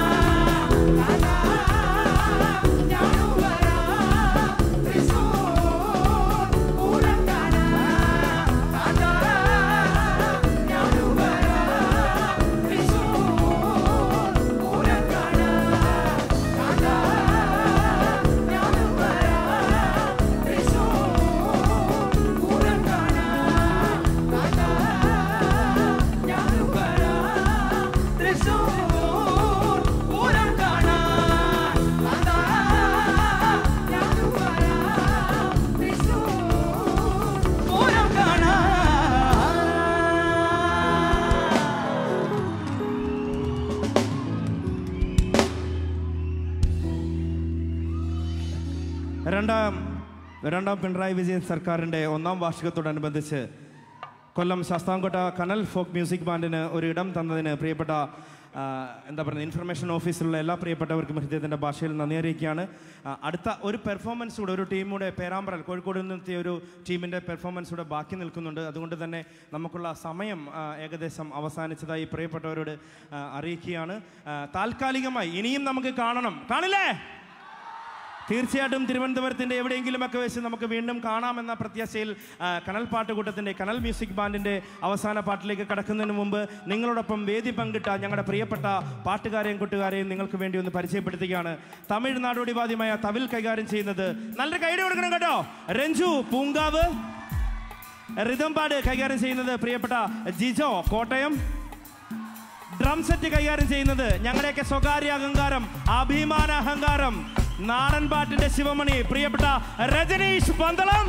രണ്ടാം രണ്ടാം പിണറായി വിജയൻ സർക്കാരിൻ്റെ ഒന്നാം വാർഷികത്തോടനുബന്ധിച്ച് കൊല്ലം ശാസ്താംകോട്ട കനൽ ഫോക്ക് മ്യൂസിക് ബാൻഡിന് ഒരു ഇടം തന്നതിന് പ്രിയപ്പെട്ട എന്താ പറയുക ഇൻഫർമേഷൻ ഓഫീസിലുള്ള എല്ലാ പ്രിയപ്പെട്ടവർക്കും ഹൃദയത്തിൻ്റെ ഭാഷയിൽ നന്ദി അറിയിക്കുകയാണ്. അടുത്ത ഒരു പെർഫോമൻസ് കൂടെ ഒരു ടീമുടെ പേരാമ്പ്രൽ കോഴിക്കോട് നിന്നെത്തിയ ഒരു ടീമിൻ്റെ പെർഫോമൻസ് കൂടെ ബാക്കി നിൽക്കുന്നുണ്ട്. അതുകൊണ്ട് തന്നെ നമുക്കുള്ള സമയം ഏകദേശം അവസാനിച്ചതായി പ്രിയപ്പെട്ടവരോട് അറിയിക്കുകയാണ്. താൽക്കാലികമായി ഇനിയും നമുക്ക് കാണണം, കാണില്ലേ? തീർച്ചയായിട്ടും തിരുവനന്തപുരത്തിൻ്റെ എവിടെയെങ്കിലുമൊക്കെ വെച്ച് നമുക്ക് വീണ്ടും കാണാമെന്ന പ്രത്യാശയിൽ കനൽ പാട്ടുകൂട്ടത്തിൻ്റെ കനൽ മ്യൂസിക് ബാൻഡിൻ്റെ അവസാന പാട്ടിലേക്ക് കടക്കുന്നതിന് മുമ്പ് നിങ്ങളോടൊപ്പം വേദി പങ്കിട്ട ഞങ്ങളുടെ പ്രിയപ്പെട്ട പാട്ടുകാരെയും കൂട്ടുകാരെയും നിങ്ങൾക്ക് വേണ്ടി ഒന്ന് പരിചയപ്പെടുത്തുകയാണ്. തമിഴ് നാടോടിവാദ്യമായ തവിൽ കൈകാര്യം ചെയ്യുന്നത്, നല്ലൊരു കൈയ്യടി കൊടുക്കണം കേട്ടോ, രഞ്ജു പൂങ്കാവ്. റിതം പാട് കൈകാര്യം ചെയ്യുന്നത് പ്രിയപ്പെട്ട ജിജോ കോട്ടയം. ഡ്രം സെറ്റ് കൈകാര്യം ചെയ്യുന്നത് ഞങ്ങളുടെയൊക്കെ സ്വകാര്യ അഹങ്കാരം, അഭിമാന അഹങ്കാരം, നാടൻ പാട്ടിന്റെ ശിവമണി പ്രിയപ്പെട്ട രജനീഷ് പന്തളം.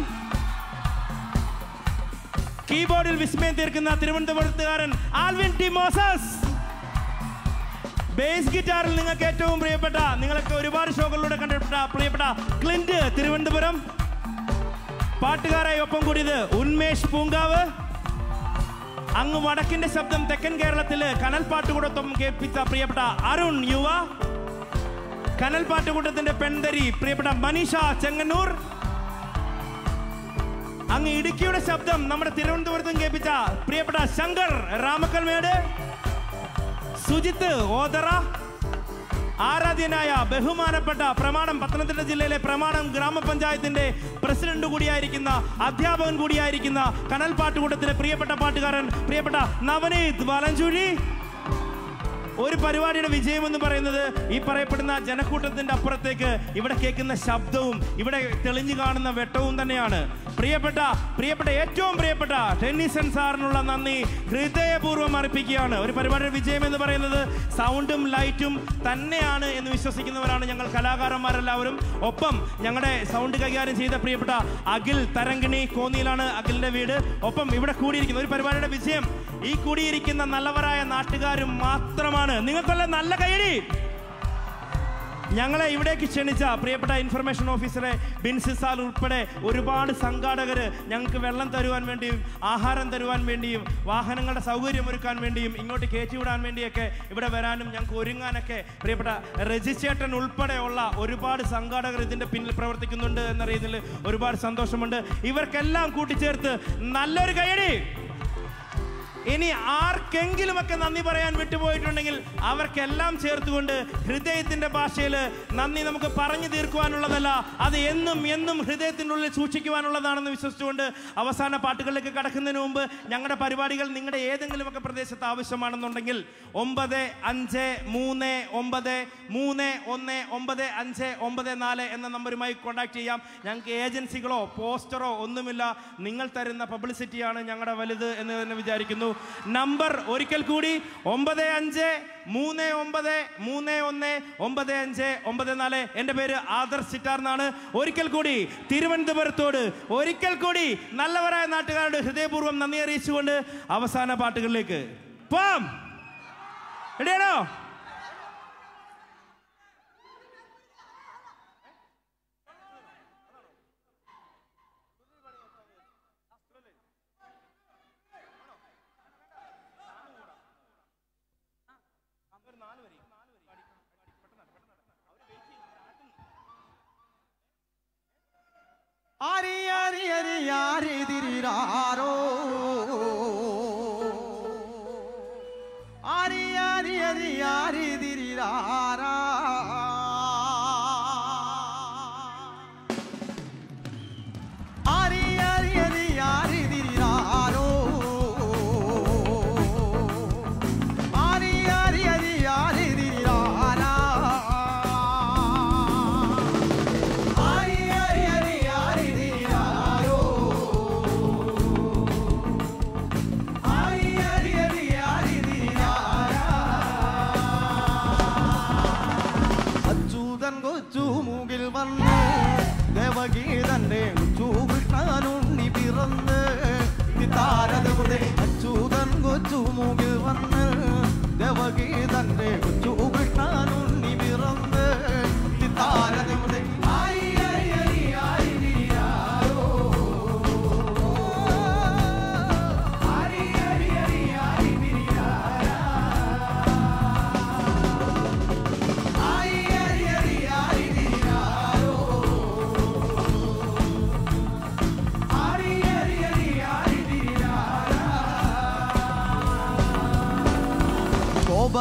കീബോർഡിൽ വിസ്മയം തീർക്കുന്ന തിരുവനന്തപുരത്തുകാരൻ ആൽവിൻ ടി മോസസ്. ബേസ് ഗിറ്റാറിൽ നിങ്ങൾക്ക് ഏറ്റവും പ്രിയപ്പെട്ട, നിങ്ങൾക്ക് ഒരുപാട് ഷോകളിലൂടെ കണ്ടിട്ട പ്രിയപ്പെട്ട ക്ലിന്റ് തിരുവനന്തപുരം. പാട്ടുകാരായി ഒപ്പം കൂടിയത് ഉന്മേഷ് പൂങ്കാവ്. അങ്ങ് വടക്കിന്റെ ശബ്ദം തെക്കൻ കേരളത്തില് കനൽ പാട്ടുകൂടൊപ്പം കേൾപ്പിച്ച പ്രിയപ്പെട്ട അരുൺ യുവ. കനൽ പാട്ടുകൂട്ടത്തിന്റെ പെൺതരി പ്രിയപ്പെട്ട മനീഷ ചെങ്ങന്നൂർ. അങ്ങ് ഇടുക്കിയുടെ ശബ്ദം നമ്മുടെ തിരുവനന്തപുരത്തും കേൾപ്പിച്ച പ്രിയപ്പെട്ട ശങ്കർ രാമക്കൽമേട്. സുജിത്ത് ഓതറ. ആരാധ്യനായ ബഹുമാനപ്പെട്ട പ്രമാണം പത്തനംതിട്ട ജില്ലയിലെ പ്രമാണം ഗ്രാമപഞ്ചായത്തിന്റെ പ്രസിഡന്റ് കൂടിയായിരിക്കുന്ന, അധ്യാപകൻ കൂടിയായിരിക്കുന്ന കനൽ പാട്ടുകൂട്ടത്തിലെ പ്രിയപ്പെട്ട പാട്ടുകാരൻ പ്രിയപ്പെട്ട നവനീത് വലഞ്ചുഴി. ഒരു പരിപാടിയുടെ വിജയം എന്ന് പറയുന്നത് ഈ പറയപ്പെടുന്ന ജനക്കൂട്ടത്തിന്റെ അപ്പുറത്തേക്ക് ഇവിടെ കേൾക്കുന്ന ശബ്ദവും ഇവിടെ തെളിഞ്ഞു കാണുന്ന വെട്ടവും തന്നെയാണ്. പ്രിയപ്പെട്ട പ്രിയപ്പെട്ട ഏറ്റവും പ്രിയപ്പെട്ട ടെന്നിസൺ സാറിനുള്ള നന്ദി ഹൃദയപൂർവ്വം അർപ്പിക്കുകയാണ്. ഒരു പരിപാടിയുടെ വിജയം എന്ന് പറയുന്നത് സൗണ്ടും ലൈറ്റും തന്നെയാണ് എന്ന് വിശ്വസിക്കുന്നവരാണ് ഞങ്ങൾ കലാകാരന്മാരെല്ലാവരും. ഒപ്പം ഞങ്ങളുടെ സൗണ്ട് കൈകാര്യം ചെയ്ത പ്രിയപ്പെട്ട അഖിൽ തരങ്കിണി, കോന്നിയിലാണ് അഖിലിന്റെ വീട്. ഒപ്പം ഇവിടെ കൂടിയിരിക്കുന്ന ഒരു പരിപാടിയുടെ വിജയം ഈ കൂടിയിരിക്കുന്ന നല്ലവരായ നാട്ടുകാരും മാത്രമാണ്. നിങ്ങൾക്കെല്ലാം നല്ല കൈയടി. ഞങ്ങളെ ഇവിടേക്ക് ക്ഷണിച്ച പ്രിയപ്പെട്ട ഇൻഫർമേഷൻ ഓഫീസറെ ബിൻസി സാൽ ഉൾപ്പെടെ ഒരുപാട് സംഘാടകർ ഞങ്ങൾക്ക് വെള്ളം തരുവാൻ വേണ്ടിയും ആഹാരം തരുവാൻ വേണ്ടിയും വാഹനങ്ങളുടെ സൗകര്യമൊരുക്കാൻ വേണ്ടിയും ഇങ്ങോട്ട് കയറ്റിവിടാൻ വേണ്ടിയൊക്കെ ഇവിടെ വരാനും ഞങ്ങൾക്ക് ഒരുങ്ങാനൊക്കെ പ്രിയപ്പെട്ട രജിച്ചേട്ടൻ ഉൾപ്പെടെയുള്ള ഒരുപാട് സംഘാടകർ ഇതിൻ്റെ പിന്നിൽ പ്രവർത്തിക്കുന്നുണ്ട് എന്നറിയുന്നതിൽ ഒരുപാട് സന്തോഷമുണ്ട്. ഇവർക്കെല്ലാം കൂട്ടിച്ചേർത്ത് നല്ലൊരു കൈയടി. ഇനി ആർക്കെങ്കിലുമൊക്കെ നന്ദി പറയാൻ വിട്ടുപോയിട്ടുണ്ടെങ്കിൽ അവർക്കെല്ലാം ചേർത്തുകൊണ്ട് ഹൃദയത്തിന്റെ ഭാഷയിൽ നന്ദി നമുക്ക് പറഞ്ഞു തീർക്കുവാനുള്ളതല്ല, അത് എന്നും എന്നും ഹൃദയത്തിൻ്റെ ഉള്ളിൽ സൂക്ഷിക്കുവാനുള്ളതാണെന്ന് വിശ്വസിച്ചുകൊണ്ട് അവസാന പാട്ടുകളിലേക്ക് കടക്കുന്നതിന് മുമ്പ് ഞങ്ങളുടെ പരിപാടികൾ നിങ്ങളുടെ ഏതെങ്കിലുമൊക്കെ പ്രദേശത്ത് ആവശ്യമാണെന്നുണ്ടെങ്കിൽ ഒമ്പത് അഞ്ച് മൂന്ന് ഒമ്പത് മൂന്ന് ഒന്ന് ഒമ്പത് അഞ്ച് ഒമ്പത് നാല് എന്ന നമ്പറുമായി കോൺടാക്ട് ചെയ്യാം. ഞങ്ങൾക്ക് ഏജൻസികളോ പോസ്റ്ററോ ഒന്നുമില്ല, നിങ്ങൾ തരുന്ന പബ്ലിസിറ്റിയാണ് ഞങ്ങളുടെ വലുത് എന്ന് തന്നെ വിചാരിക്കുന്നു. നമ്പർ ഒരിക്കൽ കൂടി ഒമ്പത് അഞ്ച് മൂന്ന് ഒമ്പത് മൂന്ന് ഒന്ന് ഒമ്പത് അഞ്ച് ഒമ്പത് നാല്. എൻ്റെ പേര് ആദർശ് ചിറ്റാർ എന്നാണ്. ഒരിക്കൽ കൂടി തിരുവനന്തപുരത്തോട് ഒരിക്കൽ കൂടി നല്ലവരായ നാട്ടുകാരോട് ഹൃദയപൂർവ്വം നന്ദി അറിയിച്ചുകൊണ്ട് അവസാന പാട്ടുകളിലേക്ക് പോം. റെഡിയാണോ? ആരി ആരി ആരി ആരി ദിരിരാരോ ആരി ആരി ആരി ആരി ദിരിരാരാ ആരി ആരി ആരി ആരി ദിരിരാരോ ആരി ആരി ആരി ആരി ദിരിരാരാ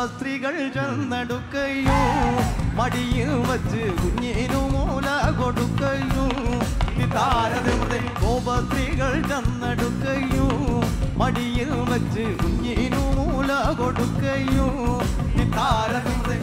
സ്ത്രീകൾ ചെന്നെടുക്കയോ മടിയിൽ വച്ച് കുഞ്ഞിനു മൂല കൊടുക്കയോ താരതമ്യ കോപസ്ത്രീകൾ ചെന്നെടുക്കയോ മടിയിൽ വച്ച് കുഞ്ഞിനു മൂല കൊടുക്കയോ താരതമ്യ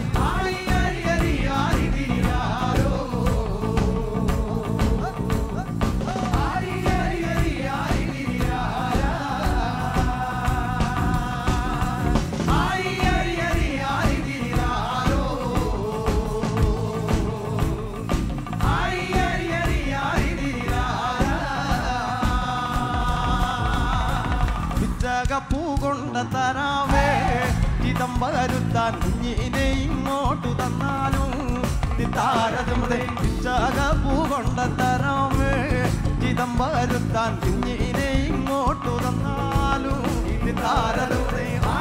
പൂ കൊണ്ട തരാവേ ചിതം വരുത്താൻ കുഞ്ഞിനെ ഇങ്ങോട്ടു തന്നാലും താരതമ്യ പൂ കൊണ്ട തരാവേ ചിതം വരുത്താൻ കുഞ്ഞിനെ ഇങ്ങോട്ടു തന്നാലും താരതമ്യ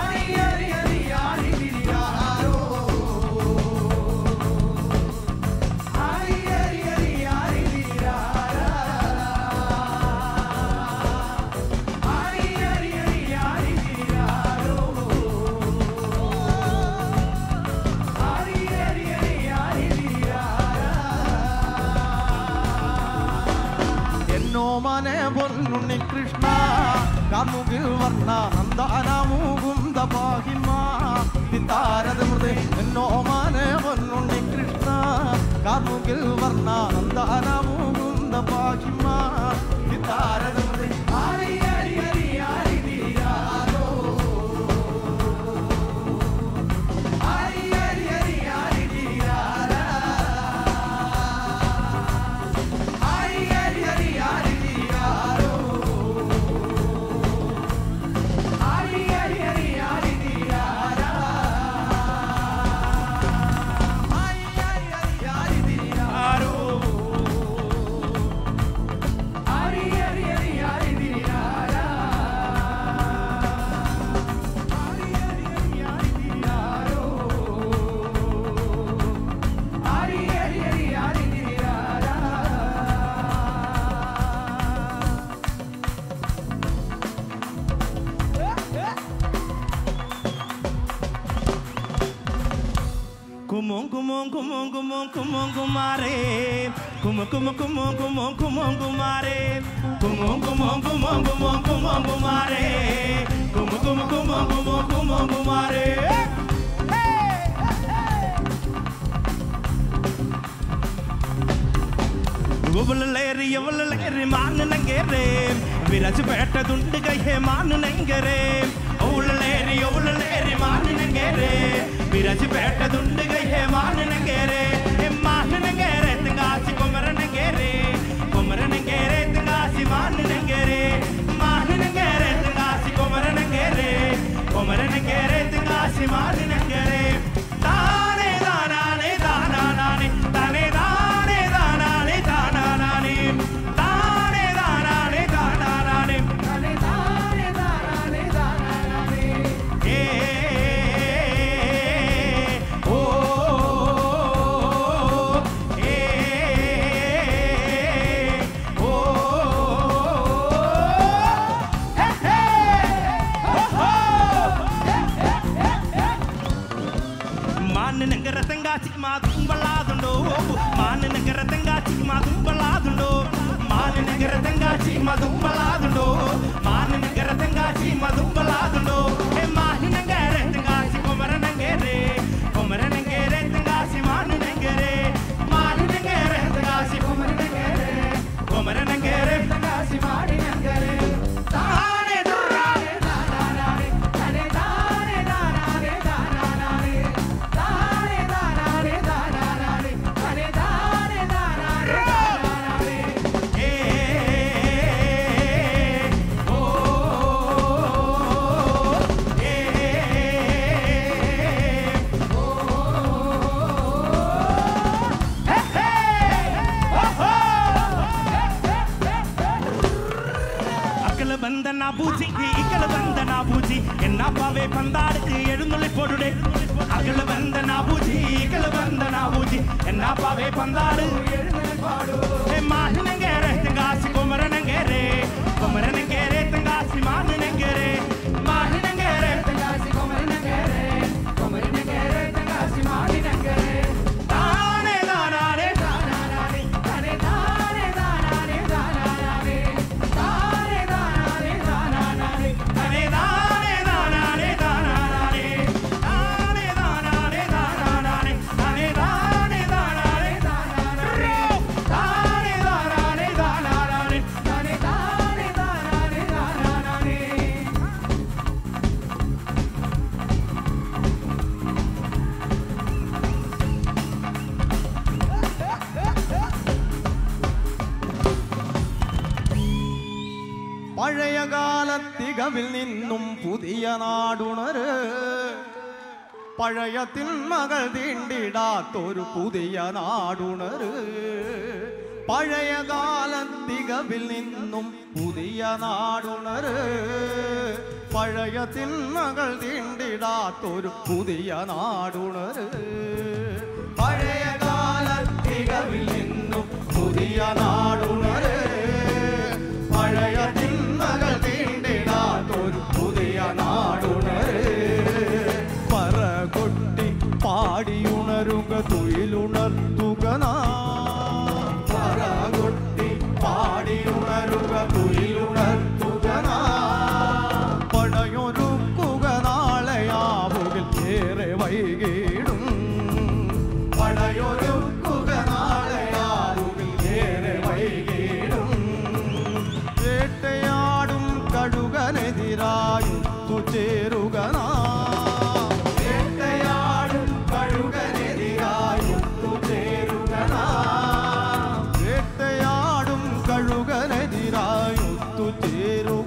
മനെ പൊന്നുണ്ണി കൃഷ്ണ കാമുകിൽ വർണ്ണ നന്ദാനമുകുന്ദ പാഹിമ താരതമൃത എന്നോ മനെ പൊന്നുണ്ണി കൃഷ്ണ കാമുകിൽ വർണ്ണ നന്ദാനമുകുന്ദ പാഹിമ താരതമൃത Kumon kumon kumon kumon kumon kumare kumon kumon kumon kumon kumon kumare kumon kumon kumon kumon kumon kumare kumon kumon kumon kumon kumon kumare Uvaleri uvaleri manu nangere viraj peta dundu gaye manu nangere uvaleri uvaleri manu nangere viraj peta dundu gaye manu nangere manu nangere tangasi komara nangere komara nangere tangasi manu nangere manu nangere tangasi komara nangere komara nangere tangasi manu nangere tane danane danane tane dane danane danane tane danane danane tane dane danane danane eh oh eh oh hey hey man nangara tangasi maadum baladundo man nangara tangasi maadum baladundo man nangara tangasi maadum baladundo man nangara tangasi maadum baladundo e man nangara tangasi komara nangere komara nangere tangasi man nangere man nangere tangasi komara nangere komara nangere tangasi man nangere tane dane danane tane dane danane danane tane danane danane tane dane danane danane eh oh eh அக்கல வந்தனா பூச்சி இக்கல வந்தனா பூச்சி என்ன பாவே பந்தாடுக்கு எழுந்துளி போடுடே அக்கல வந்தனா பூச்சி இக்கல வந்தனா பூச்சி என்ன பாவே பந்தாடு எழுந்துளி போடு ஏ மானங்கேரே தங்காசி குமரனங்கேரே குமரனங்கேரே தங்காசி மானங்கேரே மானங்கேரே தங்காசி குமரனங்கேரே குமரனங்கேரே പഴയ കാലത്തികവിൽ നിന്നും പുതിയ നാടുണര് പഴയ തിന്മകൾ തീണ്ടിടാത്തൊരു പുതിയ നാടുണര് പഴയ കാലത്തികവിൽ നിന്നും പുതിയ നാടുണര് പഴയ തിന്മകൾ തീണ്ടിടാത്തൊരു പുതിയ നാടുണര് പഴയ കാലത്തികവിൽ നിന്നും പുതിയ നാടുണര് പഴയ തിന്മകൾ തീണ്ടിടാത്തൊരു പുതിയ നാടുണര് പറകൊട്ടി പാടിയുണരുക തുയിലുണർത്തുക പറകൊട്ടി പാടിയുണരുക തുയിലുണർത്തുക പടയൊരുക്കുക നാളെയാവുകിൽ ഏറെ വൈകിടും പടയൊരുക്കുക നാളെയാവുകിൽ ഏറെ വൈകിടും വേട്ടയാടും കഴുകനെതിരായും തുചേരുക വേട്ടയാടും കഴുകനെതിരായും തുചേരുക വേട്ടയാടും കഴുകനെതിരായും തുചേരുക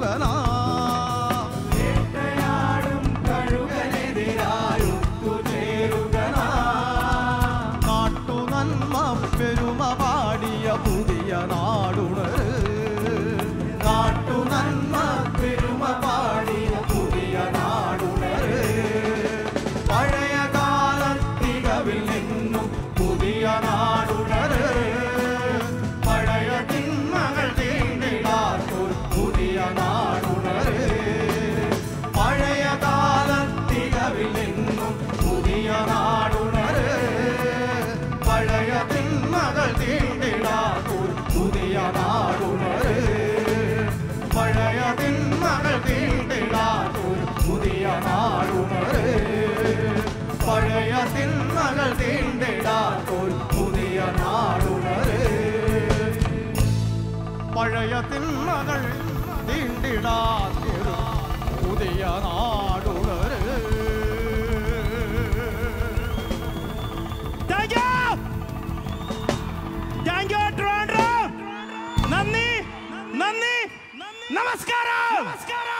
വേട്ടയാടും കഴുകനെതിരായും തുചേരുക നാട്ടു നന്മ പെരുമ പാടിയ പുതിയ നാടുണര് നാട്ടു നന്മ പെരുമ പാടിയ പുതിയ നാടുണര് പഴയ കാലത്തികവിൽ നിന്നും പുതിയ നാടുണര് പഴയ തിന്മകൾ തീണ്ടിടാത്തൊരു പുതിയ നാടുണര് പഴയ കാലത്തികവിൽ നിന്നും പുതിയ നാടുണര് പഴയ തിന്മകൾ തീണ്ടിടാത്തൊരു പുതിയ നാടുണര് പഴയ തിന്മകൾ തീണ്ടിടാത്തൊരു പുതിയ നാടുണര് പഴയ തിന്മകൾ തീണ്ടിടാത്തൊരു പുതിയ നാടുണര് പഴയ തിന്മകൾ തീണ്ടിടാത്തൊരു പുതിയ നാടുണര് നന്ദി നന്ദി നമസ്കാരം നമസ്കാരം